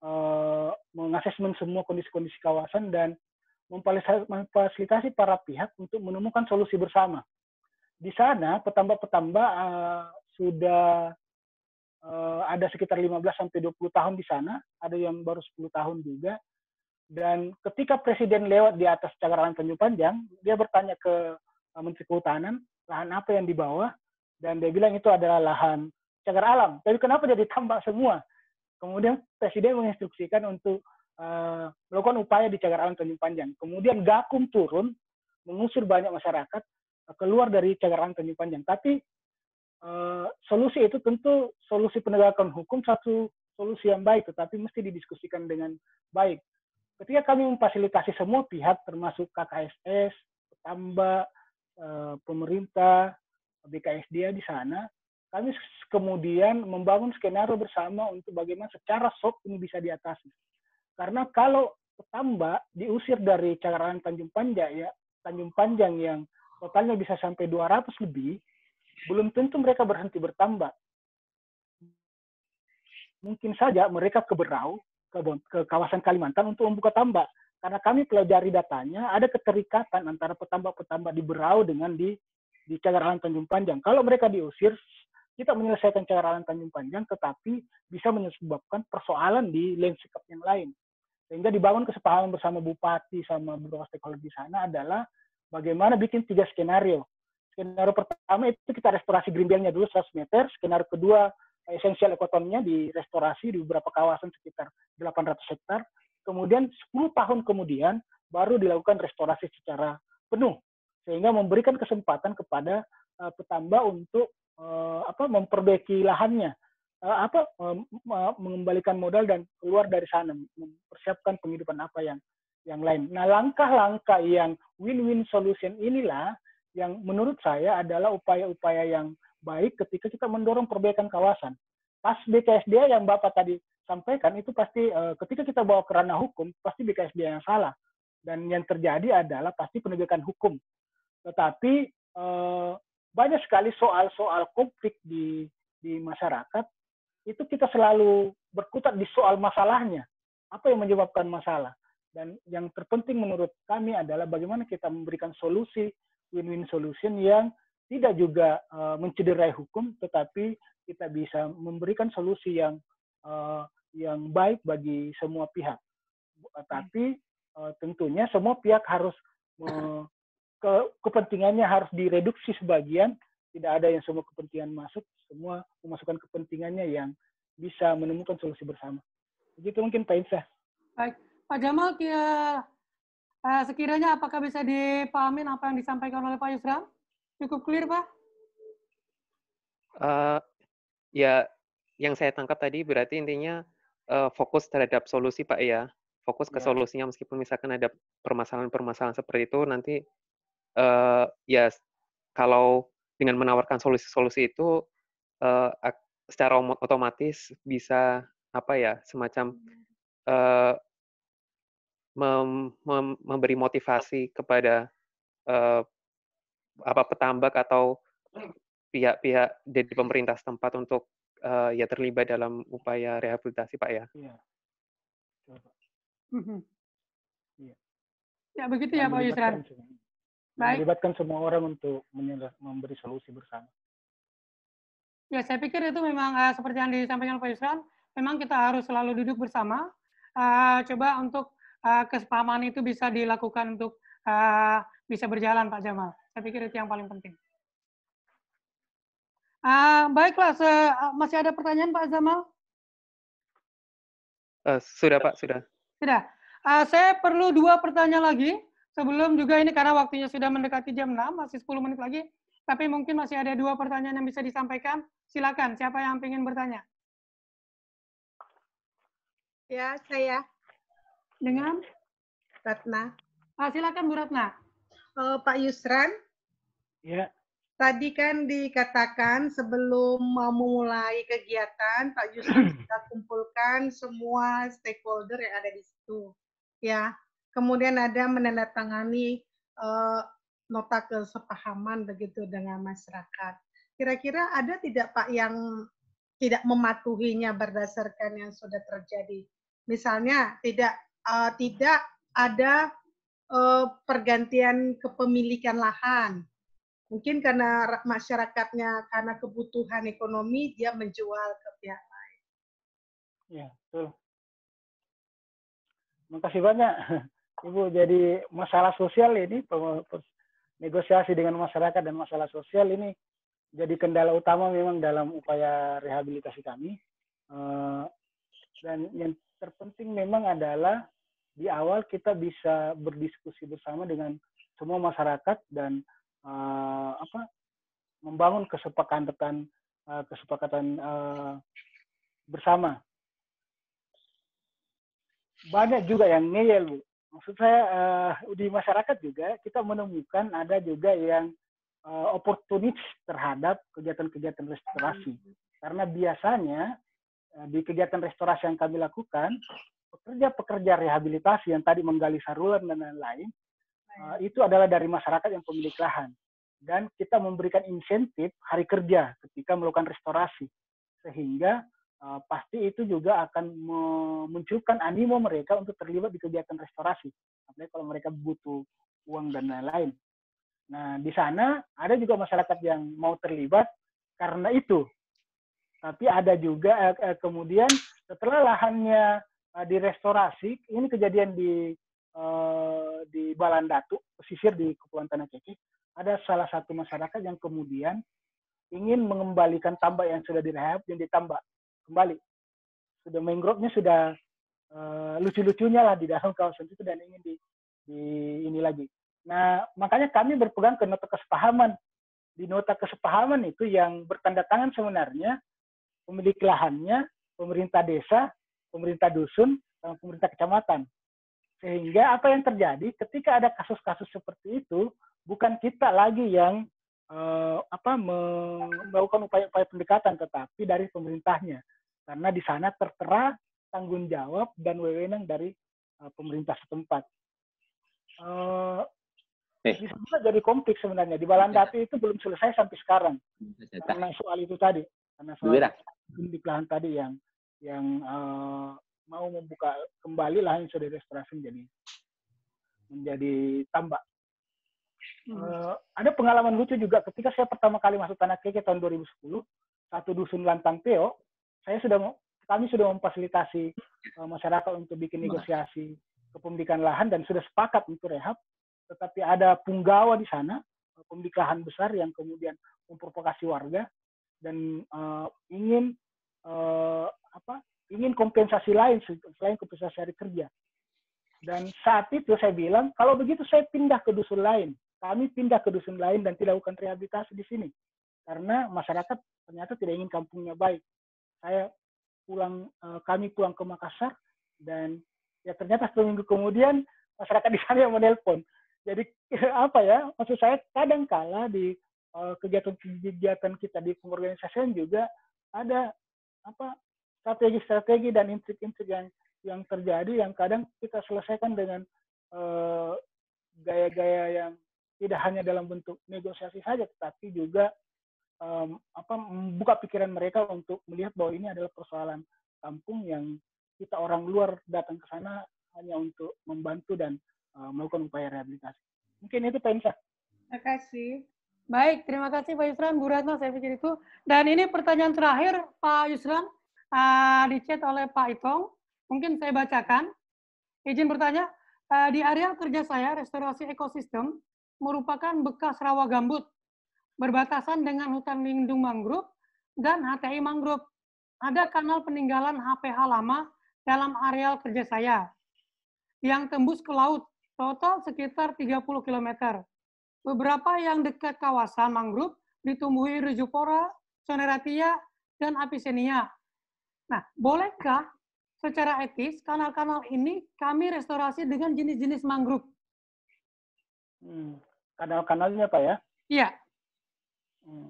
uh, mengasesmen semua kondisi-kondisi kawasan dan memfasilitasi para pihak untuk menemukan solusi bersama. Di sana petambak-petambak uh, sudah uh, ada sekitar lima belas sampai dua puluh tahun di sana, ada yang baru sepuluh tahun juga. Dan ketika Presiden lewat di atas cagar alam Tanjung Panjang, dia bertanya ke uh, Menteri Kehutanan, lahan apa yang di bawah, dan dia bilang itu adalah lahan cagar alam. Tapi kenapa dia ditambak semua? Kemudian Presiden menginstruksikan untuk uh, melakukan upaya di cagar alam Tanjung Panjang. Kemudian Gakum turun, mengusir banyak masyarakat uh, keluar dari cagar alam Tanjung Panjang. Tapi uh, solusi itu tentu solusi penegakan hukum satu solusi yang baik, tetapi mesti didiskusikan dengan baik. Ketika kami memfasilitasi semua pihak, termasuk K K S S, petambak, uh, pemerintah, B K S D A di sana, kami kemudian membangun skenario bersama untuk bagaimana secara soft ini bisa diatasi. Karena kalau petambak diusir dari cagar alam Tanjung Panjang ya, Tanjung Panjang yang totalnya bisa sampai dua ratus lebih, belum tentu mereka berhenti bertambak. Mungkin saja mereka ke Berau, ke, ke kawasan Kalimantan untuk membuka tambak. Karena kami pelajari datanya, ada keterikatan antara petambak-petambak di Berau dengan di di cagar alam Tanjung Panjang. Kalau mereka diusir, kita menyelesaikan cagar alam Tanjung Panjang, tetapi bisa menyebabkan persoalan di landscape yang lain. Sehingga dibangun kesepahaman bersama Bupati sama beberapa stakeholder di sana adalah bagaimana bikin tiga skenario. Skenario pertama itu kita restorasi green belt-nya dulu seratus meter, skenario kedua esensial ekotonnya direstorasi di beberapa kawasan sekitar delapan ratus hektar, kemudian sepuluh tahun kemudian baru dilakukan restorasi secara penuh, sehingga memberikan kesempatan kepada uh, petambak untuk Uh, apa memperbaiki lahannya, uh, apa uh, mengembalikan modal dan keluar dari sana, mempersiapkan penghidupan apa yang yang lain. Nah, langkah-langkah yang win-win solution inilah yang menurut saya adalah upaya-upaya yang baik ketika kita mendorong perbaikan kawasan. Pas B K S D A yang Bapak tadi sampaikan itu pasti uh, ketika kita bawa ke ranah hukum pasti B K S D A yang salah, dan yang terjadi adalah pasti penegakan hukum. Tetapi uh, banyak sekali soal-soal konflik di di masyarakat, itu kita selalu berkutat di soal masalahnya. Apa yang menyebabkan masalah? Dan yang terpenting menurut kami adalah bagaimana kita memberikan solusi, win-win solution yang tidak juga uh, mencederai hukum, tetapi kita bisa memberikan solusi yang uh, yang baik bagi semua pihak. Tapi uh, tentunya semua pihak harus uh, Ke, kepentingannya harus direduksi sebagian, tidak ada yang semua kepentingan masuk, semua memasukkan kepentingannya yang bisa menemukan solusi bersama. Begitu mungkin Pak Insah. Baik, Pak Jamal, kira, uh, sekiranya apakah bisa dipahami apa yang disampaikan oleh Pak Yusran? Cukup clear, Pak? Uh, ya, yang saya tangkap tadi berarti intinya uh, fokus terhadap solusi, Pak, ya. Fokus ke ya. Solusinya, meskipun misalkan ada permasalahan-permasalahan seperti itu, nanti Uh, ya kalau dengan menawarkan solusi-solusi itu uh, secara otomatis bisa apa ya semacam uh, mem mem memberi motivasi kepada uh, apa petambak atau pihak-pihak dari pemerintah setempat untuk uh, ya terlibat dalam upaya rehabilitasi, Pak, ya. Iya. Iya. Ya begitu ya Pak Yusran. Baik. Melibatkan semua orang untuk memberi solusi bersama. Ya, saya pikir itu memang uh, seperti yang disampaikan Pak Yusran, memang kita harus selalu duduk bersama, uh, coba untuk uh, kesepahaman itu bisa dilakukan untuk uh, bisa berjalan, Pak Jamal. Saya pikir itu yang paling penting. Uh, baiklah, uh, masih ada pertanyaan Pak Jamal? Uh, sudah Pak, sudah. Sudah. Uh, saya perlu dua pertanyaan lagi. Sebelum juga ini karena waktunya sudah mendekati jam enam, masih sepuluh menit lagi. Tapi mungkin masih ada dua pertanyaan yang bisa disampaikan. Silakan, siapa yang ingin bertanya? Ya, saya. Dengan? Ratna. Ah, silakan Bu Ratna. Uh, Pak Yusran. Ya. Tadi kan dikatakan sebelum mau memulai kegiatan, Pak Yusran sudah kumpulkan semua stakeholder yang ada di situ. Ya. Kemudian ada menandatangani uh, nota kesepahaman begitu dengan masyarakat. Kira-kira ada tidak Pak yang tidak mematuhinya berdasarkan yang sudah terjadi? Misalnya tidak uh, tidak ada uh, pergantian kepemilikan lahan. Mungkin karena masyarakatnya karena kebutuhan ekonomi dia menjual ke pihak lain. Ya, betul. Makasih banyak, Ibu. Jadi masalah sosial ini, negosiasi dengan masyarakat dan masalah sosial ini jadi kendala utama memang dalam upaya rehabilitasi kami. Dan yang terpenting memang adalah di awal kita bisa berdiskusi bersama dengan semua masyarakat dan uh, apa membangun kesepakatan uh, kesepakatan uh, bersama. Banyak juga yang ngeyel, Bu. Maksud saya uh, di masyarakat juga kita menemukan ada juga yang uh, oportunis terhadap kegiatan-kegiatan restorasi. Karena biasanya uh, di kegiatan restorasi yang kami lakukan, pekerja-pekerja rehabilitasi yang tadi menggali saluran dan lain-lain, uh, itu adalah dari masyarakat yang pemilik lahan. Dan kita memberikan insentif hari kerja ketika melakukan restorasi. Sehingga uh, pasti itu juga akan memunculkan animo mereka untuk terlibat di kegiatan restorasi. Apalagi kalau mereka butuh uang dan lain-lain. Nah, di sana ada juga masyarakat yang mau terlibat karena itu. Tapi ada juga uh, kemudian setelah lahannya uh, direstorasi, ini kejadian di uh, di Balandatu, pesisir di Kepulauan Tanah Keke, ada salah satu masyarakat yang kemudian ingin mengembalikan tambak yang sudah direhab dan ditambak kembali. Sudah mangrove-nya sudah uh, lucu-lucunya lah di dalam kawasan itu dan ingin di, di ini lagi. Nah, makanya kami berpegang ke nota kesepahaman. Di nota kesepahaman itu yang bertanda tangan sebenarnya pemilik lahannya, pemerintah desa, pemerintah dusun, dan pemerintah kecamatan. Sehingga apa yang terjadi ketika ada kasus-kasus seperti itu, bukan kita lagi yang uh, apa melakukan upaya-upaya pendekatan, tetapi dari pemerintahnya. Karena di sana tertera tanggung jawab dan wewenang dari uh, pemerintah setempat. Uh, eh. Bisa jadi konflik sebenarnya. Di Balandatu itu belum selesai sampai sekarang. Karena soal itu tadi. Karena soal di lahan tadi yang yang uh, mau membuka kembali lahan yang sudah restorasi menjadi menjadi tambak. Hmm. Uh, ada pengalaman lucu juga ketika saya pertama kali masuk Tanah Keke tahun dua ribu sepuluh, satu dusun Lantang Teo, saya sudah kami sudah memfasilitasi uh, masyarakat untuk bikin negosiasi kepemilikan lahan dan sudah sepakat untuk rehab, tetapi ada punggawa di sana, pemilik lahan besar yang kemudian memprovokasi warga dan uh, ingin uh, apa? ingin kompensasi lain selain kompensasi hari kerja. Dan saat itu saya bilang, kalau begitu saya pindah ke dusun lain. Kami pindah ke dusun lain dan tidak lakukan rehabilitasi di sini. Karena masyarakat ternyata tidak ingin kampungnya baik. Saya pulang, kami pulang ke Makassar, dan ya ternyata satu minggu kemudian masyarakat di sana yang menelpon. Jadi apa ya, maksud saya kadang-kala di kegiatan-kegiatan kita di pengorganisasian juga ada apa strategi-strategi dan intrik-intrik yang yang terjadi yang kadang kita selesaikan dengan uh, gaya-gaya yang tidak hanya dalam bentuk negosiasi saja, tetapi juga um, apa membuka pikiran mereka untuk melihat bahwa ini adalah persoalan kampung yang kita orang luar datang ke sana hanya untuk membantu dan uh, melakukan upaya rehabilitasi. Mungkin itu Pak Insa. Terima kasih. Baik, terima kasih Pak Yusran, Bu Ratna, saya pikir itu. Dan ini pertanyaan terakhir Pak Yusran, uh, di chat oleh Pak Itong. Mungkin saya bacakan. Izin bertanya, uh, di area kerja saya, restorasi ekosistem merupakan bekas rawa gambut, berbatasan dengan hutan lindung mangrove dan H T I mangrove. Ada kanal peninggalan H P H lama dalam areal kerja saya, yang tembus ke laut, total sekitar tiga puluh kilometer. Beberapa yang dekat kawasan mangrove ditumbuhi Rhizopora, Soneratia, dan Avicennia. Nah, bolehkah secara etis kanal-kanal ini kami restorasi dengan jenis-jenis mangrove? Hmm, kanal-kanalnya Pak ya? Iya. Hmm.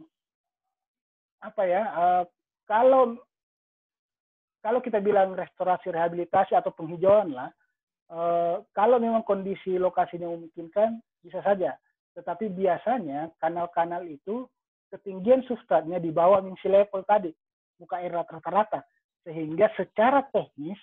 Apa ya? Uh, kalau kalau kita bilang restorasi rehabilitasi atau penghijauan lah, uh, kalau memang kondisi lokasinya memungkinkan bisa saja. Tetapi biasanya kanal-kanal itu ketinggian substratnya di bawah misi level tadi, muka air rata-rata. Sehingga secara teknis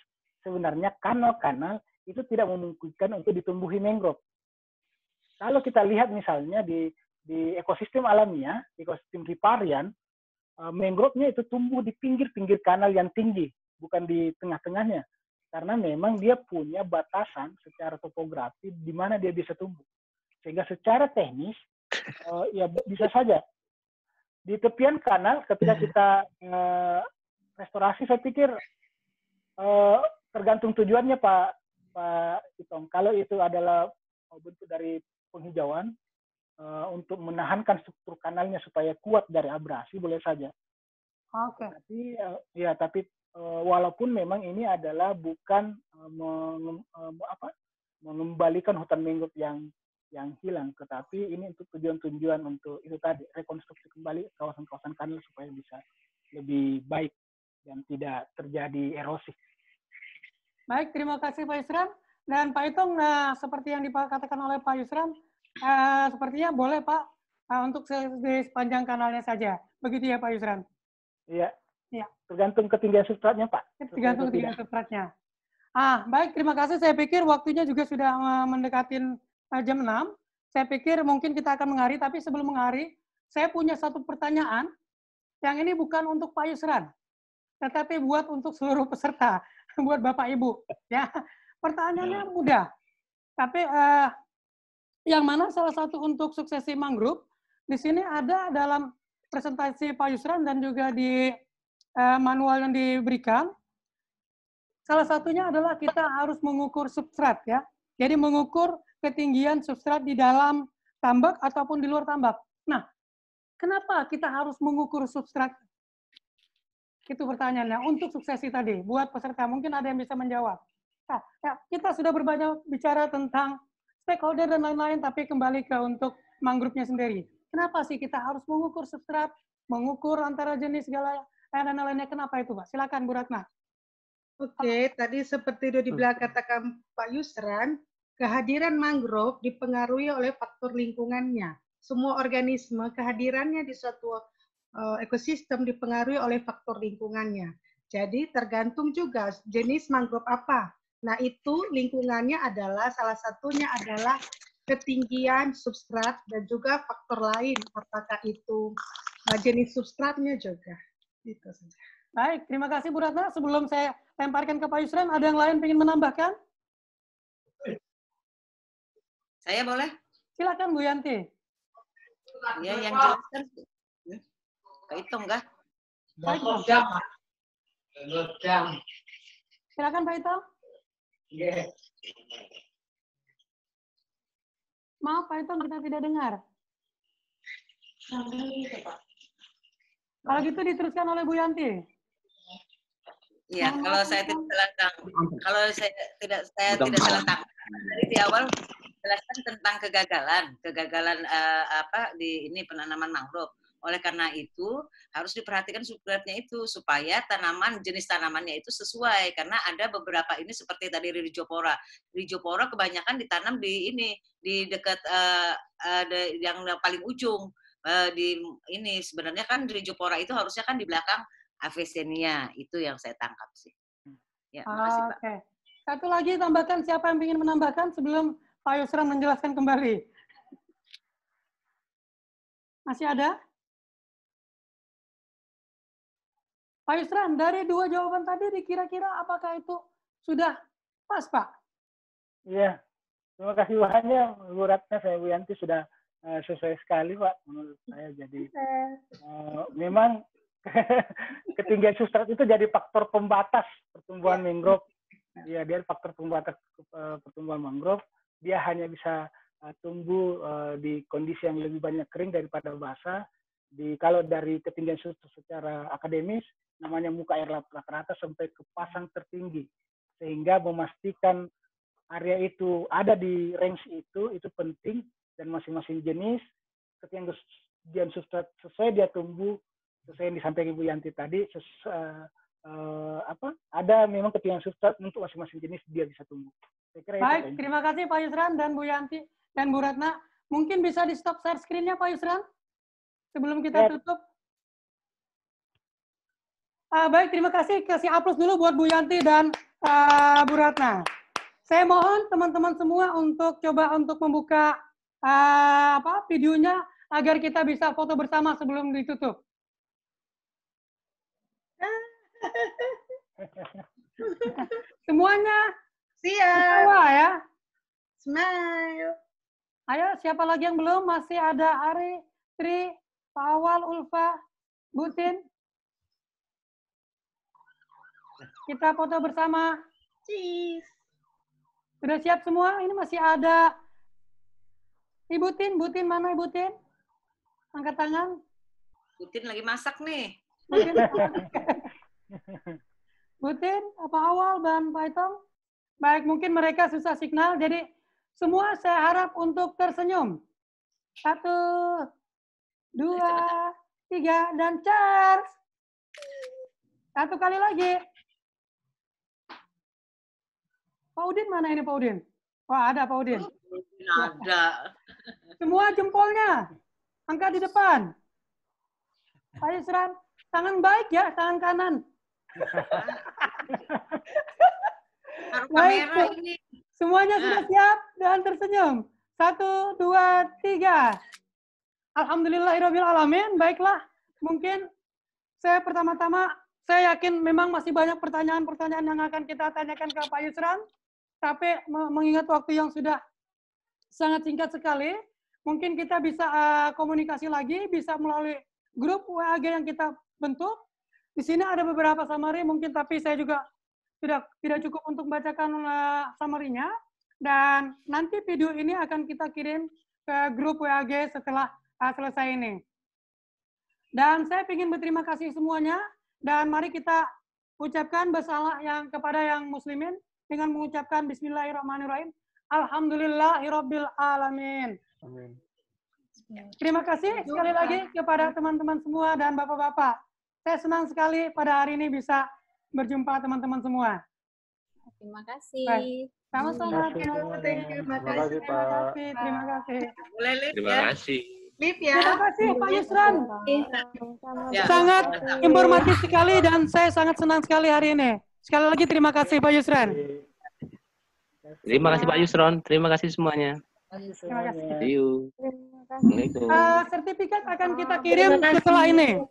sebenarnya kanal-kanal itu tidak memungkinkan untuk ditumbuhi mangrove. Kalau kita lihat misalnya di di ekosistem alamiah, ekosistem riparian, mangrove-nya itu tumbuh di pinggir-pinggir kanal yang tinggi, bukan di tengah-tengahnya. Karena memang dia punya batasan secara topografi di mana dia bisa tumbuh. Sehingga secara teknis, uh, ya bisa saja. Di tepian kanal, ketika kita uh, restorasi, saya pikir uh, tergantung tujuannya Pak Pak Itong. Kalau itu adalah bentuk dari penghijauan, uh, untuk menahankan struktur kanalnya supaya kuat dari abrasi, boleh saja. Oke. Okay. Tapi uh, ya, tapi uh, walaupun memang ini adalah bukan uh, menge, uh, apa, mengembalikan hutan mangrove yang yang hilang, tetapi ini untuk tujuan-tujuan untuk itu tadi, rekonstruksi kembali kawasan-kawasan kanal supaya bisa lebih baik dan tidak terjadi erosi. Baik, terima kasih Pak Yusran. Dan Pak Itong, nah, seperti yang dikatakan oleh Pak Yusran, uh, sepertinya boleh Pak uh, untuk di sepanjang kanalnya saja. Begitu ya Pak Yusran? Iya. Ya. Tergantung ketinggian substratnya Pak. Tergantung ketinggian substratnya. Ah, baik, terima kasih. Saya pikir waktunya juga sudah uh, mendekatin uh, jam enam. Saya pikir mungkin kita akan mengakhiri, tapi sebelum mengakhiri, saya punya satu pertanyaan yang ini bukan untuk Pak Yusran, tetapi buat untuk seluruh peserta, buat Bapak Ibu. Ya, pertanyaannya mudah, tapi uh, yang mana salah satu untuk suksesi mangrove di sini ada dalam presentasi Pak Yusran dan juga di uh, manual yang diberikan. Salah satunya adalah kita harus mengukur substrat ya. Jadi mengukur ketinggian substrat di dalam tambak ataupun di luar tambak. Nah, kenapa kita harus mengukur substrat? Itu pertanyaannya untuk suksesi tadi buat peserta. Mungkin ada yang bisa menjawab. Nah, ya, kita sudah berbanyak bicara tentang stakeholder dan lain-lain, tapi kembali ke untuk mangrove-nya sendiri. Kenapa sih kita harus mengukur substrat, mengukur antara jenis segala dan lain-lainnya? Kenapa itu, Pak? Silakan, Bu Ratna. Oke, tadi seperti itu dibilang katakan Pak Yusran, kehadiran mangrove dipengaruhi oleh faktor lingkungannya. Semua organisme kehadirannya di suatu uh, ekosistem dipengaruhi oleh faktor lingkungannya. Jadi tergantung juga jenis mangrove apa. Nah itu lingkungannya adalah salah satunya adalah ketinggian substrat dan juga faktor lain. Apakah itu uh, jenis substratnya juga. Itu saja. Baik, terima kasih Bu Ratna. Sebelum saya lemparkan ke Pak Yusran, ada yang lain ingin menambahkan? Saya boleh? Silakan Bu Yanti. Ya, yang jelaskan. Kehitung kah? Pak Itong. Silakan Pak Itong. Yeah. Maaf Pak Itong, kita tidak dengar. Kalau gitu diteruskan oleh Bu Yanti. Iya, kalau saya tidak salah kalau saya tidak saya tidak salah tangkap dari di awal jelaskan tentang kegagalan, kegagalan uh, apa di ini penanaman mangrove. Oleh karena itu harus diperhatikan substratnya itu supaya tanaman jenis tanamannya itu sesuai, karena ada beberapa ini seperti tadi Rhizophora. Rhizophora kebanyakan ditanam di ini di dekat uh, uh, de, yang paling ujung uh, di ini sebenarnya kan Rhizophora itu harusnya kan di belakang Avicennia. Itu yang saya tangkap sih. Ya, makasih Pak. Oke. Satu lagi tambahkan, siapa yang ingin menambahkan sebelum Pak Yusran menjelaskan kembali? Masih ada? Pak Yusran, dari dua jawaban tadi kira-kira apakah itu sudah pas, Pak? Iya. Terima kasih banyak Bu Ratna, saya Bu Yanti sudah uh, sesuai sekali Pak menurut saya. Jadi uh, memang ketinggian substrat itu jadi faktor pembatas pertumbuhan mangrove. Ya, dia faktor pembatas uh, pertumbuhan mangrove. Dia hanya bisa uh, tumbuh uh, di kondisi yang lebih banyak kering daripada basah. Di kalau dari ketinggian substrat secara akademis namanya muka air rata-rata sampai ke pasang tertinggi, sehingga memastikan area itu ada di range itu itu penting, dan masing-masing jenis ketinggian substrat sesuai dia tumbuh sesuai yang disampaikan Ibu Yanti tadi, ses, uh, uh, apa ada memang ketinggian substrat untuk masing-masing jenis dia bisa tumbuh. Saya kira baik, itu, terima kasih Pak Yusran dan Bu Yanti dan Bu Ratna. Mungkin bisa di stop share screen-nya Pak Yusran sebelum kita ya. tutup. Uh, baik, terima kasih. Kasih aplaus dulu buat Bu Yanti dan uh, Bu Ratna. Saya mohon teman-teman semua untuk coba untuk membuka uh, apa videonya agar kita bisa foto bersama sebelum ditutup. Semuanya siap. Ketawa ya. Smile. Ayo, siapa lagi yang belum? Masih ada Ari, Tri, Pak Awal, Ulfa, Butin. Kita foto bersama. Cheese. Sudah siap semua? Ini masih ada Ibu Tin. Butin mana Ibu Tin? Angkat tangan. Butin lagi masak nih. Butin, Butin apa Awal dan Pak Itong? Baik, mungkin mereka susah signal, jadi semua saya harap untuk tersenyum. Satu, dua, tiga, dan charge. Satu kali lagi. Pak Udin mana ini Pak Udin? Wah, ada Pak Udin. Ada. Semua jempolnya. Angkat di depan. Pak Yusran, tangan baik ya, tangan kanan. Baik, ini. Semuanya nah. Sudah siap dan tersenyum. Satu, dua, tiga. Alhamdulillahirabbil alamin. Baiklah, mungkin saya pertama-tama saya yakin memang masih banyak pertanyaan-pertanyaan yang akan kita tanyakan ke Pak Yusran. Tapi mengingat waktu yang sudah sangat singkat sekali, mungkin kita bisa uh, komunikasi lagi, bisa melalui grup W A G yang kita bentuk. Di sini ada beberapa summary mungkin, tapi saya juga tidak tidak cukup untuk membacakan uh, summary-nya. Dan nanti video ini akan kita kirim ke grup W A G setelah uh, selesai ini. Dan saya ingin berterima kasih semuanya. Dan mari kita ucapkan bersalah yang kepada yang muslimin dengan mengucapkan Bismillahirrahmanirrahim. Alhamdulillahirabbil alamin. Amin. Terima kasih sekali lagi kepada teman-teman semua dan bapak-bapak. Saya senang sekali pada hari ini bisa berjumpa teman-teman semua. Terima kasih. Sama-sama. Terima kasih. Terima kasih, Pak. Terima kasih. Boleh live Terima ya. kasih. Live ya. Terima kasih Pak Yusran. Ya. Sangat informatif sekali dan saya sangat senang sekali hari ini. Sekali lagi terima kasih Pak Yusran. Terima kasih Pak Yusron. Terima kasih semuanya. Terima kasih. See you. Assalamualaikum. Uh, sertifikat akan kita kirim setelah ini.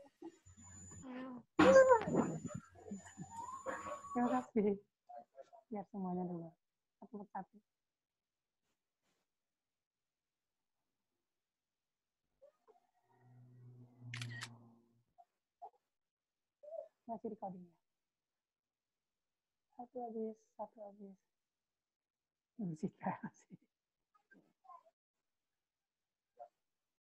Terima kasih. Biar semuanya dulu. Satu persatu. Masih recording ya? Satu habis, satu habis. Musik masih.